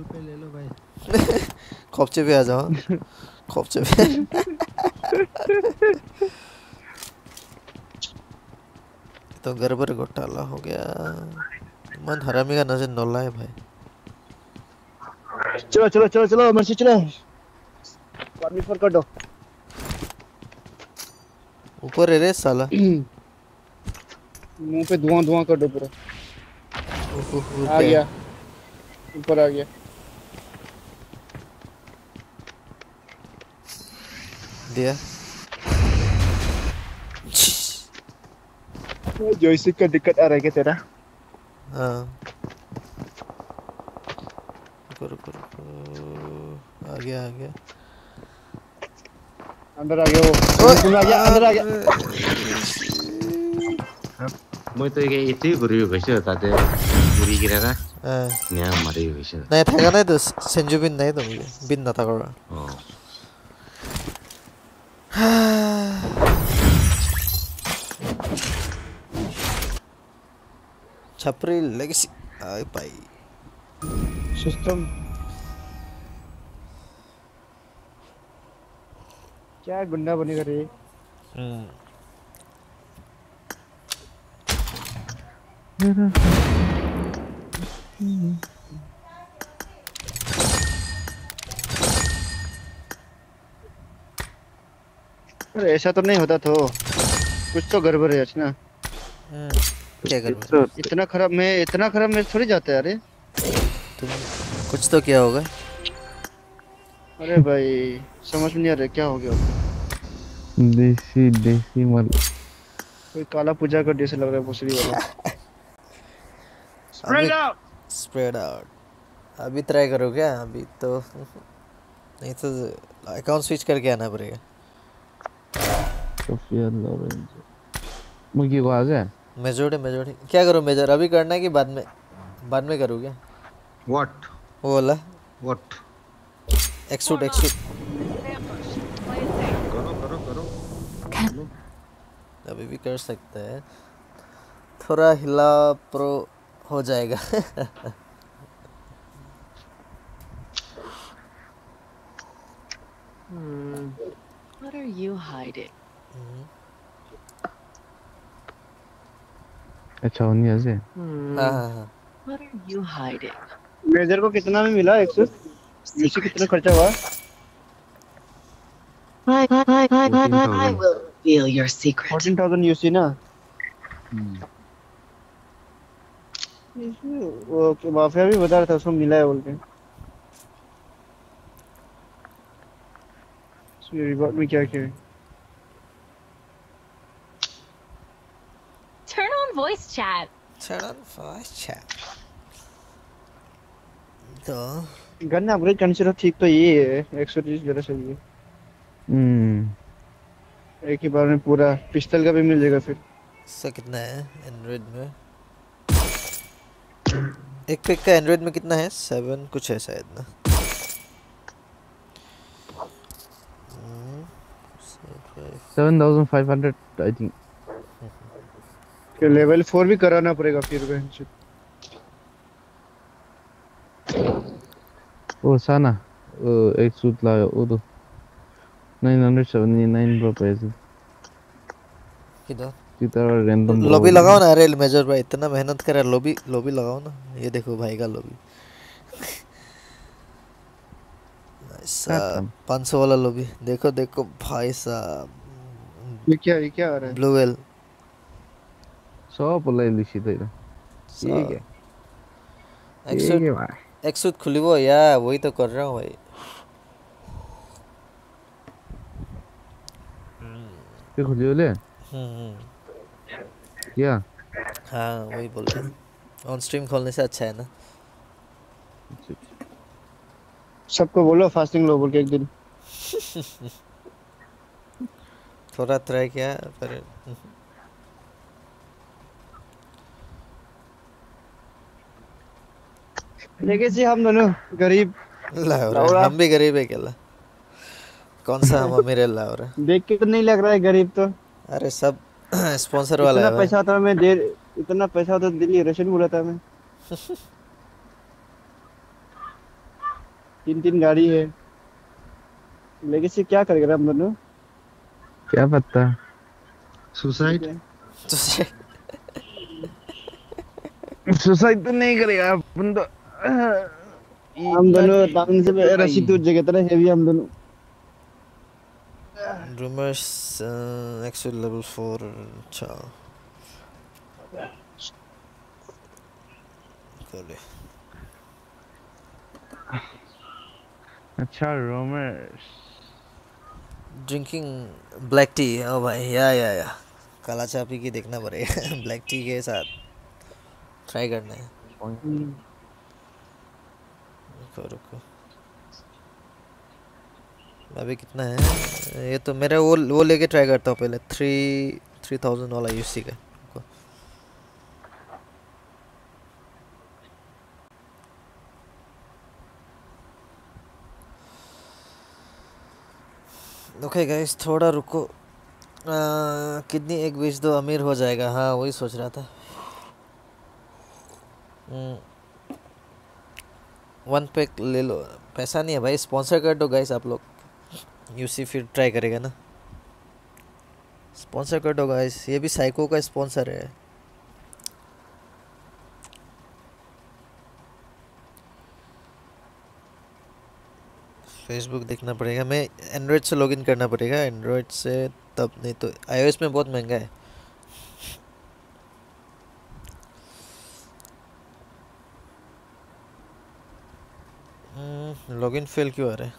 कॉल पे ले लो भाई। खोपचे पे आ जाओ। खोपचे पे। तो गड़बड़ घोटाला हो गया। मन हरामी का नजर नौला है भाई। चलो चलो चलो चलो मर्सी चलो। पानी पर कर दो। ऊपर है रे साला। मुंह पे धुआं धुआं कर दो पूरा। आ गया। ऊपर आ गया। दिया। जॉयस्टिक का दिक्कत आ रहा है क्या तेरा? हाँ। रुको। आ गया। अंदर आ गया वो। अंदर आ गया। मैं तो ये इतनी बुरी वैसे बताते बुरी गिरा ना। नहीं हमारी वैसे। नहीं था ना तो संजू बिन नहीं तो मुझे बिन ना था करा। छपरी लेगेसी आई पाई सिस्टम क्या गुंडा बनेगा रे? अरे ऐसा तो नहीं होता तो कुछ तो गड़बड़ है अर्चना। क्या गड़बड़? इतना खराब मैं थोड़ी जाता है। अरे तुम कुछ तो क्या होगा? अरे भाई समझ में नहीं आ रहा क्या हो गया। देसी मल कोई काला पूजा का जैसे लग रहा है भोसड़ी वाला। Spread out. अभी ट्राई करो क्या? अभी तो नहीं तो अकाउंट स्विच करके आना पड़ेगा। सोफिया लॉरेंस मुझे आवाज है। मेजोर क्या करो मेजर? अभी करना है कि बाद में करूँ क्या? What? वो वाला What? एक्सूट करो अभी भी कर सकते हैं। थोड़ा हिला प्रो हो जाएगा। What are you hiding? अच्छा होनी है। हाँ। What are you hiding? Major को कितना में मिला? 100 यूसी कितना खर्चा हुआ? I will reveal your secret. 14,000 UC ना? वो माफिया भी बता रहा था उसको मिला है बोल के। ये रिवॉर्ड में क्या है? Turn on voice chat. तो गन अपग्रेड कंसीडर ठीक तो ये है 130 जरा सही है। एक ही बार में पूरा पिस्टल का भी मिल जाएगा फिर। इसका कितना है एंड्रॉइड में? एक पिक का एंड्रॉइड में कितना है? 7 कुछ है शायद ना। 7,500 आई थिंक। फिर लेवल 4 भी कराना पड़ेगा फिर बेंच। ओ साना एक सूट लाया वो तो 979 ब्रो पैसे किधर रैंडम लॉबी लगाओ ना। अरे मेजर भाई इतना मेहनत करे लॉबी लगाओ ना। ये देखो भाई का लॉबी 500 वाला लॉबी देखो भाई साहब। ये क्या आ रहा है? ब्लू वेल 100 बोला लिखी थे। ठीक है एक्सूट खुली वो यार वही तो कर रहा हूँ भाई। क्या खुली बोले? क्या? हाँ वही बोल रहे हैं। ऑन स्ट्रीम खोलने से अच्छा है ना। सबको बोलो फास्टिंग लो बोल के एक दिन। थोड़ा ट्राई किया पर लेगेसी हम दोनों गरीब हम भी गरीब है क्या? कौन सा हम अमीर है लाउरा? देख के तो नहीं लग रहा है गरीब तो। अरे सब स्पॉन्सर वाला है। इतना पैसा था मैं इतना पैसा तो दिल्ली रेशन बोला था मैं। 3 गाड़ी है। लेगेसी क्या करेगा हम दोनों? क्या पता। सुसाइड। सुसाइड तो नहीं करेगा अपन तो। हम दोनों टांग से रस्सी टूट जाएगा तेरा हेवी हम दोनों। Rumors exit level 4 अच्छा करे अच्छा रोमर्स ड्रिंकिंग ब्लैक टी। ओ भाई या काला चाय पी के देखना पड़ेगा ब्लैक टी के साथ ट्राई करना है। रुको रुको अभी कितना है ये तो मेरा वो लेके ट्राई करता हूँ पहले 3000 वाला यूसी का। ओके गाइस थोड़ा रुको किडनी एक बेच दो अमीर हो जाएगा। हाँ वही सोच रहा था। 1 पैक ले लो। पैसा नहीं है भाई स्पॉन्सर कर दो गाइस आप लोग। यूसी फिर ट्राई करेगा ना। स्पॉन्सर कर दो गाइस ये भी साइको का स्पॉन्सर है। फेसबुक देखना पड़ेगा। मैं एंड्रॉयड से लॉगिन करना पड़ेगा एंड्रॉयड से तब नहीं तो आईओएस में बहुत महंगा है। लॉगिन फेल क्यों आ रहा है?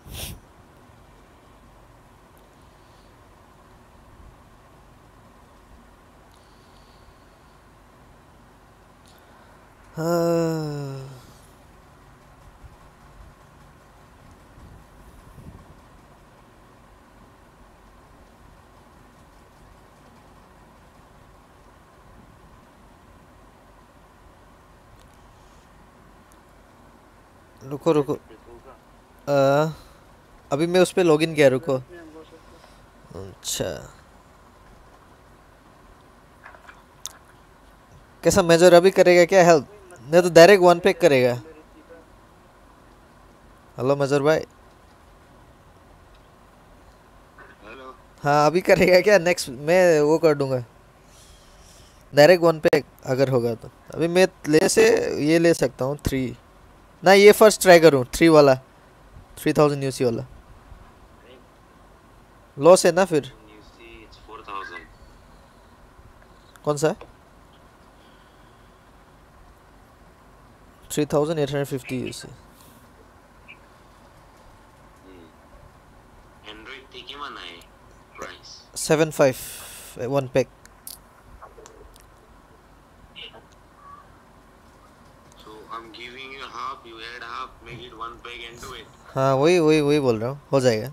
रुको रुको अभी मैं उस पर लॉगिन किया रुको। अच्छा कैसा मेजर अभी करेगा क्या हेल्प? नहीं तो डायरेक्ट 1 पैक करेगा। हेलो मेजर भाई। हेलो हाँ अभी करेगा क्या? नेक्स्ट मैं वो कर दूंगा डायरेक्ट 1 पैक अगर होगा तो। अभी मैं ले से ये ले सकता हूँ 3 ना ये फर्स्ट ट्राई करूँ 3 वाला 3000 यूसी वाला। लॉस है ना फिर? कौन सा है? 3850 यूसी। एंड्रॉइड ते किमान आहे price? 75 1 pack. I'm giving you half, you add half, make it 1 pack and do it. हाँ वही बोल रहा हूँ हो जाएगा।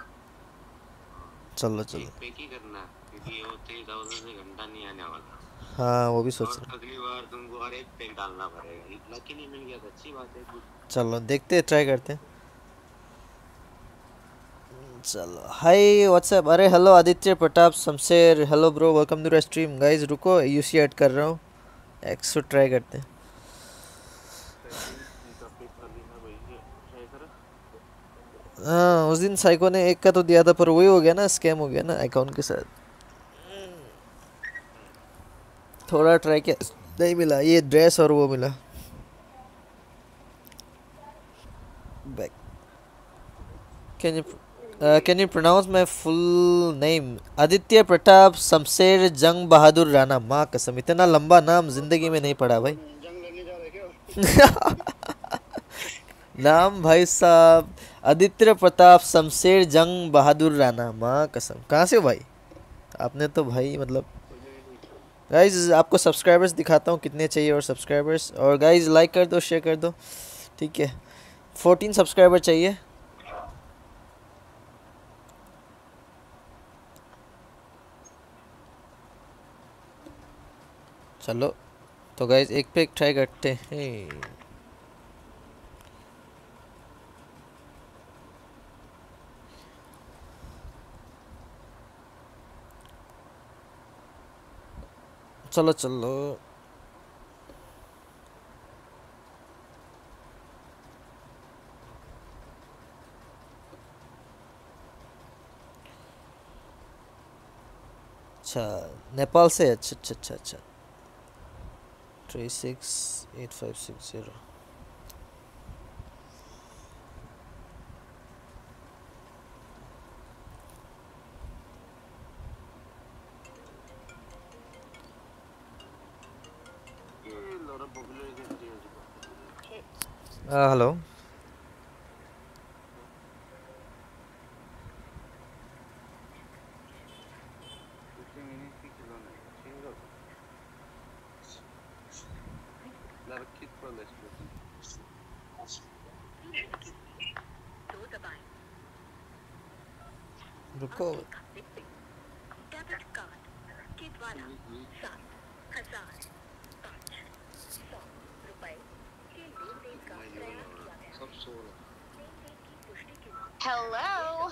चलो चलो एक पैक ही करना क्योंकि वो 3000 से घंटा नहीं आने वाला। हाँ वो भी सोच रहा हूँ। अगली बार तुमको हर एक पैक डालना पड़ेगा। इतना कि नहीं मिल गया तो अच्छी बात है। चलो देखते हैं ट्राई करते हैं। चलो हाय व्हाट्सएप। अरे hello Aditya Pratap Shamsher hello bro welcome to the stream. Guys रुको यूसी ऐड कर रहा हूँ एक्सो ट्राई करते हैं। हाँ उस दिन साइको ने एक का तो दिया था पर वही हो गया ना स्कैम हो गया ना अकाउंट के साथ। थोड़ा ट्राई किया नहीं मिला ये ड्रेस और वो मिला back. Can you pronounce my full name? Aditya Pratap Shamsher Jang Bahadur Rana. माँ कसम इतना लंबा नाम जिंदगी में नहीं पढ़ा भाई। नाम भाई साहब आदित्य प्रताप शमशेर जंग बहादुर राणा। माँ कसम कहाँ से हो भाई आपने तो भाई मतलब। गाइज आपको सब्सक्राइबर्स दिखाता हूँ कितने चाहिए और सब्सक्राइबर्स। और गाइज लाइक कर दो शेयर कर दो ठीक है। 14 सब्सक्राइबर चाहिए। चलो तो गाइज एक पे एक ट्राई करते हैं। चलो चलो अच्छा नेपाल से, अच्छा अच्छा अच्छा अच्छा 368560। हेलो रुको Hello.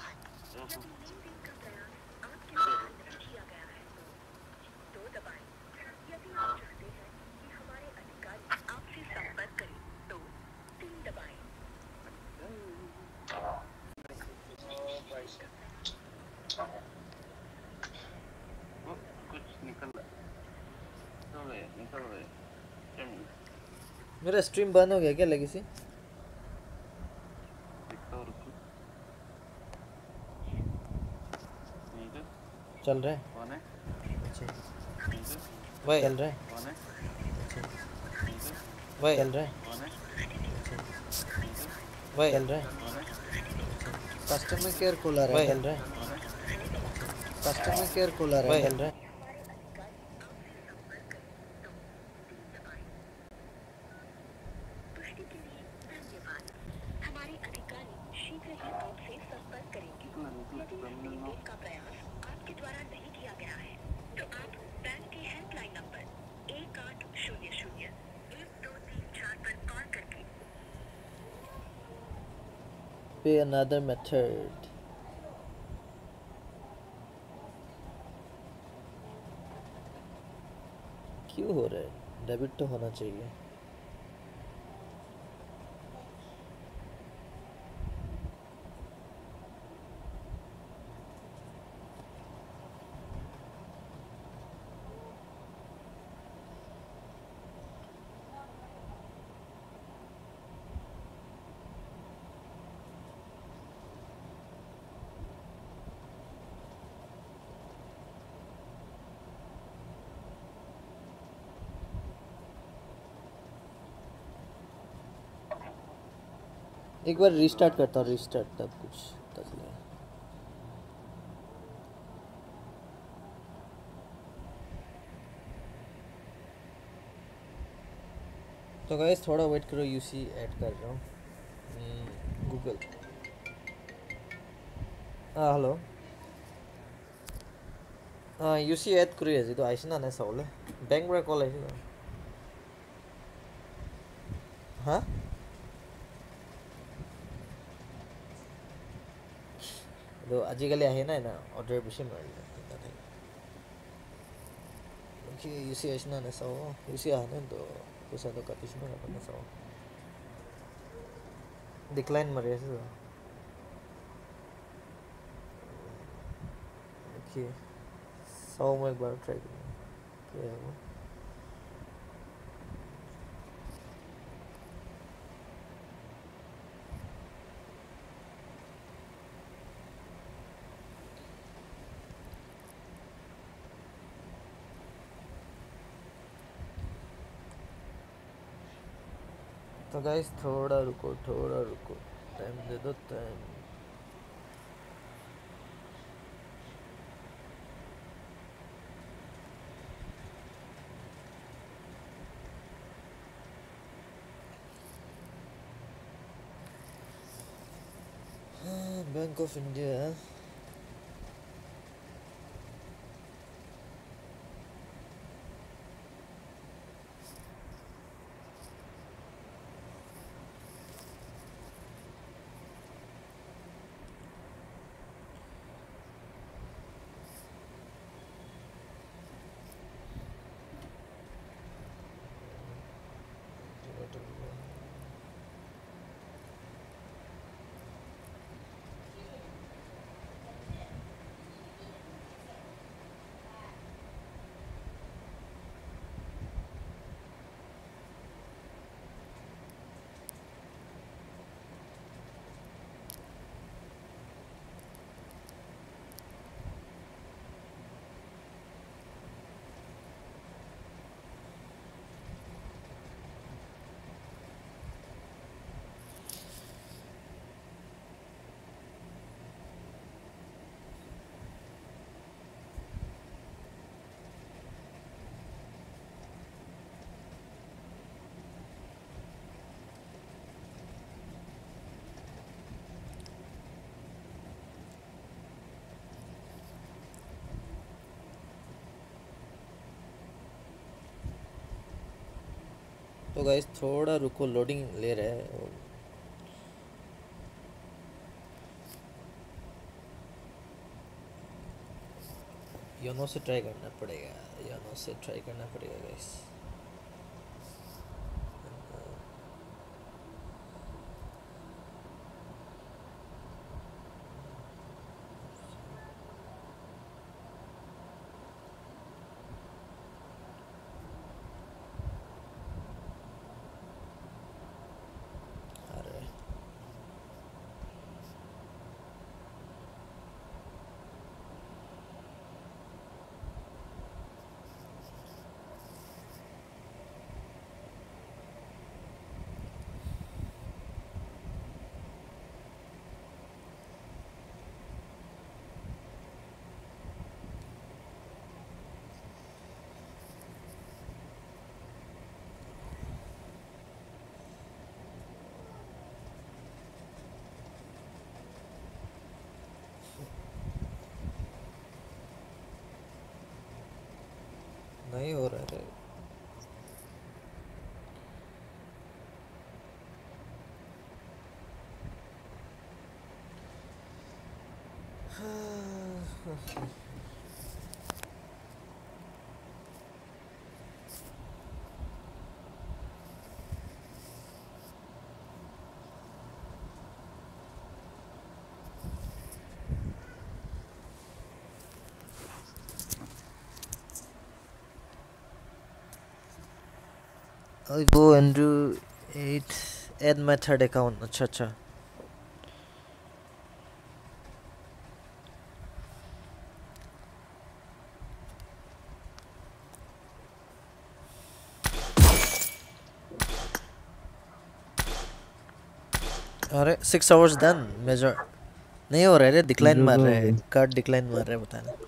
मेरा स्ट्रीम बंद हो गया क्या लेगेसी? चल रहा है अच्छा भाई, चल रहा है अच्छा भाई, चल रहा है अच्छा भाई, चल रहा है अच्छा कस्टमर केयर खोला रहा है, चल रहा है अच्छा कस्टमर केयर खोला रहा है, चल रहा है पे another method। क्यों हो रहा है? डेबिट तो होना चाहिए। एक बार रीस्टार्ट करता हूँ, रीस्टार्ट तब कुछ पता चलेगा। तो गाइस थोड़ा वेट करो, यूसी ऐड कर रहा हूँ गूगल। हाँ हेलो, हाँ यूसी ऐड करो यार, तो आइस ना ने सौले बैंक में कॉल आइस ना हाँ तो आजिकाली आए ना ऑर्डर बेसि मारिले कि यूसी आइस ना ने सौ यूसी आने तो पैसा तो काटिस ना अपन सौ डिक्लाइन मारि আছে তো देखिए 100 में एक बार ट्राई करूँ क्या है वो। तो गाइस थोड़ा रुको, टाइम दे दो टाइम। बैंक ऑफ इंडिया तो गाइस थोड़ा रुको, लोडिंग ले रहा है। योनो से ट्राई करना पड़ेगा, योनो से ट्राई करना पड़ेगा गाइस। नहीं हो रहा है। वो Andrew 8 add my third account. अच्छा अच्छा अरे 6 आवर्स डन मेजर नहीं हो रहा है, डिक्लाइन मार रहा है, कार्ड डिक्लाइन मार रहा है, पता नहीं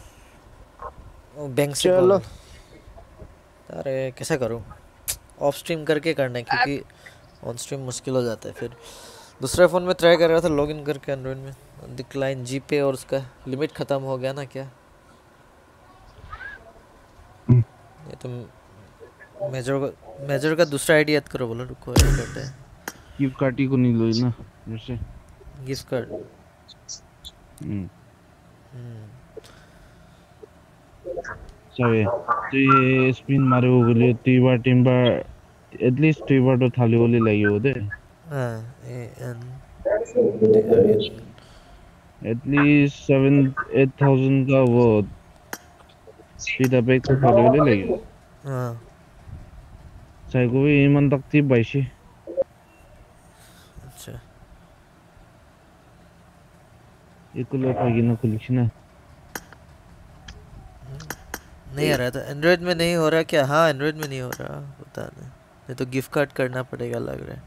बैंक से। चलो अरे कैसा करूं, ऑफ स्ट्रीम करके करना है क्योंकि ऑन स्ट्रीम मुश्किल हो जाता है। फिर दूसरे फ़ोन में ट्राई कर रहा था लॉगिन करके एंड्रॉइड में, डिक्लाइन जीपे और उसका लिमिट ख़त्म हो गया ना क्या। ये तो मेजर का दूसरा आईडी याद करो, बोलो रुको ऐड करते हैं। गिफ्ट कार्ड ही को नहीं लो ना मेरे से, गिफ्ट कार्ड सबै तो ये स्पिन मारे हो गले टिम्बर एटलिस्ट टिम्बर तो थाले होले लाग्यो हो दे। एन एटलिस्ट 7-8,000 का वो सीधा बैग तो थाले होले लाग्यो। साइको भी इमान तक थी 22। अच्छा ये तो लोग आगे ना कलेक्शन है नहीं आ रहा था। एंड्रॉइड में नहीं हो रहा क्या? हाँ एंड्रॉइड में नहीं हो रहा, पता नहीं तो गिफ्ट कार्ड करना पड़ेगा लग रहा है।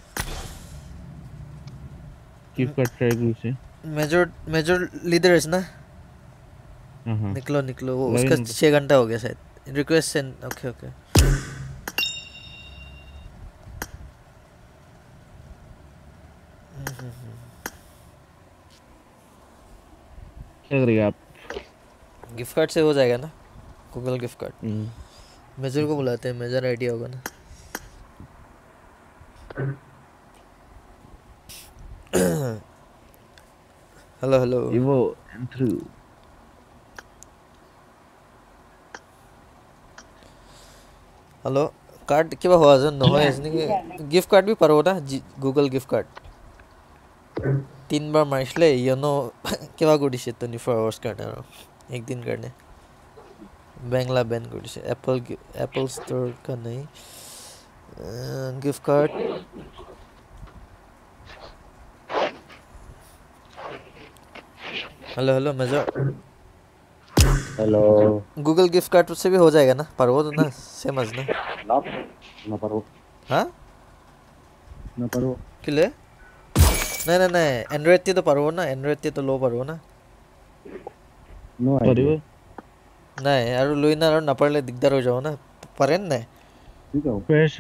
गिफ्ट कार्ड ट्राई करो से मेजर लीडर है ना। निकलो वो उसका 6 घंटा हो गया शायद। रिक्वेस्ट सेंड ओके क्या करेगा आप? गिफ्ट कार्ड से हो जाएगा ना, गूगल गिफ्ट कार्ड। मेजर को बुलाते हैं, मेजर आइडिया होगा ना। हेलो इवो थ्रू हेलो कार्ड किबा हुआ जन নহয় এজনী गिफ्ट कार्ड भी পারো না गूगल गिफ्ट कार्ड 3 बार মারিলে ইয়নো কিবা কৰিছে 24 আওয়ার্স কারণে আর एक दिन करने बैंगला बैन কৰিছে एप्पल स्टोर का नहीं gift card. Hello major hello Google gift card से भी हो जाएगा ना, पर वो तो ना सेम as ना ना परो हाँ ना परो किले नहीं एंड्रॉइड ते तो पारो ना, एंड्रॉइड ते तो लो पारो ना नो आइडिया नहीं यार लुइना और ना पड़ले दिगदार हो जाओ ना परेन ना ठीक है first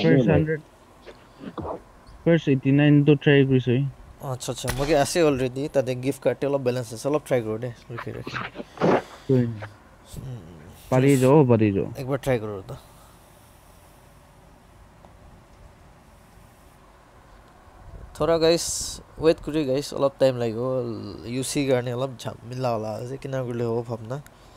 89 तो ट्राई কৰিছে। अच्छा मुझे ऐसे ऑलरेडी ताते गिफ्ट कार्ड टेलो बैलेंस है सब ट्राई करो दे रखे पारी जाओ एक बार ट्राई करो तो थोड़ा गाइस वेट करी गाइस अलग टाइम লাগিব यूसी কাৰণে অলপ ঝামেলা होला আছে কিনা কৰিলে হ'ব ভাবনা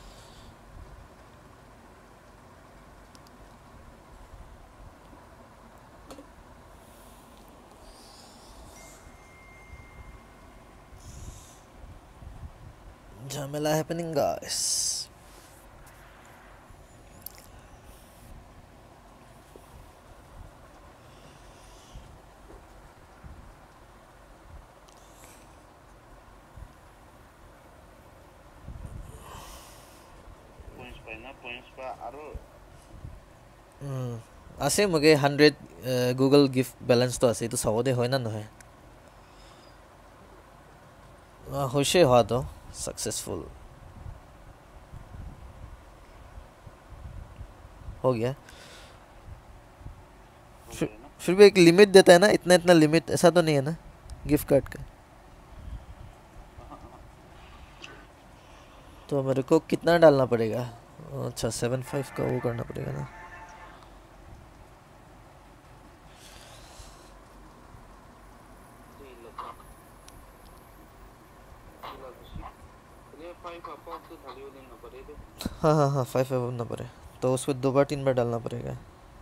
ঝামেলা happening guys আছে মগে 100 গুগল গিফট ব্যালেন্স তো আছে তো সবদে হয় না নহয় होशे हुआ तो सक्सेसफुल हो गया फिर भी एक लिमिट देता है ना इतना इतना लिमिट ऐसा तो नहीं है ना गिफ्ट कार्ड का तो मेरे को कितना डालना पड़ेगा अच्छा 75 का वो करना पड़ेगा ना हाँ हाँ हाँ 5 ना पड़े तो उसमें 2 बार 3 बार डालना पड़ेगा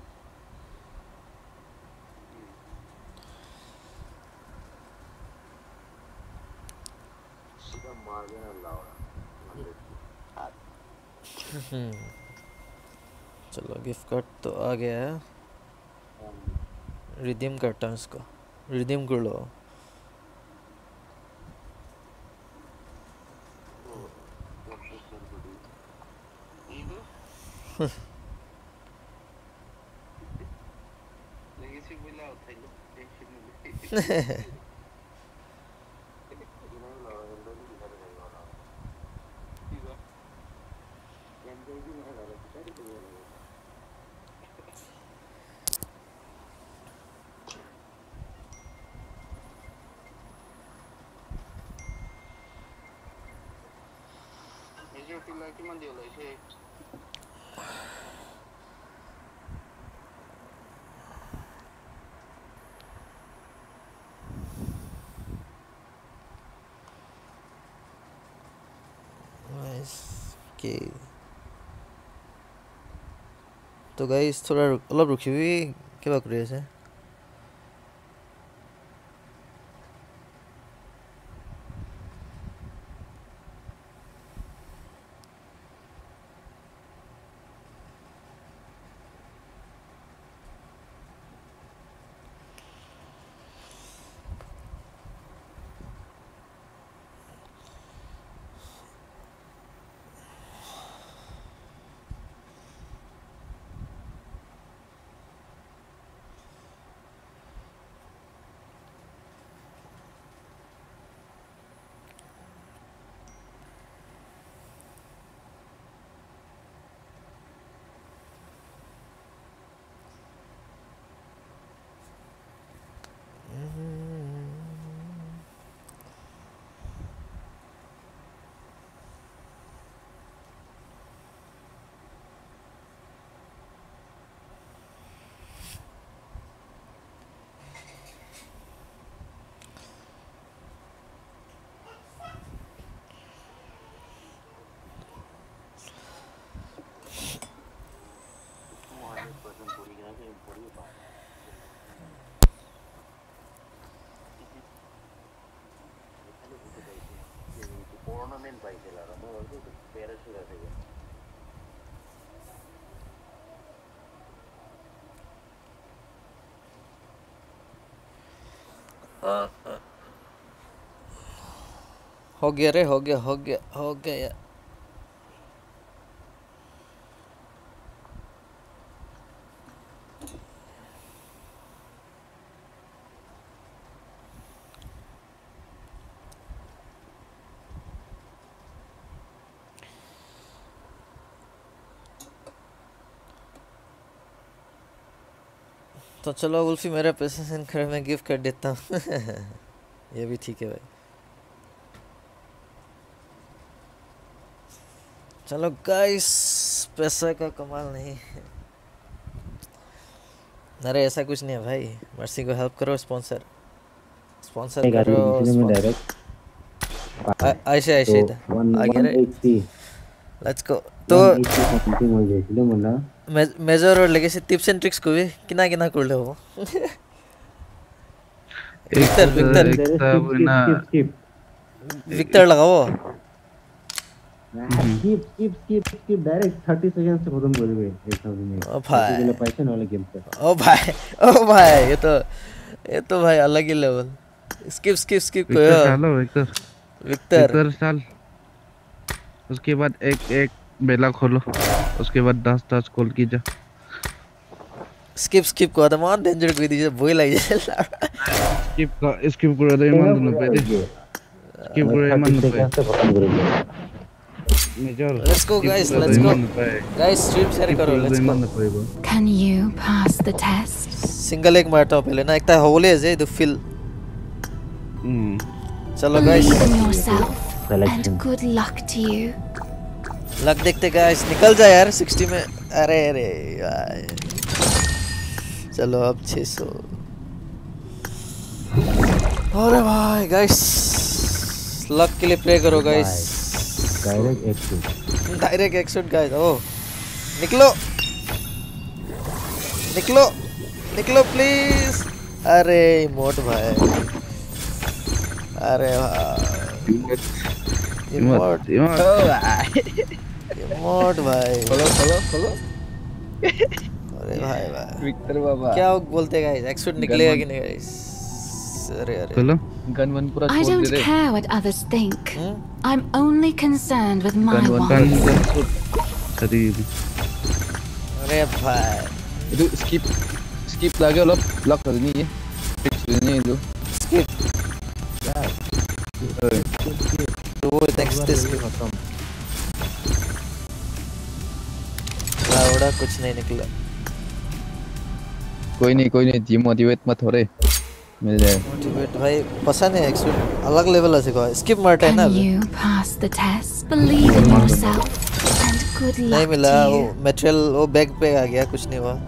चलो गिफ्ट कार्ड तो आ गया है रिडीम करता हूँ इसको रिडीम कर लो Okay. तो गाइस थोड़ा अलग रुकी हुई क्या बात कर रही है हो गया रे हो गया तो चलो उल्फी मेरा पैसा सेंड कर मैं गिफ्ट कर देता हूँ ये भी ठीक है भाई चलो गाइस पैसा का कमाल नहीं अरे ऐसा कुछ नहीं है भाई मर्सी को हेल्प करो स्पॉन्सर स्पॉन्सर करो ऐसे ऐसे आगे रे लेट्स गो तो मेजर और लेगेसी टिप्स एंड ट्रिक्स को भी किना किना कर ले हो विक्टर लगाओ skip डायरेक्ट 30 सेकंड से खत्म कर देंगे 1000 में ओ भाई के लिए पैसे वाले गेम पे ओ भाई ये तो भाई अलग ही लेवल स्किप चलो विक्टर साल उसके बाद एक बेला खोलो उसके बाद 10 कॉल कीजिए स्किप को तो मान डेंजर कोई दीजिए बोल लग जाए स्किप कर दे मान न पे स्किप कर मान न पे Let's go guys stream share करो let's go Can you pass the test? Single एक मारता हूँ पहले ना एक तो होले है तो feel चलो guys Believe in yourself and good luck to you. Luck देखते guys निकल जा यार 60 में अरे यार चलो अब 600 अरे भाई guys लक के लिए प्रे करो guys डायरेक्ट एक्शन गाइस ओ निकलो प्लीज अरे इमोट भाई अरे इमोट भाई खोलो अरे भाई विक्टर बाबा क्या बोलते गाइस एक्शन निकलेगा कि नहीं गाइस अरे खोलो गन वन पूरा I don't care what others think. I'm only concerned with my wants. अरे भाई itu skip lagi lock kali ini ya fixnya itu skip वो नेक्स्ट स्किप खत्म लाउडा कुछ नहीं निकला कोई नहीं डिमोटिवेट मत हो रे मिल जाए मोटिवेट भाई पसंद है एक्सपेक्ट अलग लेवल है सिखा स्किप मारता है ना Can you pass the test? Believe in yourself and good luck नहीं मिला to वो you. मटेरियल वो बैग पे आ गया कुछ नहीं हुआ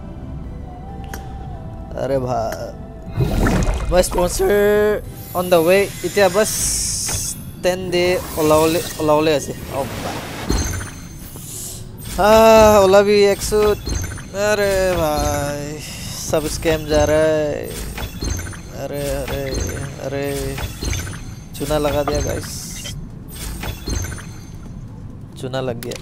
अरे भाई my sponsor on the way इतना बस 10 day ओला ऐसे ओला भी 100 अरे भाई सब स्कैम जा रहा है अरे चूना लगा दिया गाइस चूना लग गया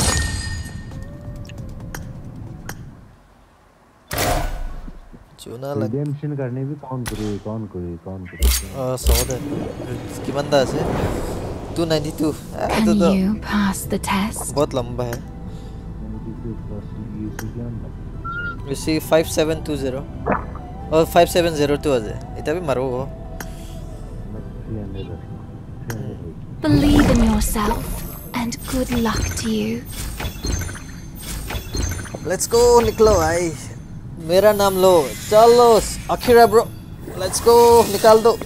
चूना लग रिडेम्पशन करने भी कौन करे 100 है की बंदा है 292 Can you pass the test? बहुत लंबा है you see 5720 और 5702 আছে এটা भी मारो Believe in yourself and good luck to you. Let's go निकलो भाई मेरा नाम लो चलो अखीरा ब्रो लेट्स गो निकाल दो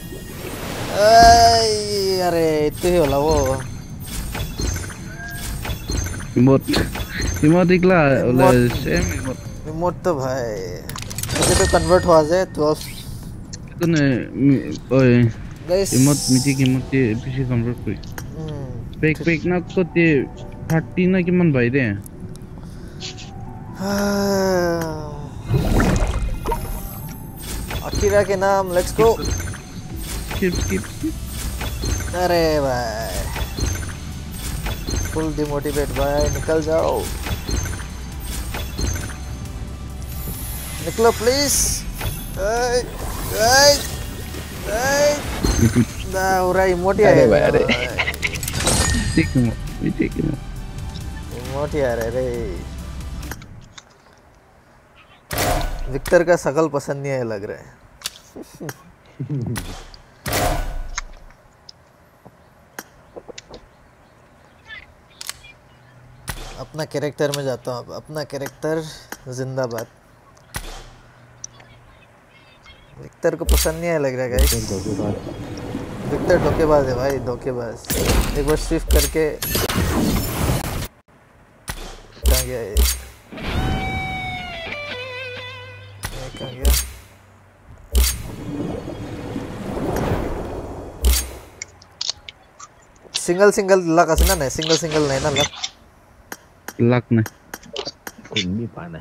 अरे इतने ही होला वो इमोट निकला ओला सेम इमोट तो भाई मुझे तो कन्वर्ट हुआ है 12 तने ओए गाइस इमोट मिटी की इमोट पीसी कन्वर्ट करी पेक ना को ते 30 ना किमान भाई रे अकीरा के नाम लेट्स गो स्किप अरे भाई फुल डिमोटिवेट भाई निकल जाओ निकलो प्लीज ना हो रहा इमोट अरे भाई अरे इमोट यार अरे विक्टर का शकल पसंद नहीं है लग रहा है अपना कैरेक्टर में जाता हूँ अपना कैरेक्टर जिंदाबाद विक्टर को पसंद नहीं है लग रहा है गाइस विक्टर धोखेबाज है भाई धोखेबाज एक बार शिफ्ट करके कहाँ गया ये कहाँ गया सिंगल लक আছে না নাই সিঙ্গেল নাই না लक নাই कुंडी पाना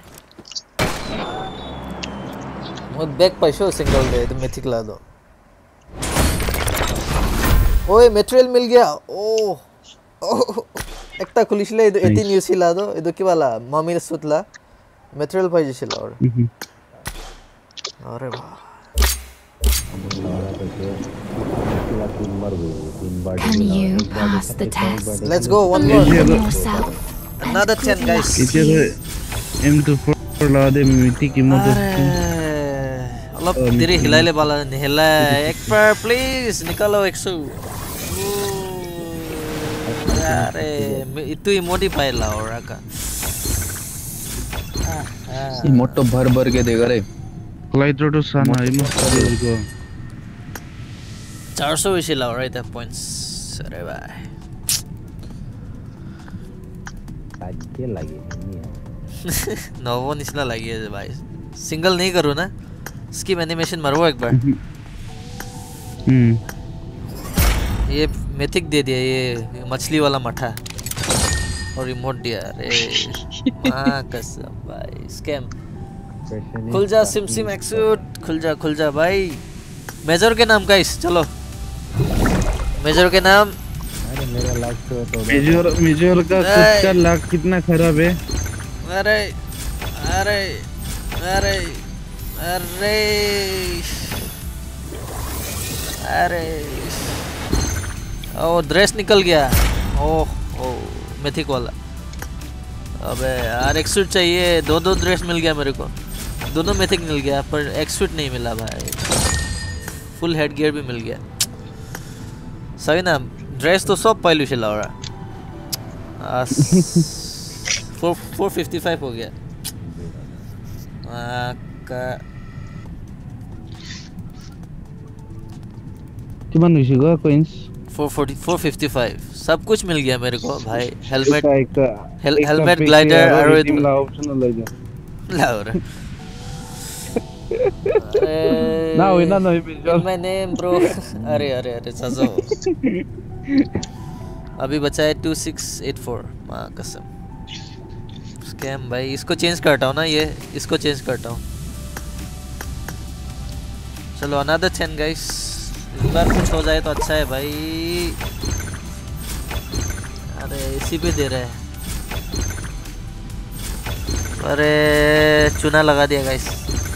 মই ব্যাক পাইছো সিঙ্গেল দে तो मिथिक ला दो ओए मटेरियल मिल गया ओ একটা খুলিছিলে এটি নিউজ লা দো এটো কি वाला মমির সুতলা मटेरियल পাইছিল আর আরে বাহ Can you pass the test? Let's go one more. Another 10 guys. M24 ला दे मिथि की मदद अलग तेरे हिलाले वाला हिला एक पर प्लीज निकालो 100 अरे इतु इमोटी पाइला और का इमोटो भर के देगा रे फ्लाइट रोड साना इमोट को 400 इसी ला राइट पॉइंट्स अरे भाई आगे लगे नहीं है नोवो निचला लगी है भाई सिंगल नहीं करो ना स्किप एनिमेशन मारो एक बार ये मिथिक दे दिया ये मछली वाला मठा और रिमोट दिया अरे मां कसम भाई स्कैम खुल जा सिम एक्सूट खुल जा भाई मेजर के नाम गाइस चलो मेजर के नाम अरे मेरा लक तो मेजर का खुद का लक कितना खराब है अरे अरे अरे अरे अरे ओ ड्रेस निकल गया ओह मिथिक वाला अबे यार एक सूट चाहिए दो ड्रेस मिल गया मेरे को दोनों मिथिक मिल गया पर एक सूट नहीं मिला भाई फुल हेड गियर भी मिल गया सही ना ड्रेस तो सब पहलू से ला रहा 455 हो गया कितना निशिगा कोइंस 455 सब कुछ मिल गया मेरे को भाई हेलमेट ग्लाइडर और ला ऑप्शन ले जा लाओ ना ना माय नेम ब्रो अरे सजो अभी बचा है 2684 मां कसम स्कैम भाई इसको चेंज करता हूं ना ये इसको चेंज करता हूं चलो अनदर 10 गाइस इस बार कुछ हो जाए तो अच्छा है भाई अरे इसी पे दे रहे हैं अरे चूना लगा दिया गाइस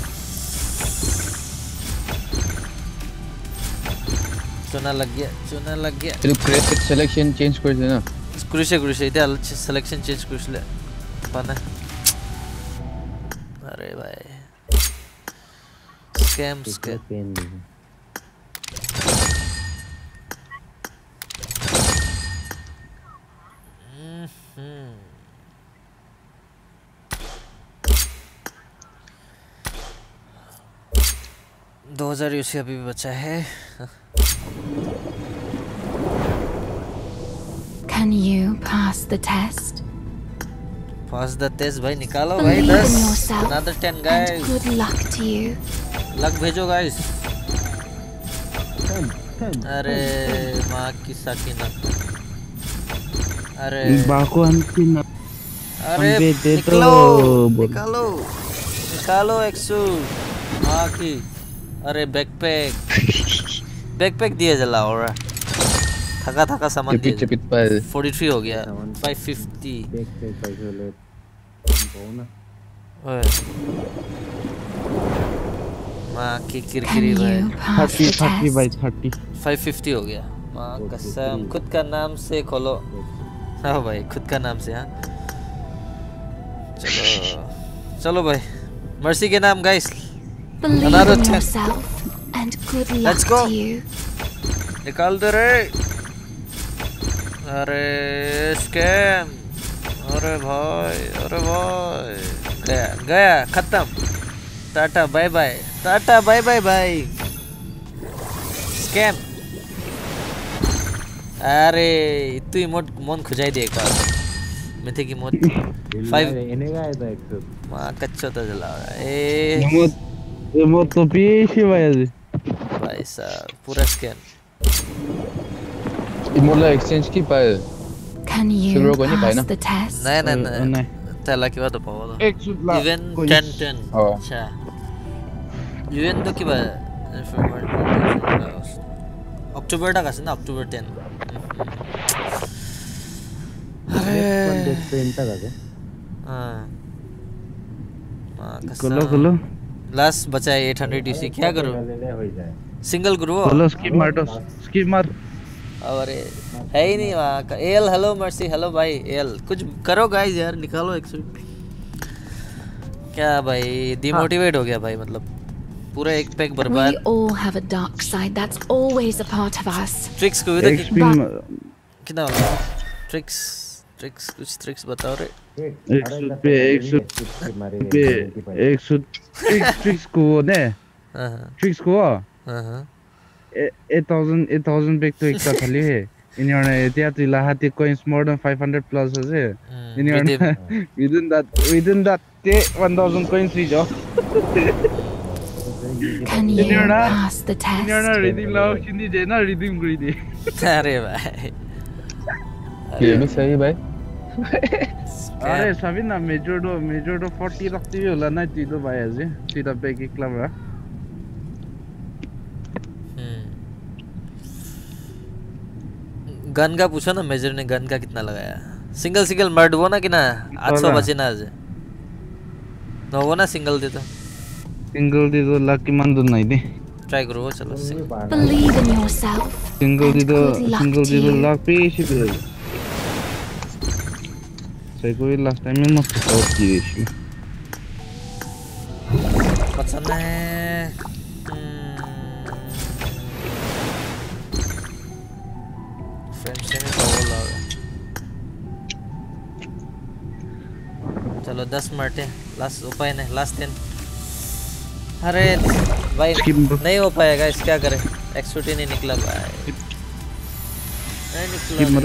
चूना लग गया तेरे क्रेट सिलेक्शन चेंज कर देना क्रूशे इधर सिलेक्शन चेंज कर ले पाना अरे भाई स्कैम दो 2000 यूसी अभी भी बचा है Can you pass the test? Pass the test भाई निकालो भाई 10 another 10 guys good luck to you luck भेजो गाइस अरे माँ की साकिना अरे बाको अंतिम अरे निकालो 100 माँ की अरे बैकपैक दिया जला और थका सामान दिया 43 हो गया 550 माँ की किरकिरी भाई 30 भाई 30 550 हो गया माँ कसम खुद का नाम से खोलो हाँ भाई खुद का नाम से हाँ चलो भाई मर्सी के नाम guys another 10 and good luck Let's go. to you निकाल दे रे अरे स्कैम अरे भाई गया खत्म टाटा बाय बाय भाई स्कैम अरे इतु इमोट मन खुजाई दे एक बार मिथे की मोट 5 एनेगा है तो 100 मां कच्चा तो जला रहा है इमोट तो पीछे भाई साहब पूरा scam Imola exchange ki pae. Can you pass the test? नहीं तला की बात पाओ तो इवेंट 10 अच्छा इवेंट तो की बात अक्टूबर तक आसे ना अक्टूबर 10 कलो लास्ट बचा है 800 यूसी क्या करूं सिंगल करो स्किप मार अरे है ही नहीं वहाँ का एल हेलो मर्सी हेलो भाई एल कुछ करो गाइस यार निकालो 100 क्या भाई डिमोटिवेट हो गया भाई मतलब पूरा एक पैक बर्बाद We all have a dark side. That's always a part of us. Tricks को भी कितना वाला ट्रिक्स कुछ ट्रिक्स बताओ रे 100 ट्रिक्स को ने ट्रिक्स को 8,000 back to ekta thali hai in your etia tu lahati coins more than 500 plus ase in your within that 1,000 coins rejo Can you pass the test? in your redeem lao chindi de na redeem kori de अरे भाई ये भी सही भाई अरे सभी ना major दो 40 रखती भी होला ना ती तो भाई अजे सीधा बैग एकला बा गन का पूछो ना मेजर ने गन का कितना लगाया सिंगल मर्ड वो ना कि ना 800 बचे ना आज ना वो ना सिंगल दे तो लकी मन दो नहीं दे ट्राई करो चलो Believe in yourself. सिंगल दे तो लक पे शी पे सही कोई लास्ट टाइम में मस्त शॉट की थी पसंद है चलो 10 मरते लास्ट उपाय नहीं लास्ट 10 अरे भाई नहीं हो पाएगा इस क्या करें एक्सपर्टी नहीं निकला भाई नहीं निकला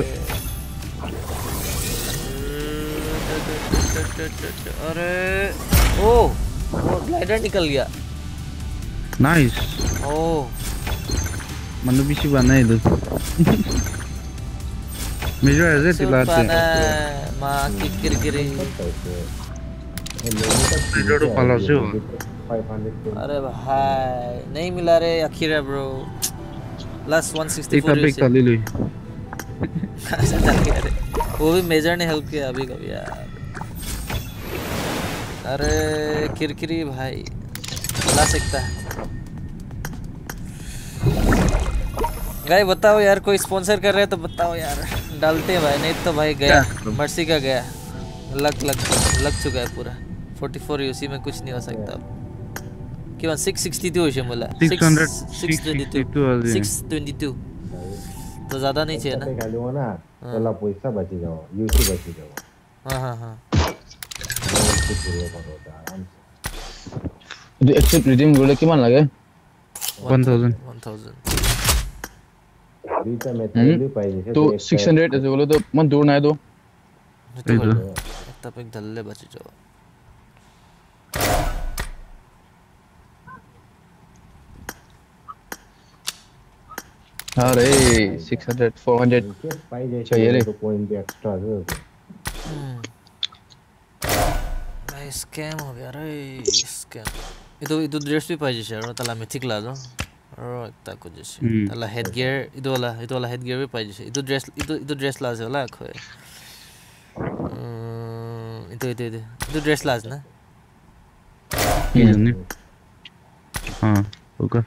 अरे ओ ग्लाइडर निकल गया नाइस ओ मनु बिसी बना इधर मेजर ऐसे चिल्लाते माँ की किरकिरी मेजर तो पाला से हो अरे भाई नहीं मिला रे अखीरा ब्रो लास्ट 164 एक ले ली वो भी मेजर ने हेल्प किया अभी कभी यार अरे किरकिरी भाई ला सकता है गाय बताओ यार कोई स्पॉन्सर कर रहे हैं तो बताओ यार डालते हैं भाई नहीं तो भाई गया मर्सी का गया लग चुका है पूरा 44 यूसी में कुछ नहीं हो सकता क्यों 662 होशे बोला 622 तो ज्यादा नहीं चाहिए ना चला पैसा बची जाओ यूसी बची जाओ हां एक्सेप्ट रिडीम गोले किमान लागे 1000 तो 600 ऐसे बोले तो मन दूर ना है तो तब एक दल्ले बचे जाओ अरे 600 400 चाहिए रे तो पॉइंट भी एक्स्ट्रा है भाई स्कैम हो गया रे स्कैम ಇದು ಡ್ರೆಸ್ भी पाहिजे शहर तला मिथिक ला दो और ताको जैसे तला हेड गियर ಇದು वाला हेड गियर भी पाहिजे ಇದು ड्रेस लाज होला खोय ಇದು ड्रेस लाज ना हां होगा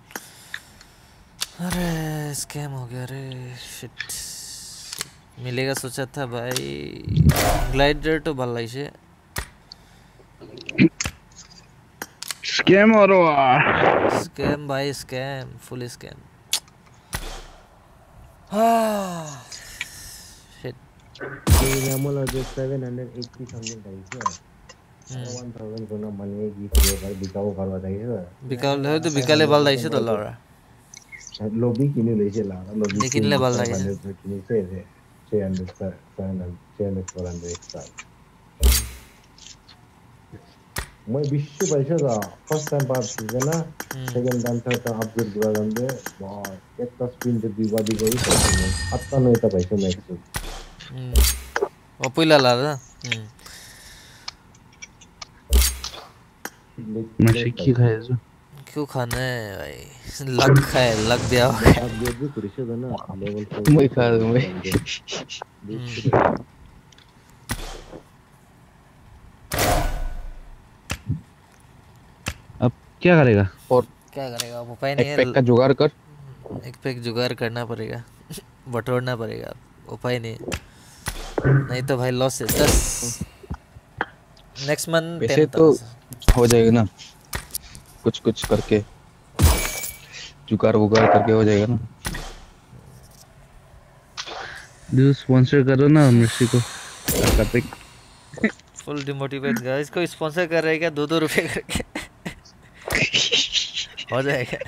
अरे स्कैम हो गया रे शिट मिलेगा सोचा था भाई ग्लाइडर तो भलाई से स्कैम हो रहा स्कैम भाई स्कैम फुल स्कैम शिट ये मोला जो 780 समथिंग चाहिए 1000 को ना मनी की तो भाई बिकाओ करवा चाहिए बिकाओ ले तो बिकाले बाल दाइसे तो लरा लॉबी किने ले से ला लॉबी लेकिन ले बाल दाइसे किने से 600 400 एक्स्ट्रा मैं विश्व पैसे था फर्स्ट टाइम बात की ना second time third time upgrade हुआ गंदे वाह एक तो स्पिन दे दीवा दी गई पैसे में आता नहीं था पैसे में एक्चुअली वो पुला ला था मशी की खाए जो क्यों खाना है भाई लग खाए लग दिया होगा अपग्रेड भी कुछ है ना लेवल मैं खा दूं मैं अब क्या करेगा और क्या करेगा अब उपाय नहीं है एक पैक का जुगाड़ कर एक पैक जुगाड़ करना पड़ेगा बटोरना पड़ेगा उपाय नहीं तो भाई लॉस है 10 नेक्स्ट मंथ वैसे तो हो जाएगा ना कुछ कुछ करके जुगाड़ वुगाड़ करके हो जाएगा ना जो स्पॉन्सर करो ना मर्सी को करते फुल डिमोटिवेट गाइस को स्पॉन्सर कर रहे हैं क्या 2-2 रुपए करके हो जाएगा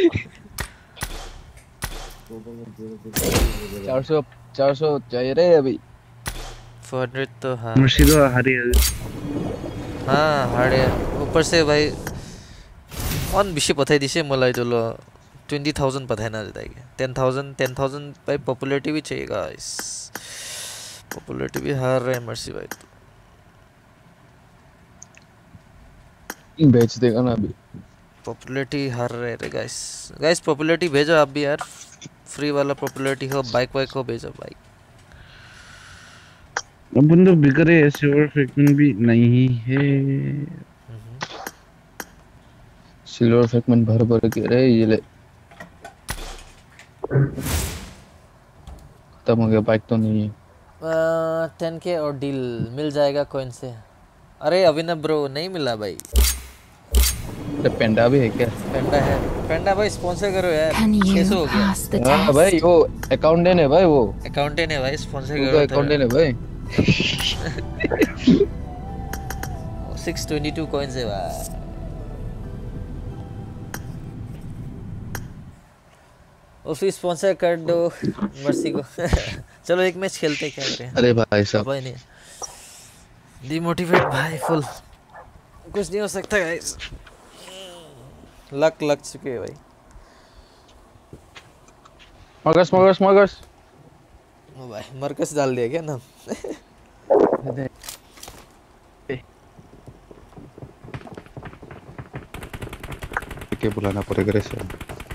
400 चाहिए रे अभी 400 तो हाँ मर्सी तो हारी हाँ हारे ऊपर से भाई ऑन विषय पता दिसे मलाई चलो 20,000 पता है ना जाता है 10,000 भाई पॉपुलैरिटी भी चाहिए गाइस पॉपुलैरिटी भी हार रहे हैं मर्सी भाई बेच देगा ना अभी पॉपुलैरिटी हार रहे हैं गाइस पॉपुलैरिटी भेजो आप भी यार फ्री वाला पॉपुलैरिटी हो बाइक हो भेजो बाइक अपन तो बिक रहे सिल्वर फ्रैगमेंट भी नहीं है सिल्वर फ्रैगमेंट भर के रहे ये ले खत्म हो गया बाइक तो नहीं है 10K और डील मिल जाएगा कॉइन से अरे अभिनव ब्रो नहीं मिला भाई पेंडा भी है क्या पेंडा भाई स्पॉन्सर करो यार 600 हो गया हां भाई वो अकाउंटेंट है भाई वो अकाउंटेंट है भाई स्पॉन्सर करो अकाउंटेंट है भाई 622 कॉइंस है भाई उसी स्पॉन्सर कर दो मर्सी को चलो एक मैच खेलते क्या करें अरे भाई साहब भाई नहीं डिमोटिवेट भाई फुल कुछ नहीं हो सकता गाइस लग चुके हैं भाई मगस ओ भाई मरकस डाल दिया क्या नाम के बुलाना पड़ेगा रे सर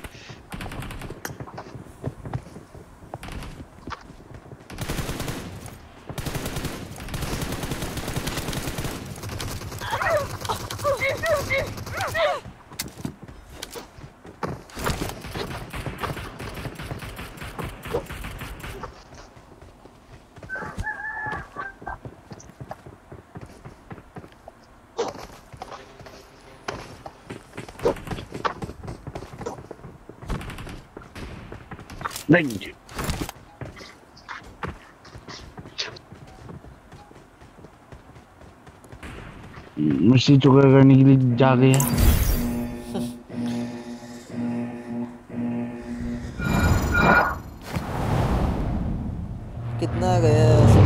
नहीं मर्सी जुगाड़ करने के लिए जा गया कितना गया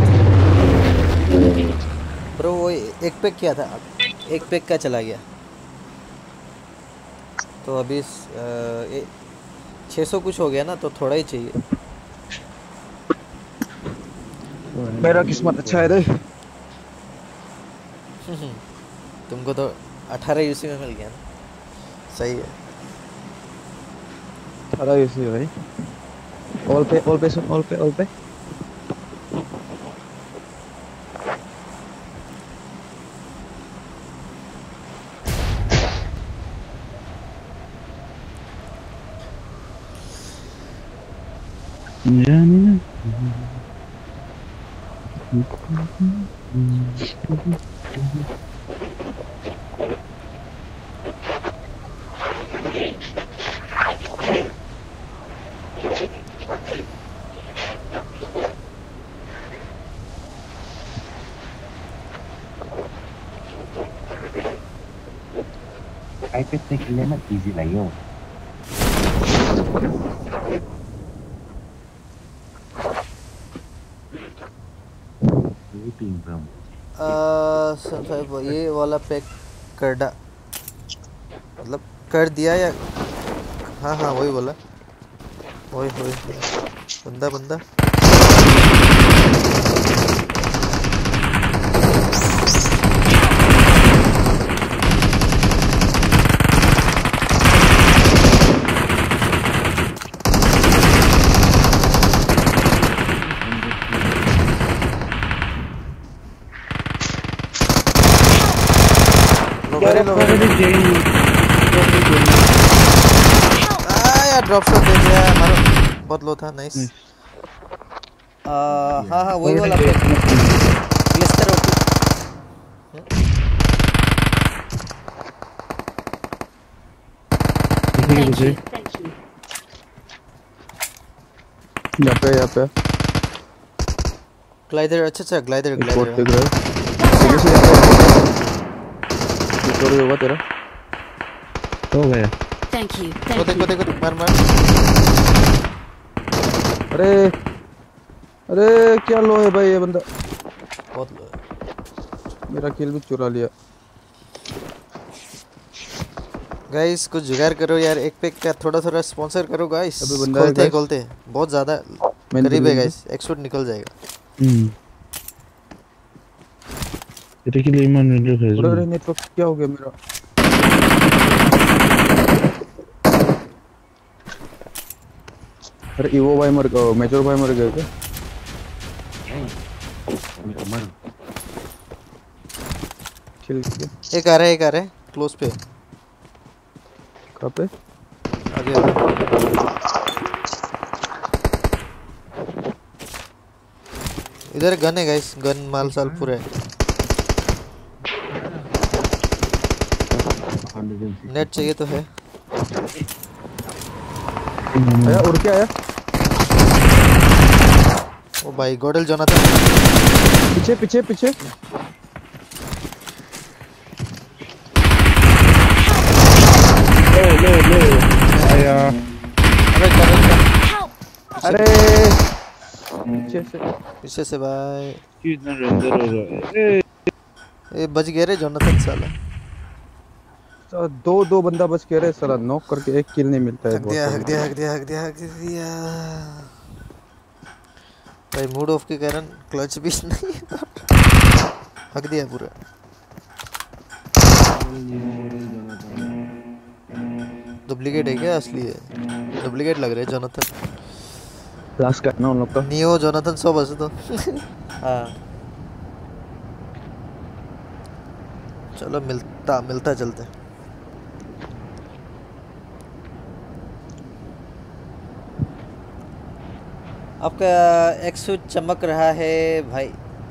ब्रो वो एक पैक किया था एक पैक का चला गया तो अभी 600 कुछ हो गया ना तो थोड़ा ही चाहिए मेरा किस्मत अच्छा है रे तुमको तो 18 यूसी में मिल गया ना सही है 18 यूसी भाई ऑल पे आईपैड से खेलने में इजी नहीं हो ये वाला पैक करडा मतलब कर दिया या हाँ हाँ वही बोला वही वही बंदा बंदा ड्रॉप शॉट दे दिया हमारा बहुत लो था नाइस हाँ हाँ वही वाला ग्लिस्टर यहाँ पे ग्लाइडर अच्छा ग्लाइडर होगा तेरा हो गया Thank you. देखो मार अरे क्या लो है भाई ये बंदा बहुत लो है मेरा किल भी चुरा लिया गाइस कुछ जुगाड़ करो यार एक पैक का थोड़ा स्पॉन्सर करो गाइस खोलते बहुत ज्यादा करीब है गाइस एक्सपोर्ट निकल जाएगा तेरे के लिए मन मिल रहा है अरे नेटवर्क क्या हो गया मेरा अरे ईवो भाई मर गया मेजर भाई मर गया क्या किल एक आ रहा है क्लोज पे कहाँ पे आगे इधर गन है गाइस गन माल साल पूरा है नेट चाहिए तो है आया और क्या आया ओ भाई गोडल जोनाथन पीछे ले आया अरे पीछे से भाई कितना रेंजर हो रहा है ए बच गए रे जोनाथन साला दो बंदा बच के रहे साला नॉक करके एक किल नहीं मिलता है हक दिया भाई मूड ऑफ के कारण क्लच भी नहीं हक दिया पूरा डुप्लीकेट है क्या असली है डुप्लीकेट लग रहा है जोनाथन लास्ट का ना उन लोग का नियो जोनाथन 100 बस तो हाँ चलो मिलता चलते आपका एक्सूट चमक रहा है भाई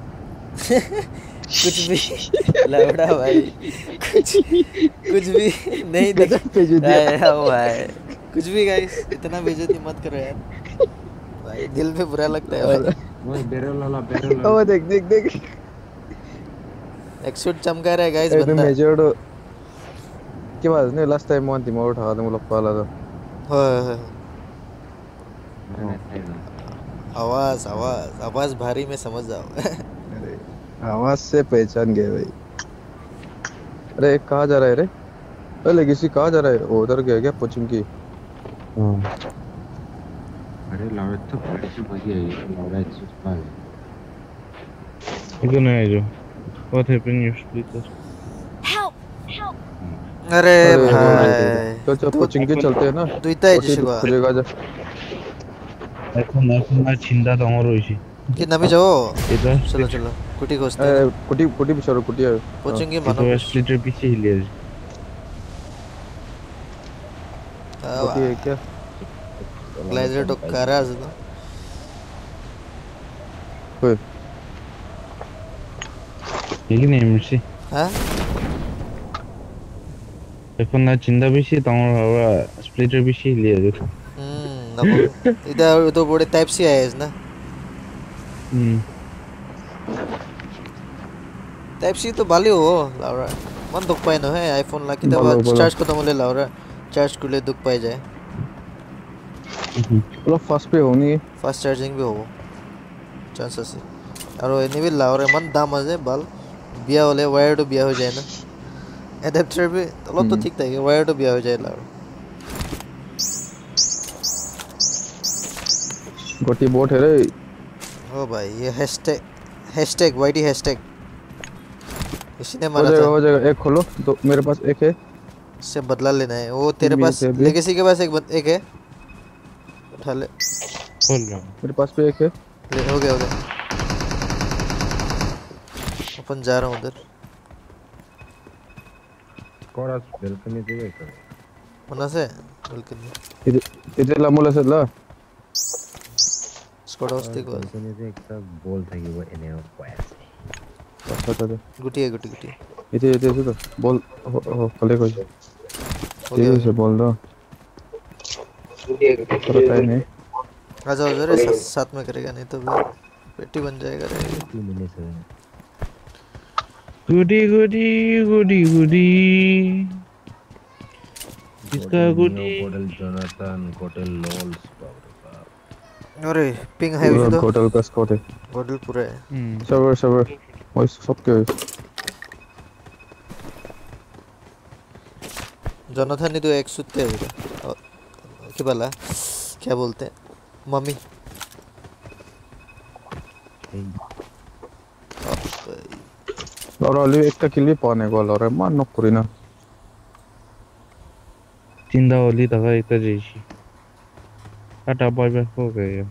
कुछ भी लवड़ा भाई कुछ भी नहीं दिख रहा भाई कुछ भी गाइस इतना बेइज्जती मत करो यार भाई दिल पे बुरा लगता है भाई वो बैरल वाला ओ देख एक्सूट चमका रहा है गाइस बंदा मेजर्ड के बाद ने last time one team out हां मुझे पाला था हां आवाज भारी में समझ जाओ अरे आवाज से पहचान गए भाई अरे कहाँ जा रहा है रे अरे किसी कहाँ जा रहा है उधर गया क्या कोचिंग की अरे लाउड तो बड़ी सी बढ़िया है लाउड एक्सेस पर इधर नहीं है जो what happened you speaker Help! अरे भाई चल कोचिंग के चलते हैं ना तू इतना है जिसको खुलेगा जा এখন না চিন্তা তোমার হইছে कि नमी जाओ चलो कुटी खोजते हैं कुटी बिचारो कुटी है कोचिंग मानो तो स्प्लिटर पीछे ही ले कुटी है क्या ग्लाइडर तो कारा है तो कोई लेकिन एमसी हां এখন না চিন্তা বেশি তোমার স্প্লিটার বেশি লিয়ে দেখো इधर तो बड़े टाइप से आए ना टाइप सी तो बाली हो लाउरा मन दुख पाए न है आईफोन ला कि तब चार्ज खत्म होले लाउरा चार्ज कुले दुख पाए जाए मतलब फास्ट पे होनी है फास्ट चार्जिंग भी हो चांसेस है और एनीवे लाउरा मन दाम है बाल बिया होले वायर तो बिया हो जाए ना एडेप्टर भी तलब तो ठीक था ये वायर तो भी आ जाए ला गोटी बोट है रे ओ भाई ये हैशटैग वाईडी हैशटैग इसी ने मारा था हो जाएगा एक खोलो तो मेरे पास एक है इससे बदला लेना है वो तेरे पास लेगेसी के पास एक है उठा ले खोल रहा हूं मेरे पास भी एक है ले हो गया अपन जा रहा हूं उधर कोड़ा वेलकम दे गए होना से वेलकम इधर ला मोला से ला स्क्वाड हाउस देखो वेलकम दे एक बॉल था ये वो एने क्वेस्ट अच्छा गुटी इधर तो बॉल हो खोले कोई ये से बोल दो पता नहीं आ जाओ जरा साथ में करेगा नहीं तो पेटी बन जाएगा रे 2 मिनट है गुडी इसका गुडी होटल जोनाथन होटल लॉल्स अरे पिंग है उधर होटल का स्क्वाड है होटल पूरा है सर्वर वो सब के जोनाथन ने तो एक सुत्ते है उधर क्या बोला क्या बोलते हैं मम्मी और अली एक का किल भी पाने को और मान न करिना चिंदा ओली तक एक जैसी काटा बाय बाय हो गया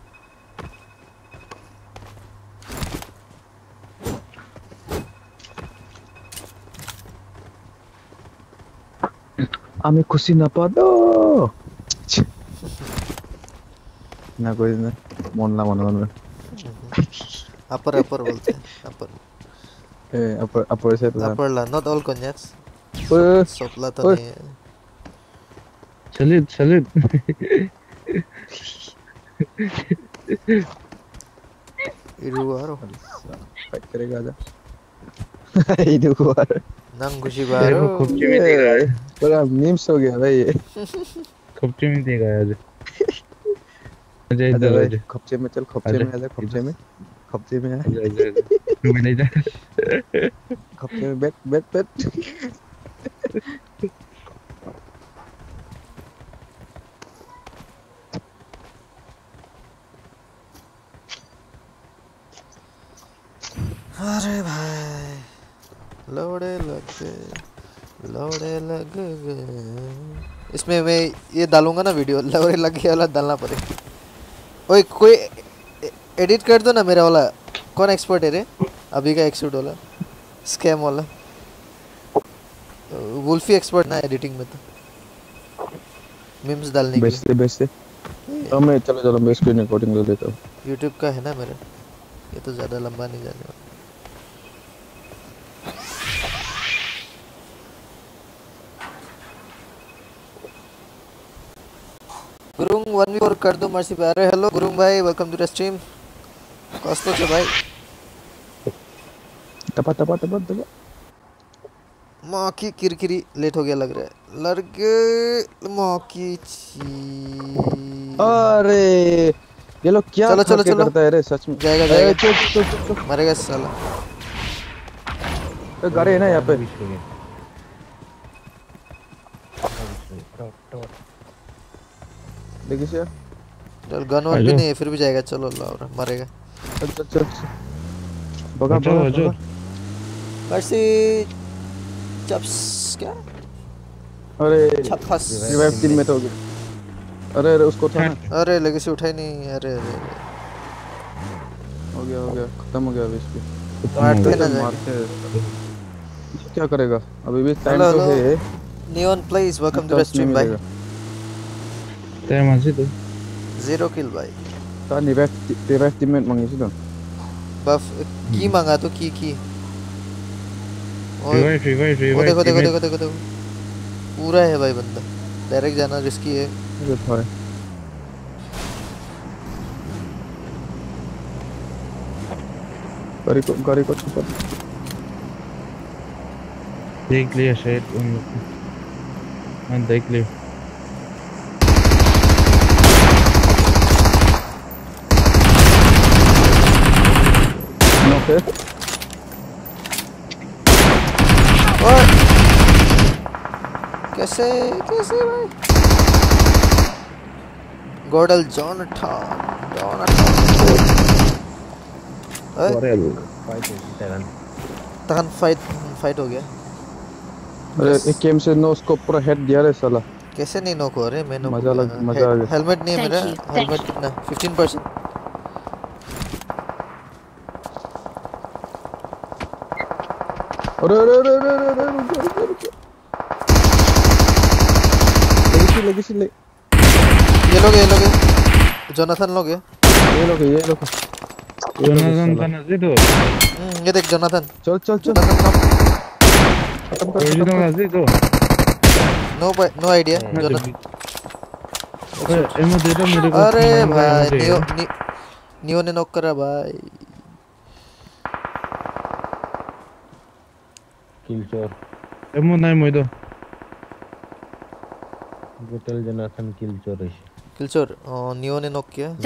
আমি খুশি না পাদো না কই না মন না মনে अपर बोलते हैं अपर अपर से अपर ला नॉट ऑल कॉन्यक्स सोपला तो नहीं है चलिए इरुवारो फाइट करेगा आजा इरुवारो नंगुशी बारो खुपची में देगा पूरा मीम्स हो गया भाई ये खुपची में देगा आज अजय इधर खपचे में चल खपचे में आजा खपचे में तू ले जा खपचे में बैठ अरे भाई लौड़े लग गए इसमें मैं ये डालूंगा ना वीडियो लौड़े लग गया वाला डालना पड़े ओए कोई एडिट कर दो ना मेरा वाला कौन एक्सपर्ट है रे अभी का एक्सपर्ट वाला स्कैम वाला वुल्फी एक्सपर्ट ना एडिटिंग में तो मीम्स डालने के लिए बेस्ट अब मैं चलो मैं स्क्रीन रिकॉर्डिंग ले लेता हूं YouTube का है ना मेरा ये तो ज्यादा लंबा नहीं जाने वाला गुरुंग 1v4 कर दो मर्सी पे अरे हेलो गुरुंग भाई वेलकम टू द स्ट्रीम कॉस्टो से भाई टपा माँ की किरकिरी लेट हो गया लग रहा है लड़के माँ की अरे ये लोग क्या चलो करता है रे सच में जाएगा चल मरेगा साला तो गाड़ी है ना यहाँ पे देखिए सर चल गन वन भी नहीं है फिर भी जाएगा चलो अल्लाह मरेगा चल बगा मर्सी चप्स क्या अरे छप्पस रिवाइव 3 में तो हो गया अरे उसको था ना अरे लेगेसी उठाई नहीं अरे हो गया खत्म हो गया अभी इसकी मारते ना मारते क्या करेगा अभी भी टाइम तो है neon please welcome to the stream भाई तेरे मन से तो 0 किल भाई ता रिवाइव टीममेट मांगी थी तो बफ की मांगा तो की रिवाइव देखो पूरा है भाई बंदा डायरेक्ट जाना रिस्की है ये भाई गाड़ी को छुपा देख लिया शायद उन लोग मैं देख लिया ओके कैसे कैसे भाई गॉडल जॉनथन तहन फाइट हो गया। अरे एक गेम से नो स्कोप पूरा हेड दिया रे साला। कैसे नहीं नॉक हो रहे? मैं नॉक मजा आ गया। हेलमेट नहीं है मेरा। हेलमेट ना 15%। अरे अरे अरे अरे अरे रुक लेगेसी ले ये लोग जोनाथन लोग है। ये लोग जोनाथन का नजदीक हो। ये देख जोनाथन। चल ओरिजिनल नजदीक हो। No idea Jonathan. एमो दे दो मेरे को। अरे भाई नियो ने नॉक करा भाई। किलचोर एमो नहीं मोइदो। गोटल जोनाथन किलचोर नियो ने नॉक किया।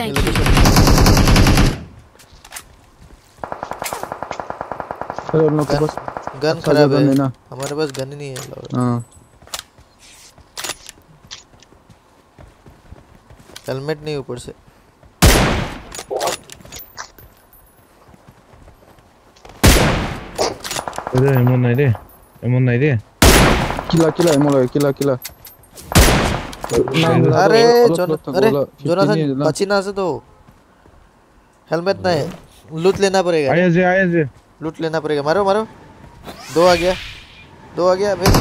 अरे उन लोग के पास गन खराब है। हमारे पास गन ही नहीं है। हां हेलमेट नहीं ऊपर से। अरे एमो नहीं दे किला एमो लगे किला अरे जोनाथन पचीना से तो हेलमेट नहीं लूट लेना पड़ेगा। आया जे लूट लेना पड़ेगा। मारो दो आ गया मेरे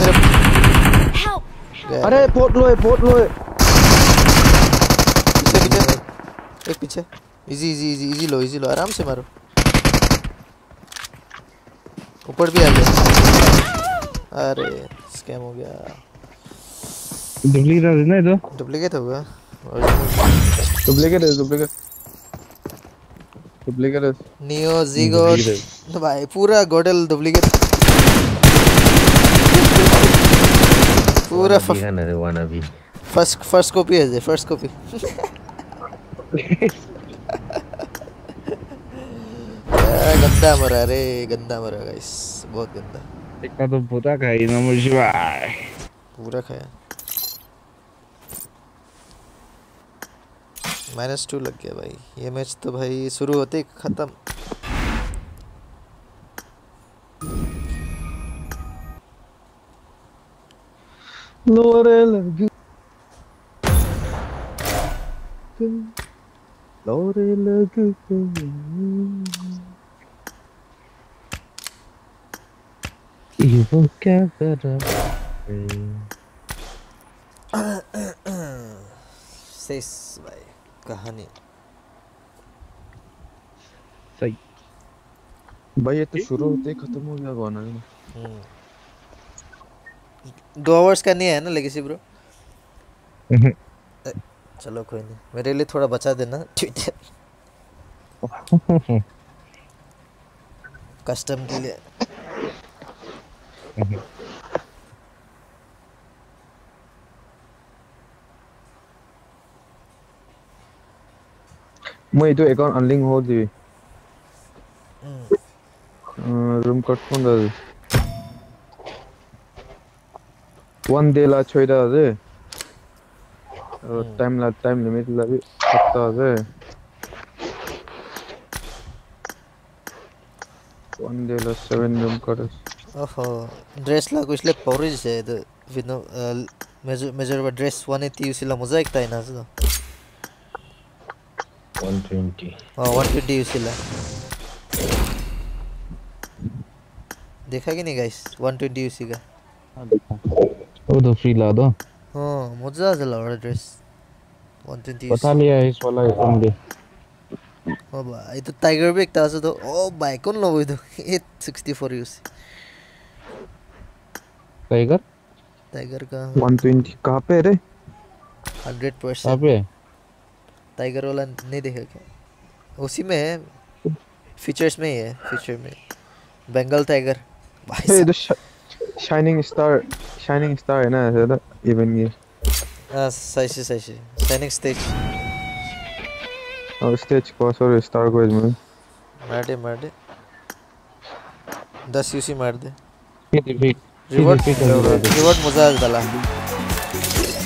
अरे पोट लो पीछे एक पीछे। इजी लो आराम से मारो। ऊपर भी आ गया। अरे स्कैम हो गया। डुप्लीकेट होगा। डुप्लीकेट नियो ज़ीगोट भाई पूरा गॉडल डुप्लीकेट पूरा फर्स्ट कॉपी है फर्स्ट कॉपी। गंदा मरा गाइस बहुत गंदा। एक तो पूरा खाई ना मुझे भाई पूरा खाया। -2 लग गया भाई। ये मैच तो भाई शुरू होते ही खत्म। लोरे लग ये वो क्या कर रहा सेस भाई कहानी सही भाई। ये तो शुरू होते ही खत्म हो गया गाना। 2 आवर्स का नहीं है ना लेगेसी ब्रो। चलो कोई नहीं मेरे लिए थोड़ा बचा देना ट्विटर कस्टम के लिए। मैं तो अकाउंट अनलिंक हो दी रूम कट फोन दा 1 day ला छोइदा दे टाइम लिमिट ला भी पत्ता दे 1 day ला 7 रूम कट। ओहो ड्रेस ला कुछले पौरिज है तो विनो मेजर ड्रेस 180 उसीला मजा एक था ना 120 उसीला देखा कि नहीं गाइस 120 उसी का। वो तो फ्री ला दो। हाँ मजा चला वाला ड्रेस 120 पता लिया इस वाला आइटम दे। ओ भाई तो टाइगर भी एक था तो ओ भाई कौन लोग इधर 864 यूसी टाइगर का 120 कहाँ पे रे? 100% कहाँ पे? टाइगर वाला नहीं देखा क्या? उसी में है फीचर्स में ही है फीचर में बंगाल टाइगर भाई तो शाइनिंग स्टार है ना ऐसा इवन ये सही शाइनिंग स्टेज और स्टेज को सॉरी स्टार को इसमें मार दे 10 यूसी मार दे रिवॉर्ड मजा डाला।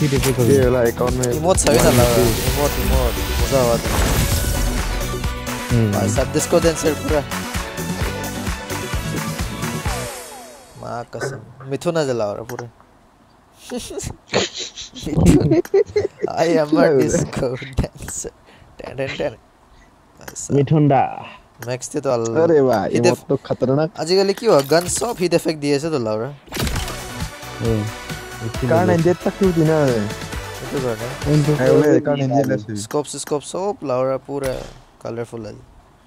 फिर पे कर ये वाला अकाउंट में इमोट सही ना लगा इमोट मजा आवा था भाई सब डिस्को डांसर पूरा मां कसम मिथुन ना जला रहा पूरा I am a disco dancer ten Mithun da max थे तो अरे भाई ये तो खतरनाक आजकल की हुआ गन सब हिट इफेक्ट दिए से तो लाउरा कान इंजेक्ट तक क्यों दिना है तो करना है वाले कान इंजेक्ट स्कोप सब लाउरा पूरा कलरफुल है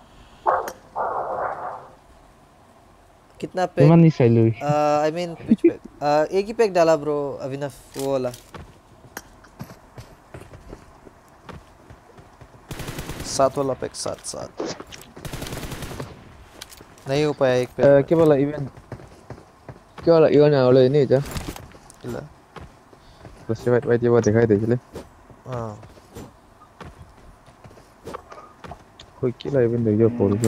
कितना पैक नहीं सही आई मीन व्हिच पैक एक ही पैक डाला ब्रो अविनाश वो वाला सात वाला पैक सात नहीं हो पाया एक पैक क्या वाला इवेंट क्या वाला इवेंट वाला नहीं क्या ಇಲ್ಲ बस वाइट ये वो दिखाई दे चले हां कोई किला इवेंट देखो पोल जो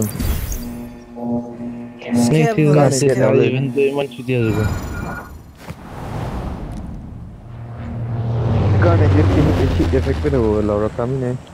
स्नेक का से इवेंट तो मन छुटिया होगा कान इंजेक्ट इफेक्ट पे वो लौरा काम ही नहीं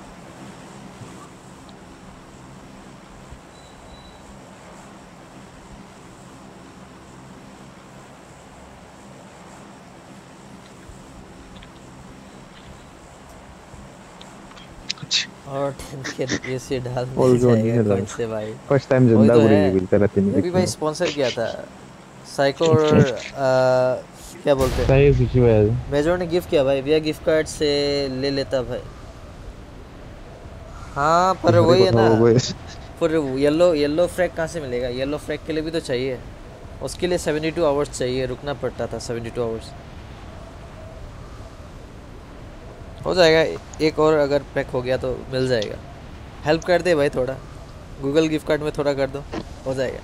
और टेंशन ऐसे डाल जाएगा कौन से भाई फर्स्ट टाइम जिंदा बुरी मिलता रहती है अभी भाई स्पॉन्सर किया था साइको और क्या बोलते हैं साइको कुछ हुआ मेजर ने गिफ्ट किया भाई भैया गिफ्ट कार्ड से ले लेता भाई हाँ पर वही है ना पर येलो फ्रैग कहाँ से मिलेगा येलो फ्रैग के लिए भी तो चाहिए उसके लिए 72 आवर्स चाहिए रुकना पड़ता था 72 आवर्स हो जाएगा एक और अगर पैक हो गया तो मिल जाएगा हेल्प कर दे भाई थोड़ा गूगल गिफ्ट कार्ड में थोड़ा कर दो हो जाएगा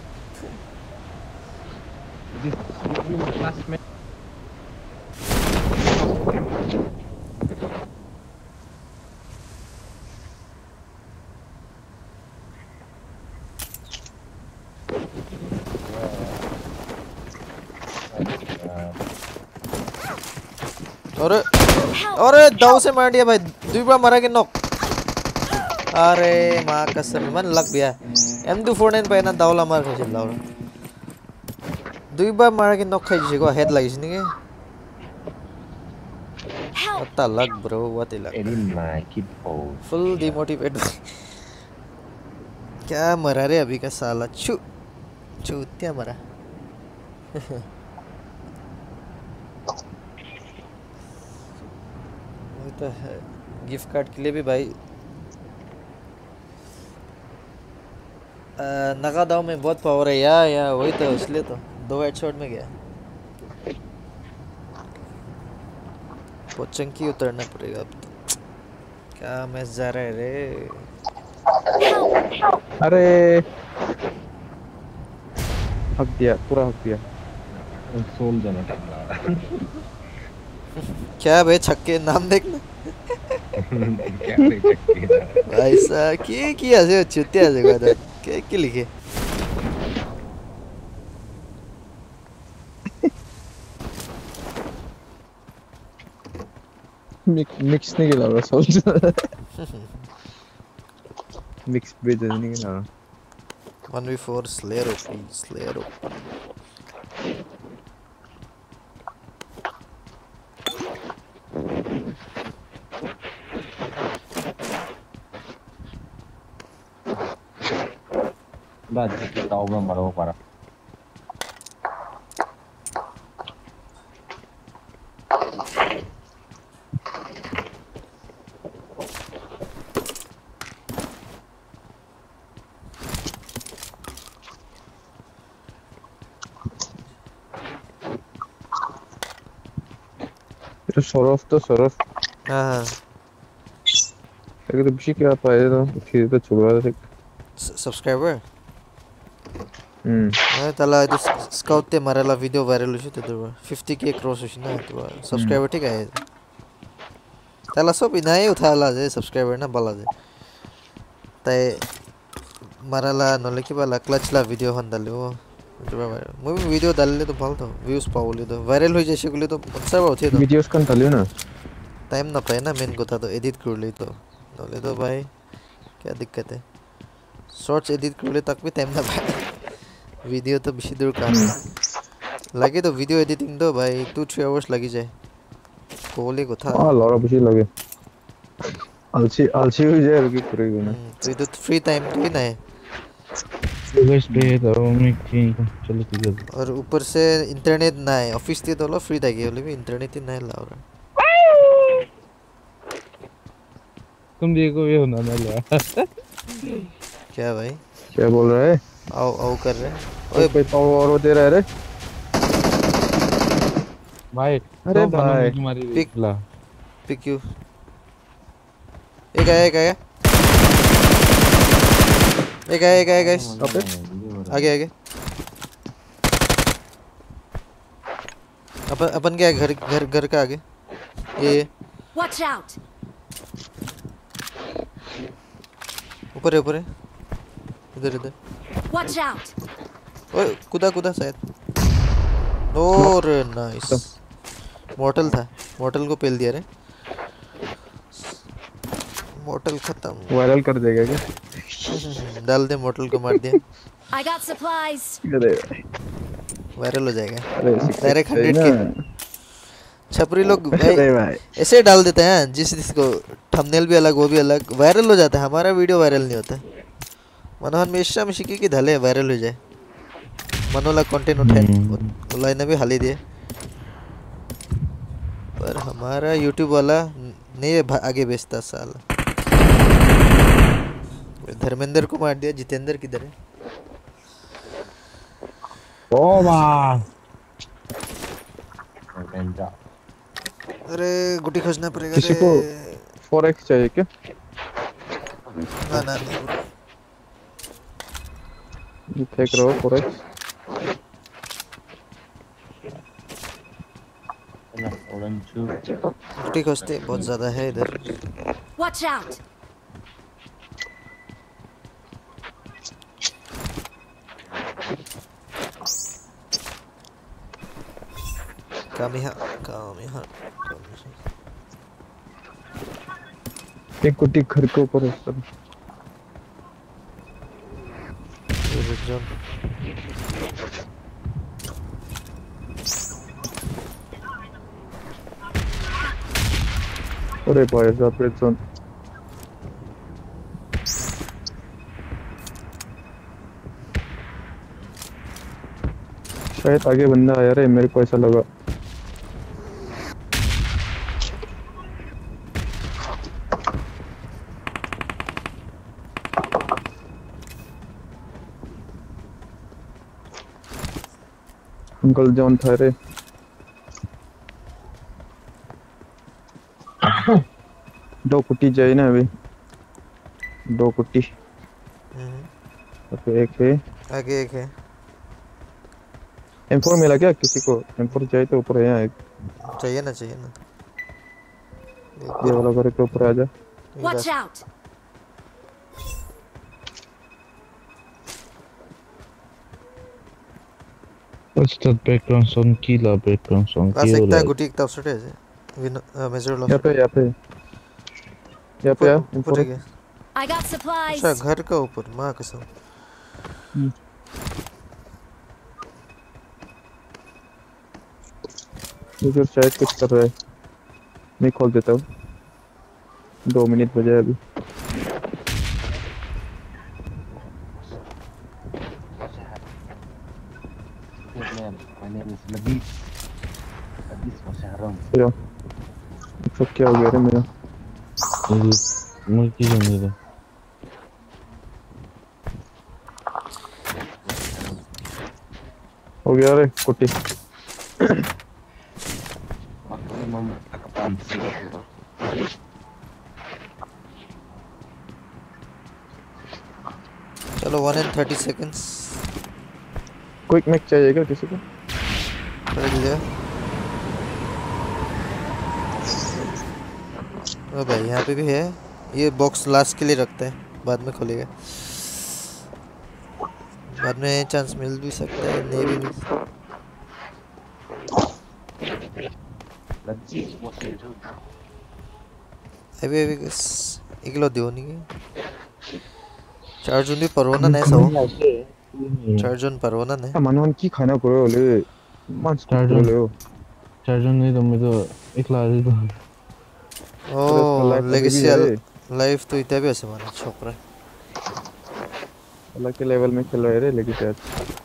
अरे दाव से मार दिया भाई दुई बार मारा के नॉक अरे मां कसम मन लग गया M249 पे ना दावला मार के चला और दुई बार मारा के नॉक खाई जिसको हेड लगी इसने के पता लग ब्रो व्हाट इज लग फुल डिमोटिवेट क्या मरा रे अभी का साला चूतिया मरा तो है गिफ्ट कार्ड के लिए भी भाई नगादाव में बहुत पावर है या वही तो इसलिए तो 2 हेडशॉट में गया पोचंकी उतरना पड़ेगा अब तो क्या मैच जा रहा है रे अरे हक दिया पूरा हक दिया सोल जाना टाइम लगा क्या भाई छक्के नाम देखना भाई साहब के किया से चुतिया से बात के लिखे मिक्स नहीं किया बस सोल मिक्स बेच नहीं किया 1v4 slayer Dah kita tahu berapa para. Itu Sorof tuh Sorof. हाँ अगर तो बिशी क्या पाए तो फिर तो चुरा दे सब्सक्राइबर तला ಇದು scout te marala video viral होते तो 50k क्रॉस होती ना तो सब्सक्राइबर ठीक है तला सब इनाय उठाला जे सब्सक्राइबर ना बाला जे तय marala नले की बाला क्लच ला video हंदले वो मुझे वीडियो डालले तो ভাল तो व्यूज पावले तो भाइरल हो जैसे गुले तो अच्छा बात है तो वीडियोस कन डालियो ना टाइम ना पाए ना मेन को था तो एडिट कर ले तो नले तो भाई क्या दिक्कत है शॉर्ट्स एडिट कर ले तक भी टाइम ना पाए वीडियो तो बेसी दूर काम है लगे तो वीडियो एडिटिंग तो भाई 2-3 आवर्स लगी जाए कोले को था हां लरा बेसी लगे अलसी हो जाए रुकी करेगा ना तो ये तो फ्री टाइम तो ही ना है गाइस पे तो मैं चलो ठीक है और ऊपर से इंटरनेट ना है ऑफिस ते तो लो फ्री था के भी इंटरनेट ही ना है लाओ तुम देखो ये होना ना ला क्या भाई क्या बोल रहा है आओ आओ कर रहे ओए पे तो और दे रहा है रे भाई अरे भाई तुम्हारी पिक यू एक आया गाइस आगे अपन क्या घर का आगे ये Watch out! ऊपर है इधर Watch out! ओए कूदा शायद और नाइस मॉर्टल था मॉर्टल को पेल दिया रे मॉर्टल खत्म वायरल कर देगा क्या डाल दे मॉर्टल को मार दिया I got supplies. अरे वायरल हो जाएगा डायरेक्ट 100 के छपरी लोग भाई ऐसे डाल देते हैं जिसको थंबनेल भी अलग वो भी अलग वायरल हो जाता है हमारा वीडियो वायरल नहीं होता मनोहर मिश्रा मिशिकी की धले वायरल हो जाए मनोला कंटेंट उठाए बोला ने भी हाली दिए पर हमारा YouTube वाला नहीं आगे बेचता साला धर्मेंद्र को मार दिया जितेंद्र किधर है ओ अरे गुटी खोजना पड़ेगा किसी को 4x चाहिए क्या ना ये फेंक रहा हो 4x गुटी खोजते बहुत ज्यादा है इधर Watch out! कामिहा एक कुटी घर के ऊपर है सब अरे भाई साहब रेड जोन शायद आगे बंदा आया रे मेरे को ऐसा लगा अंकल जॉन था रे दो कुट्टी चाहिए ना अभी दो कुट्टी ओके एक है आगे एक है M4 मिला क्या किसी को M4 चाहिए तो ऊपर है यहाँ एक चाहिए ना ये वाला घर के ऊपर आ जा Watch out! What's that background song? Killer background song. आ सकता है गुटी एक तरफ से मेजर लॉस यहाँ पे ऊपर है I got supplies. अच्छा घर का ऊपर माँ कसम मुझे शायद कुछ कर रहा है मैं खोल देता हूँ 2 मिनट बजे अभी तो क्या हो गया रे मेरा मुझे नहीं दे हो गया रे कुट्टी चलो 1 and 30 seconds क्विक मैक चाहिए क्या किसी को कर दिया ओ भाई यहाँ पे भी है ये बॉक्स लास्ट के लिए रखते हैं बाद में खोलेगा बाद में चांस मिल भी सकता है, नहीं भी मिल अभी किस इकलो दियो नहीं चार्जन भी परवाना नहीं सो चार्जन परवाना नहीं मनवन की खाना करो ले मांस करो ले चार्जन नहीं तो मैं तो इकला दे तो ओ लेगेसी लाइफ तो इतना भी ऐसे माना छोकरा अलग के लेवल में खेल रहे हैं लेगेसी आज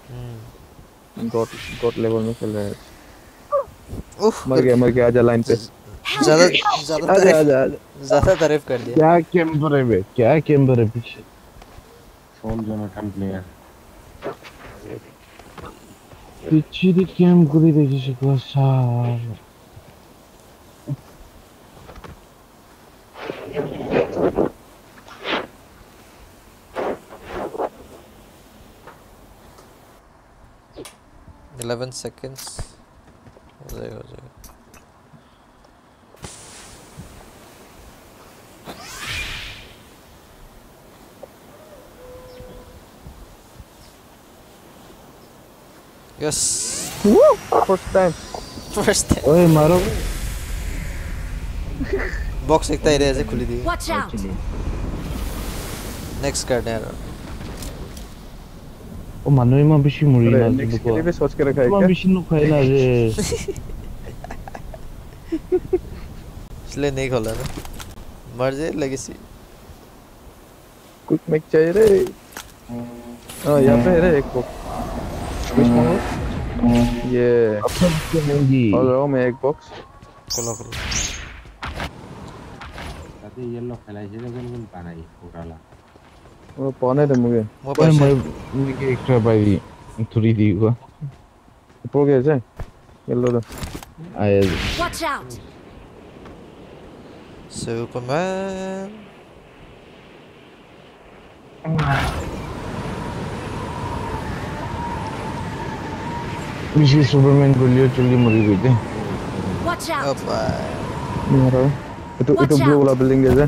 गॉड लेवल में खेल रहे हैं मर गया आजा लाइन पे ज्यादा तारीफ कर दिया क्या कैंपर है बे क्या कैंपर है पीछे सोल जोनाथन प्लेयर पीछे दी कैंप करी देखी शकला सार $11 seconds हो जाएगा Yes. Woo! First time. ओए मारो बॉक्स एक ताई ऐसे खुली दी Watch out. नेक्स्ट कर दे ओ मानो में बिशी मुरी ना नेक्स्ट के लिए भी सोच के रखा है क्या बिशी नु खाइला रे इसलिए नहीं खोला ना मर जाए लेगेसी कुछ मैक चाहिए रे हां यहां पे है रे एक बॉक्स ये और रो में एक बॉक्स खोलो ताते येलो खेलाइ छै लेकिन पानाई उराला वो पाने दे मुझे मुझे एक्स्ट्रा भाई थोड़ी दी हुआ ऊपर गए जाए येलो दो आए Watch out. Superman बिशी सुपरमैन को लियो चली मरी गई थी Watch out. मारो itu blue वाला बिल्डिंग है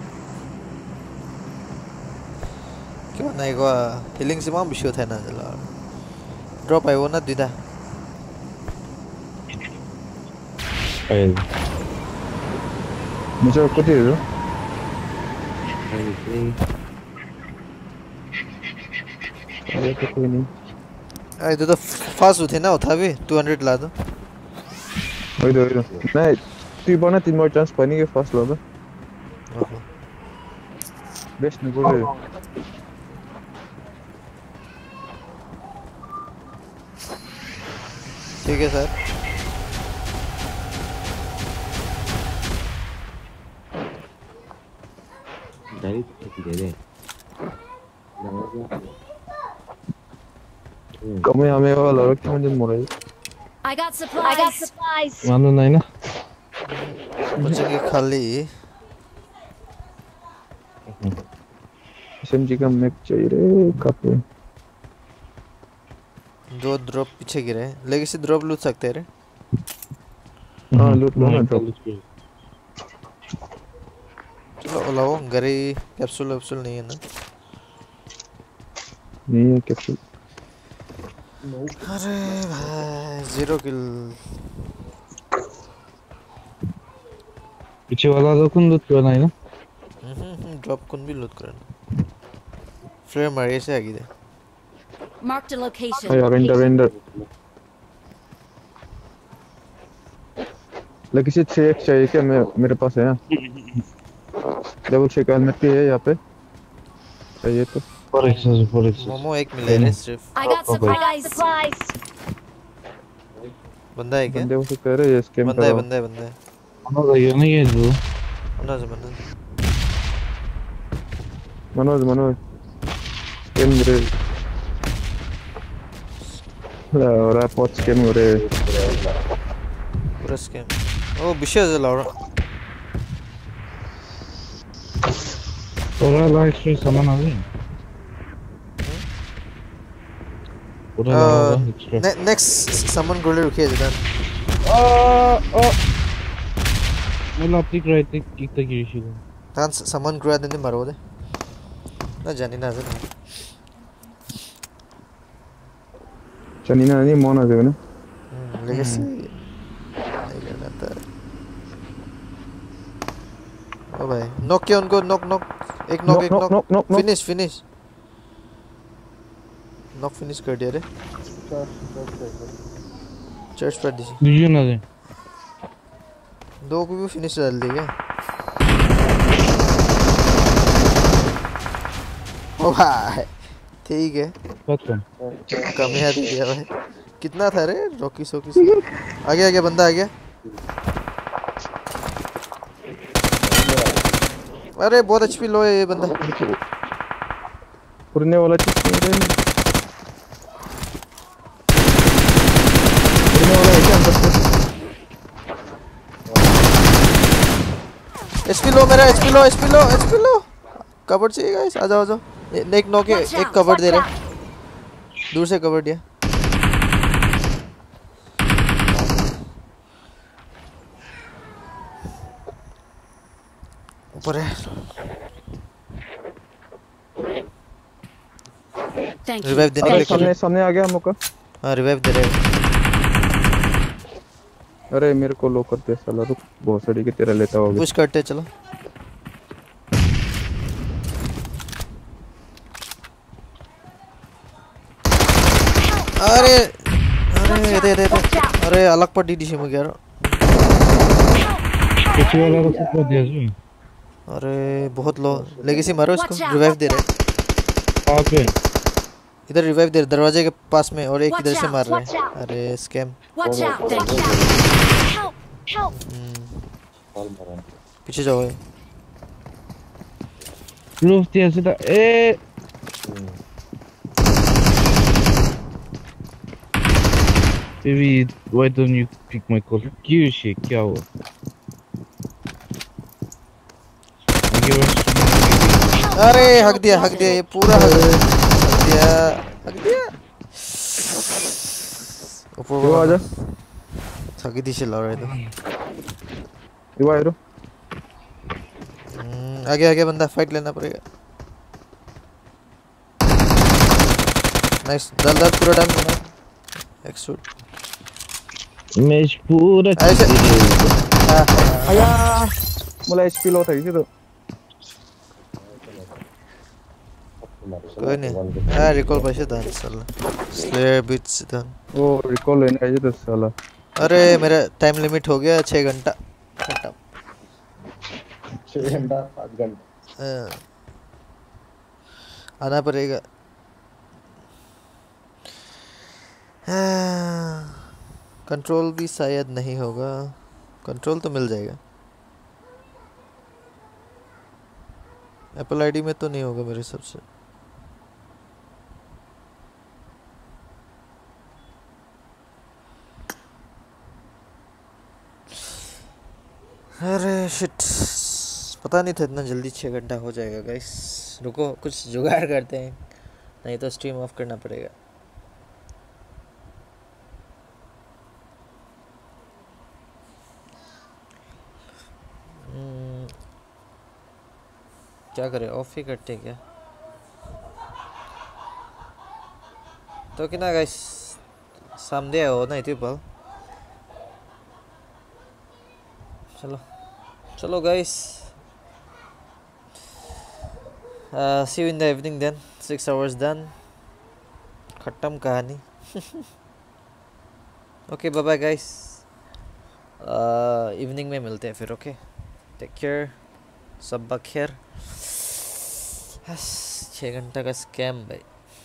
क्यों नहीं को हीलिंग से मां बिशो था ना जला ड्रॉप आयो ना दिदा मुझे को दे दो अरे तो कोई नहीं अरे तो फास्ट उठे ना उठा भी 200 ला दो ओए नहीं तू बना 3 more chance पानी के फास्ट ला दो बेस्ट नहीं बोल ठीक है सर डायरेक्ट दे दे कमे हमें वाला रख के मुझे मोरे I got supplies. मानो नहीं ना मुझे खाली एसएमजी का मैक चाहिए रे काफी दो ड्रॉप पीछे गिरे हैं लेगेसी ड्रॉप लूट सकते हैं रे हां लूट लो ना ड्रॉप चलो लाओ गरी कैप्सूल नहीं है ना नहीं है कैप्सूल अरे भाई 0 किल पीछे वाला तो कौन लूट करना है ना ड्रॉप कौन भी लूट करना फ्लेयर मारे से आगे दे Marked a location. यार रेंडर लेकिन से 3x चाहिए क्या मेरे पास है डबल चेक हेलमेट भी है यहाँ पे चाहिए तो 4x मोमो एक मिले रे सिर्फ I got supplies. बंदा है क्या बंदे को कह रहे हैं स्कैम बंदा है मनोज ये नहीं है जो मनोज स्कैम रे और पोस्ट स्कैम हो रहे पूरा स्कैम ओ विशेष लाउरा पूरा लाइफ से सामान आ गई पूरा नेक्स्ट सामान गोले रुकिए जरा मैं अपनी क्राइट एक तक गिरी थी तान सामान ग्रा देने मारो दे ना जानी ना जाना चनीना नहीं मोना जो ना लेगेसी नहीं करना था। ओ भाई नॉक किया उनको, नॉक एक नॉक फिनिश नॉक फिनिश कर दिया रे। चर्च पर दीजिए ना दे, दो को भी फिनिश डाल दिया। ओ भाई ठीक है, कम ही दे दिया भाई। कितना था रे रॉकी सोकी से? आगे बंदा आ गया। अरे बहुत एचपी लो है ये बंदा। उड़ने वाला एचपी लो मेरा, एचपी लो। कवर चाहिए गाइस, आ जाओ। एक नॉक है, एक कवर दे रहे, दूर से कवर दिया। ऊपर है, रिवाइव देने के लिए सामने आ गया मौका। हाँ रिवाइव दे रहे। अरे मेरे को लो करते साला, रुक बहुत सड़ी के तेरा लेता होगा। पुश करते चलो। अरे अलग पर डीडी में गया। अरे बहुत लो, लेगेसी मारो इसको। रिवाइव दे रहे, इधर रिवाइव दे रहे दरवाजे के पास में, और एक इधर से मार रहे हैं। अरे स्कैम, पीछे जाओ। प्रूफ दिया सीधा। ए baby, why don't you pick my call? क्यों शे क्या हुआ? अरे हक दिया ये पूरा हक दिया। ऊपर आ जा, थकी दी चला रहे तो। ये वायरो आगे बंदा, फाइट लेना पड़ेगा। नाइस, दल पूरा डाउन करना। एक्सट्रूड मैच पूरा ऐसे। आया मला एचपी लो था इसी तो। कोई नहीं, रिकॉल पैसे दान साला, स्लेयर बिट्स दान। वो रिकॉल लेने आई तो साला। अरे मेरा टाइम लिमिट हो गया 6 घंटा। 6 घंटा 7 घंटा आना पड़ेगा। कंट्रोल भी शायद नहीं होगा, कंट्रोल तो मिल जाएगा। एप्पल आईडी में तो नहीं होगा मेरे हिसाब से। अरे शिट, पता नहीं था इतना जल्दी 6 घंटा हो जाएगा गाइस। रुको कुछ जुगाड़ करते हैं, नहीं तो स्ट्रीम ऑफ करना पड़ेगा। क्या करें, ऑफ ही करते क्या? तो कि ना गाइस, सामने हो ना इतनी पल। चलो guys, see you in the evening then. 6 hours done, खत्म कहानी। Okay bye bye guys, evening में मिलते हैं फिर। ओके टेक केयर, सब बखैर। 6 घंटा का स्कैम भाई।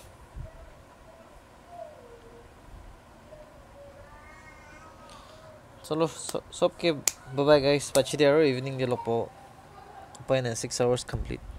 चलो सबके बाय बाय गाइस, पछिदियारो इवनिंग जे लोपो उपाय 6 hours complete।